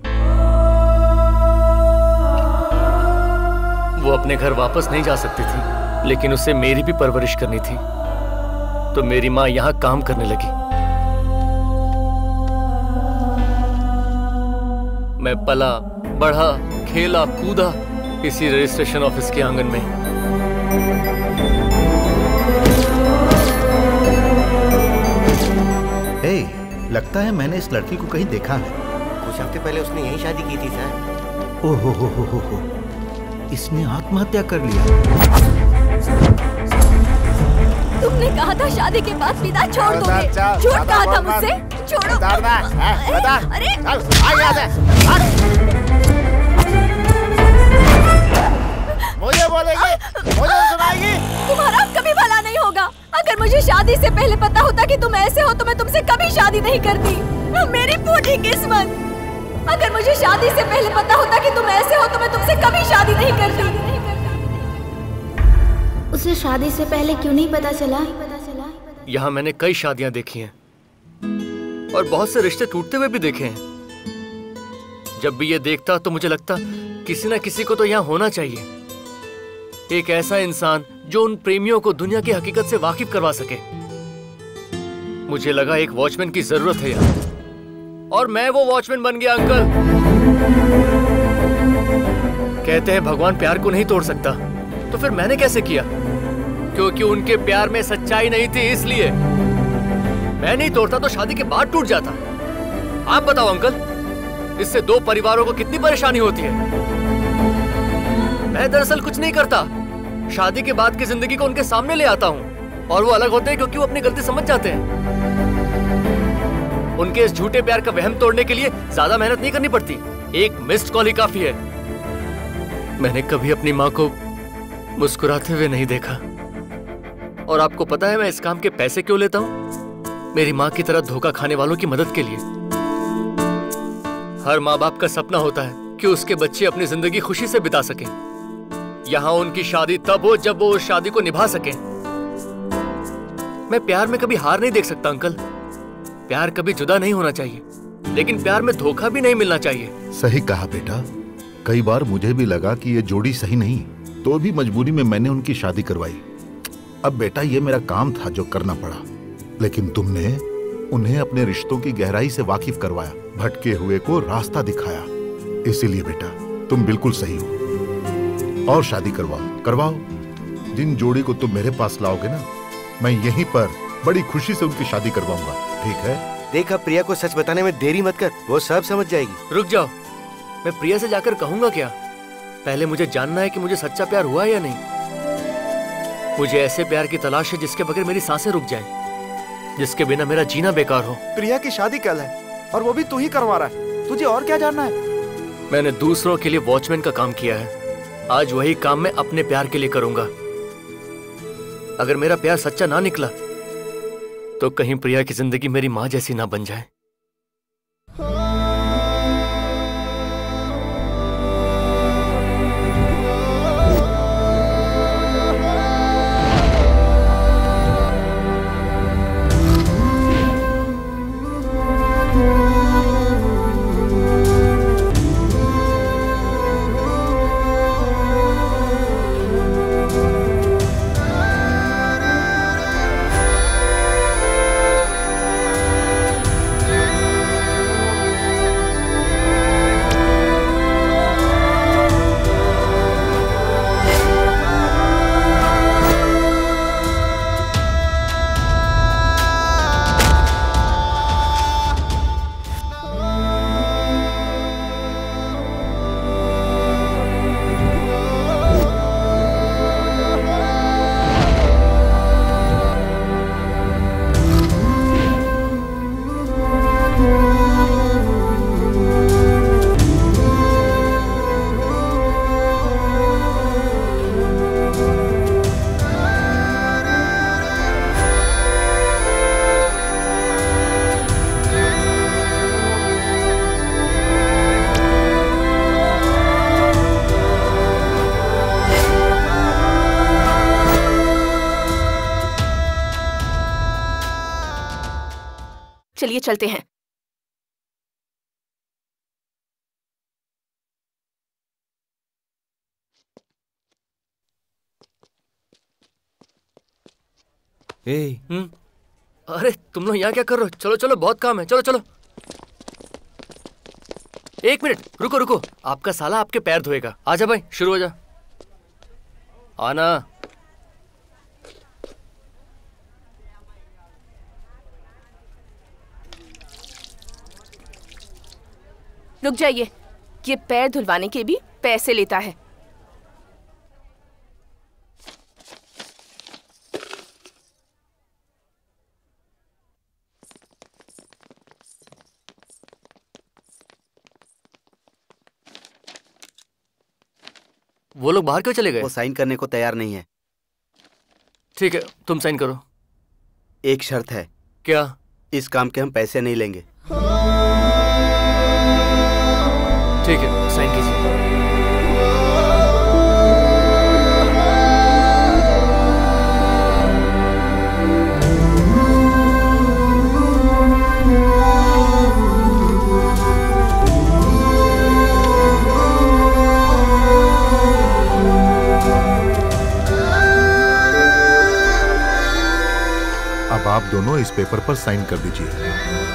वो अपने घर वापस नहीं जा सकती थी, लेकिन उसे मेरी भी परवरिश करनी थी, तो मेरी माँ यहाँ काम करने लगी। मैं पला बढ़ा, खेला कूदा इसी रजिस्ट्रेशन ऑफिस के आंगन में। लगता है मैंने इस लड़की को कहीं देखा है। कुछ हफ्ते पहले उसने यही शादी की थी सर। ओहो हो, इसने आत्महत्या कर लिया। तुमने कहा था शादी के बाद पिता छोड़ दोगे, झूठ कहा था मुझसे। छोड़ो। अरे मुझे बोलेगी, मुझे सुनाएगी। तुम्हारा कभी भला नहीं होगा। अगर मुझे शादी से पहले पता होता कि तुम ऐसे हो तो मैं तुमसे कभी शादी नहीं करती। मेरी फूटी किस्मत। अगर मुझे शादी से पहले पता होता कि तुम ऐसे हो तो मैं तुमसे कभी शादी नहीं करती। उसे शादी से पहले क्यों नहीं पता चला? यहाँ मैंने कई शादियां देखी हैं और बहुत से रिश्ते टूटते हुए भी देखे हैं। जब भी ये देखता तो मुझे लगता किसी ना किसी को तो यहाँ होना चाहिए, एक ऐसा इंसान जो उन प्रेमियों को दुनिया की हकीकत से वाकिफ करवा सके। मुझे लगा एक वॉचमैन की जरूरत है यहाँ, और मैं वो वॉचमैन बन गया। अंकल कहते हैं भगवान प्यार को नहीं तोड़ सकता, तो फिर मैंने कैसे किया? क्योंकि उनके प्यार में सच्चाई नहीं थी, इसलिए। मैं नहीं तोड़ता तो शादी के बाद टूट जाता। आप बताओ अंकल, इससे 2 परिवारों को कितनी परेशानी होती है। मैं दरअसल कुछ नहीं करता, शादी के बाद की जिंदगी को उनके सामने ले आता हूँ, और वो अलग होते हैं क्योंकि वो अपनी गलती समझ जाते हैं। उनके इस झूठे प्यार का वहम तोड़ने के लिए ज्यादा मेहनत नहीं करनी पड़ती, एक मिस्ड कॉल ही काफी है। मैंने कभी अपनी माँ को मुस्कुराते हुए नहीं देखा, और आपको पता है मैं इस काम के पैसे क्यों लेता हूँ? मेरी माँ की तरह धोखा खाने वालों की मदद के लिए। हर माँ बाप का सपना होता है कि उसके बच्चे अपनी जिंदगी खुशी से बिता सकें। यहाँ उनकी शादी तब हो जब वो उस शादी को निभा सकें। मैं प्यार में कभी हार नहीं देख सकता अंकल। प्यार कभी जुदा नहीं होना चाहिए, लेकिन प्यार में धोखा भी नहीं मिलना चाहिए। सही कहा बेटा। कई बार मुझे भी लगा कि ये जोड़ी सही नहीं, तो भी मजबूरी में मैंने उनकी शादी करवाई। अब बेटा ये मेरा काम था जो करना पड़ा, लेकिन तुमने उन्हें अपने रिश्तों की गहराई से वाकिफ करवाया, भटके हुए को रास्ता दिखाया। इसीलिए बेटा तुम बिल्कुल सही हो। और शादी करवाओ। जिन जोड़ी को तुम मेरे पास लाओगे ना, मैं यहीं पर बड़ी खुशी से उनकी शादी करवाऊंगा। ठीक है? देखा, प्रिया को सच बताने में देरी मत कर, वो सब समझ जाएगी। रुक जाओ, मैं प्रिया से जाकर कहूंगा क्या? पहले मुझे जानना है कि मुझे सच्चा प्यार हुआ या नहीं। मुझे ऐसे प्यार की तलाश है जिसके बगैर मेरी सांसें रुक जाएं, जिसके बिना मेरा जीना बेकार हो। प्रिया की शादी कल है और वो भी तू ही करवा रहा है, तुझे और क्या जानना है? मैंने दूसरों के लिए वॉचमैन का काम किया है, आज वही काम मैं अपने प्यार के लिए करूंगा। अगर मेरा प्यार सच्चा ना निकला तो कहीं प्रिया की जिंदगी मेरी माँ जैसी ना बन जाए। चलिए चलते हैं। अरे तुम लोग यहाँ क्या कर रहे हो? चलो चलो, बहुत काम है, चलो चलो। एक मिनट रुको रुको, आपका साला आपके पैर धोएगा। आजा भाई, शुरू हो जा। आना। रुक जाइए, ये पैर धुलवाने के भी पैसे लेता है। वो लोग बाहर क्यों चले गए? वो साइन करने को तैयार नहीं है। ठीक है, तुम साइन करो। एक शर्त है। क्या? इस काम के हम पैसे नहीं लेंगे। ठीक है, साइन कीजिए। अब आप दोनों इस पेपर पर साइन कर दीजिए।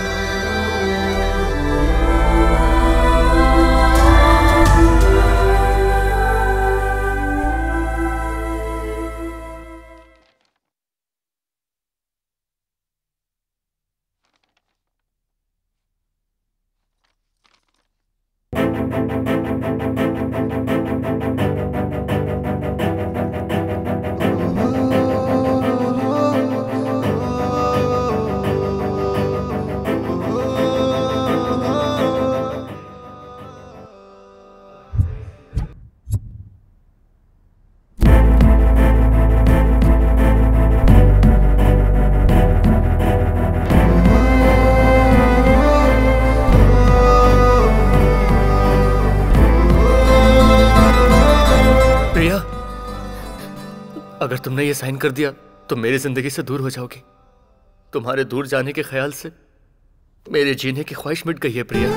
अगर तुमने ये साइन कर दिया तो मेरी जिंदगी से दूर हो जाओगी। तुम्हारे दूर जाने के ख्याल से मेरे जीने की ख्वाहिश मिट गई है प्रिया।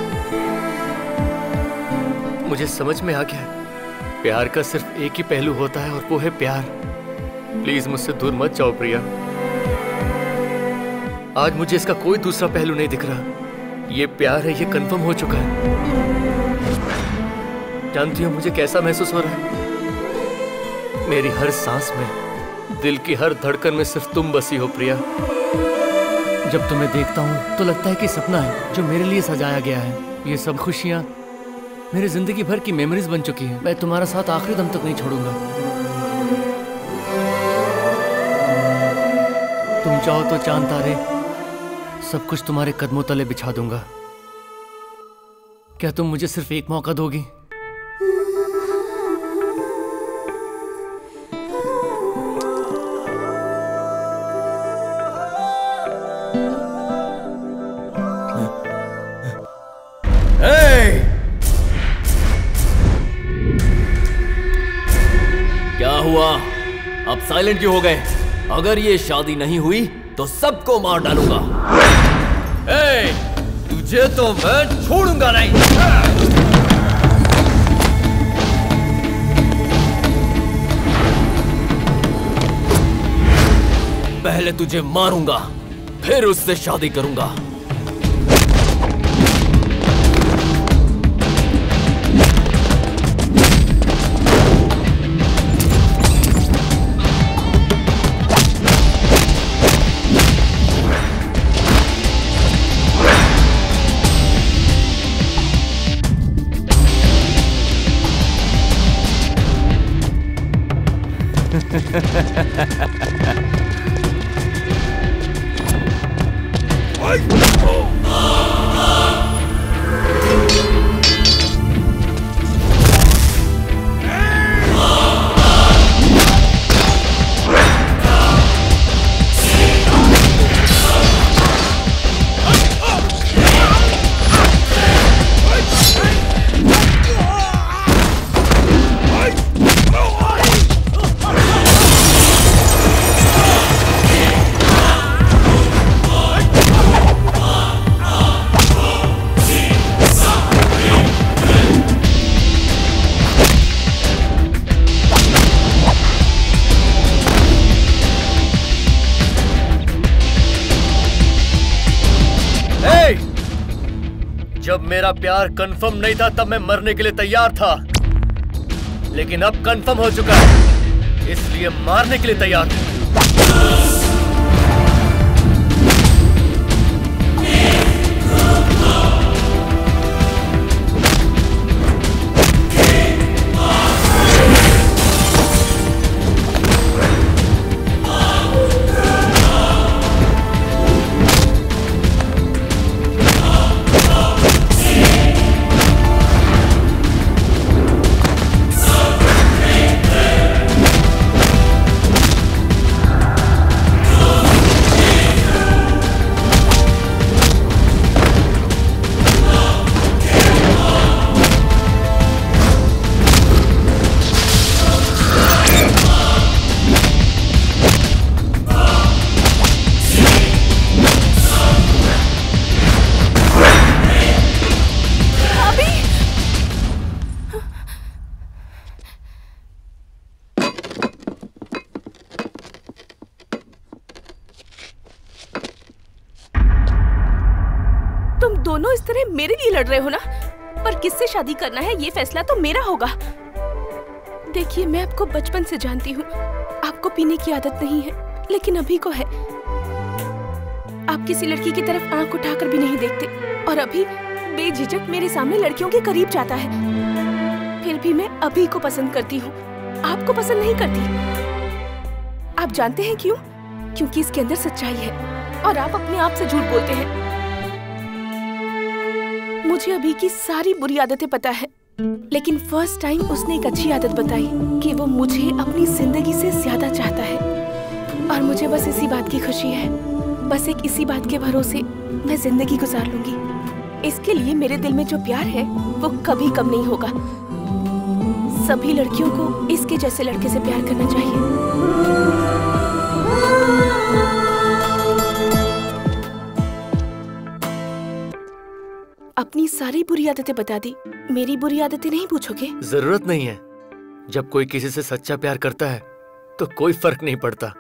मुझे समझ में आ गया है, प्यार का सिर्फ एक ही पहलू होता है और वो है प्यार। प्लीज मुझसे दूर मत जाओ प्रिया। आज मुझे इसका कोई दूसरा पहलू नहीं दिख रहा। ये प्यार है, ये कंफर्म हो चुका है। जानती हो मुझे कैसा महसूस हो रहा है? मेरी हर सांस में, दिल की हर धड़कन में सिर्फ तुम बसी हो प्रिया। जब तुम्हें देखता हूँ तो लगता है कि सपना है जो मेरे लिए सजाया गया है। ये सब खुशियाँ मेरी जिंदगी भर की मेमोरीज बन चुकी हैं। मैं तुम्हारा साथ आखिरी दम तक नहीं छोड़ूंगा। तुम चाहो तो चांद तारे सब कुछ तुम्हारे कदमों तले बिछा दूंगा। क्या तुम मुझे सिर्फ एक मौका दोगी? क्या हुआ? अब साइलेंट क्यों हो गए? अगर ये शादी नहीं हुई तो सबको मार डालूंगा। तुझे तो मैं छोड़ूंगा नहीं। पहले तुझे मारूंगा, फिर उससे शादी करूंगा। जब मेरा प्यार कंफर्म नहीं था तब मैं मरने के लिए तैयार था, लेकिन अब कंफर्म हो चुका है, इसलिए मारने के लिए तैयार हूं। दोनों इस तरह मेरे लिए लड़ रहे हो ना, पर किससे शादी करना है ये फैसला तो मेरा होगा। देखिए, मैं आपको बचपन से जानती हूँ, आपको पीने की आदत नहीं है, लेकिन अभी को है। आप किसी लड़की की तरफ आंख उठाकर भी नहीं देखते, और अभी बेझिझक मेरे सामने लड़कियों के करीब जाता है। फिर भी मैं अभी को पसंद करती हूँ, आपको पसंद नहीं करती। आप जानते हैं क्यों? क्योंकि इसके अंदर सच्चाई है, और आप अपने आप से झूठ बोलते हैं। मुझे अभी की सारी बुरी आदतें पता है, लेकिन फर्स्ट टाइम उसने एक अच्छी आदत बताई कि वो मुझे अपनी जिंदगी से ज्यादा चाहता है, और मुझे बस इसी बात की खुशी है। बस एक इसी बात के भरोसे मैं जिंदगी गुजार लूंगी। इसके लिए मेरे दिल में जो प्यार है वो कभी कम नहीं होगा। सभी लड़कियों को इसके जैसे लड़के से प्यार करना चाहिए। अपनी सारी बुरी आदतें बता दी, मेरी बुरी आदतें नहीं पूछोगे? जरूरत नहीं है। जब कोई किसी से सच्चा प्यार करता है तो कोई फर्क नहीं पड़ता।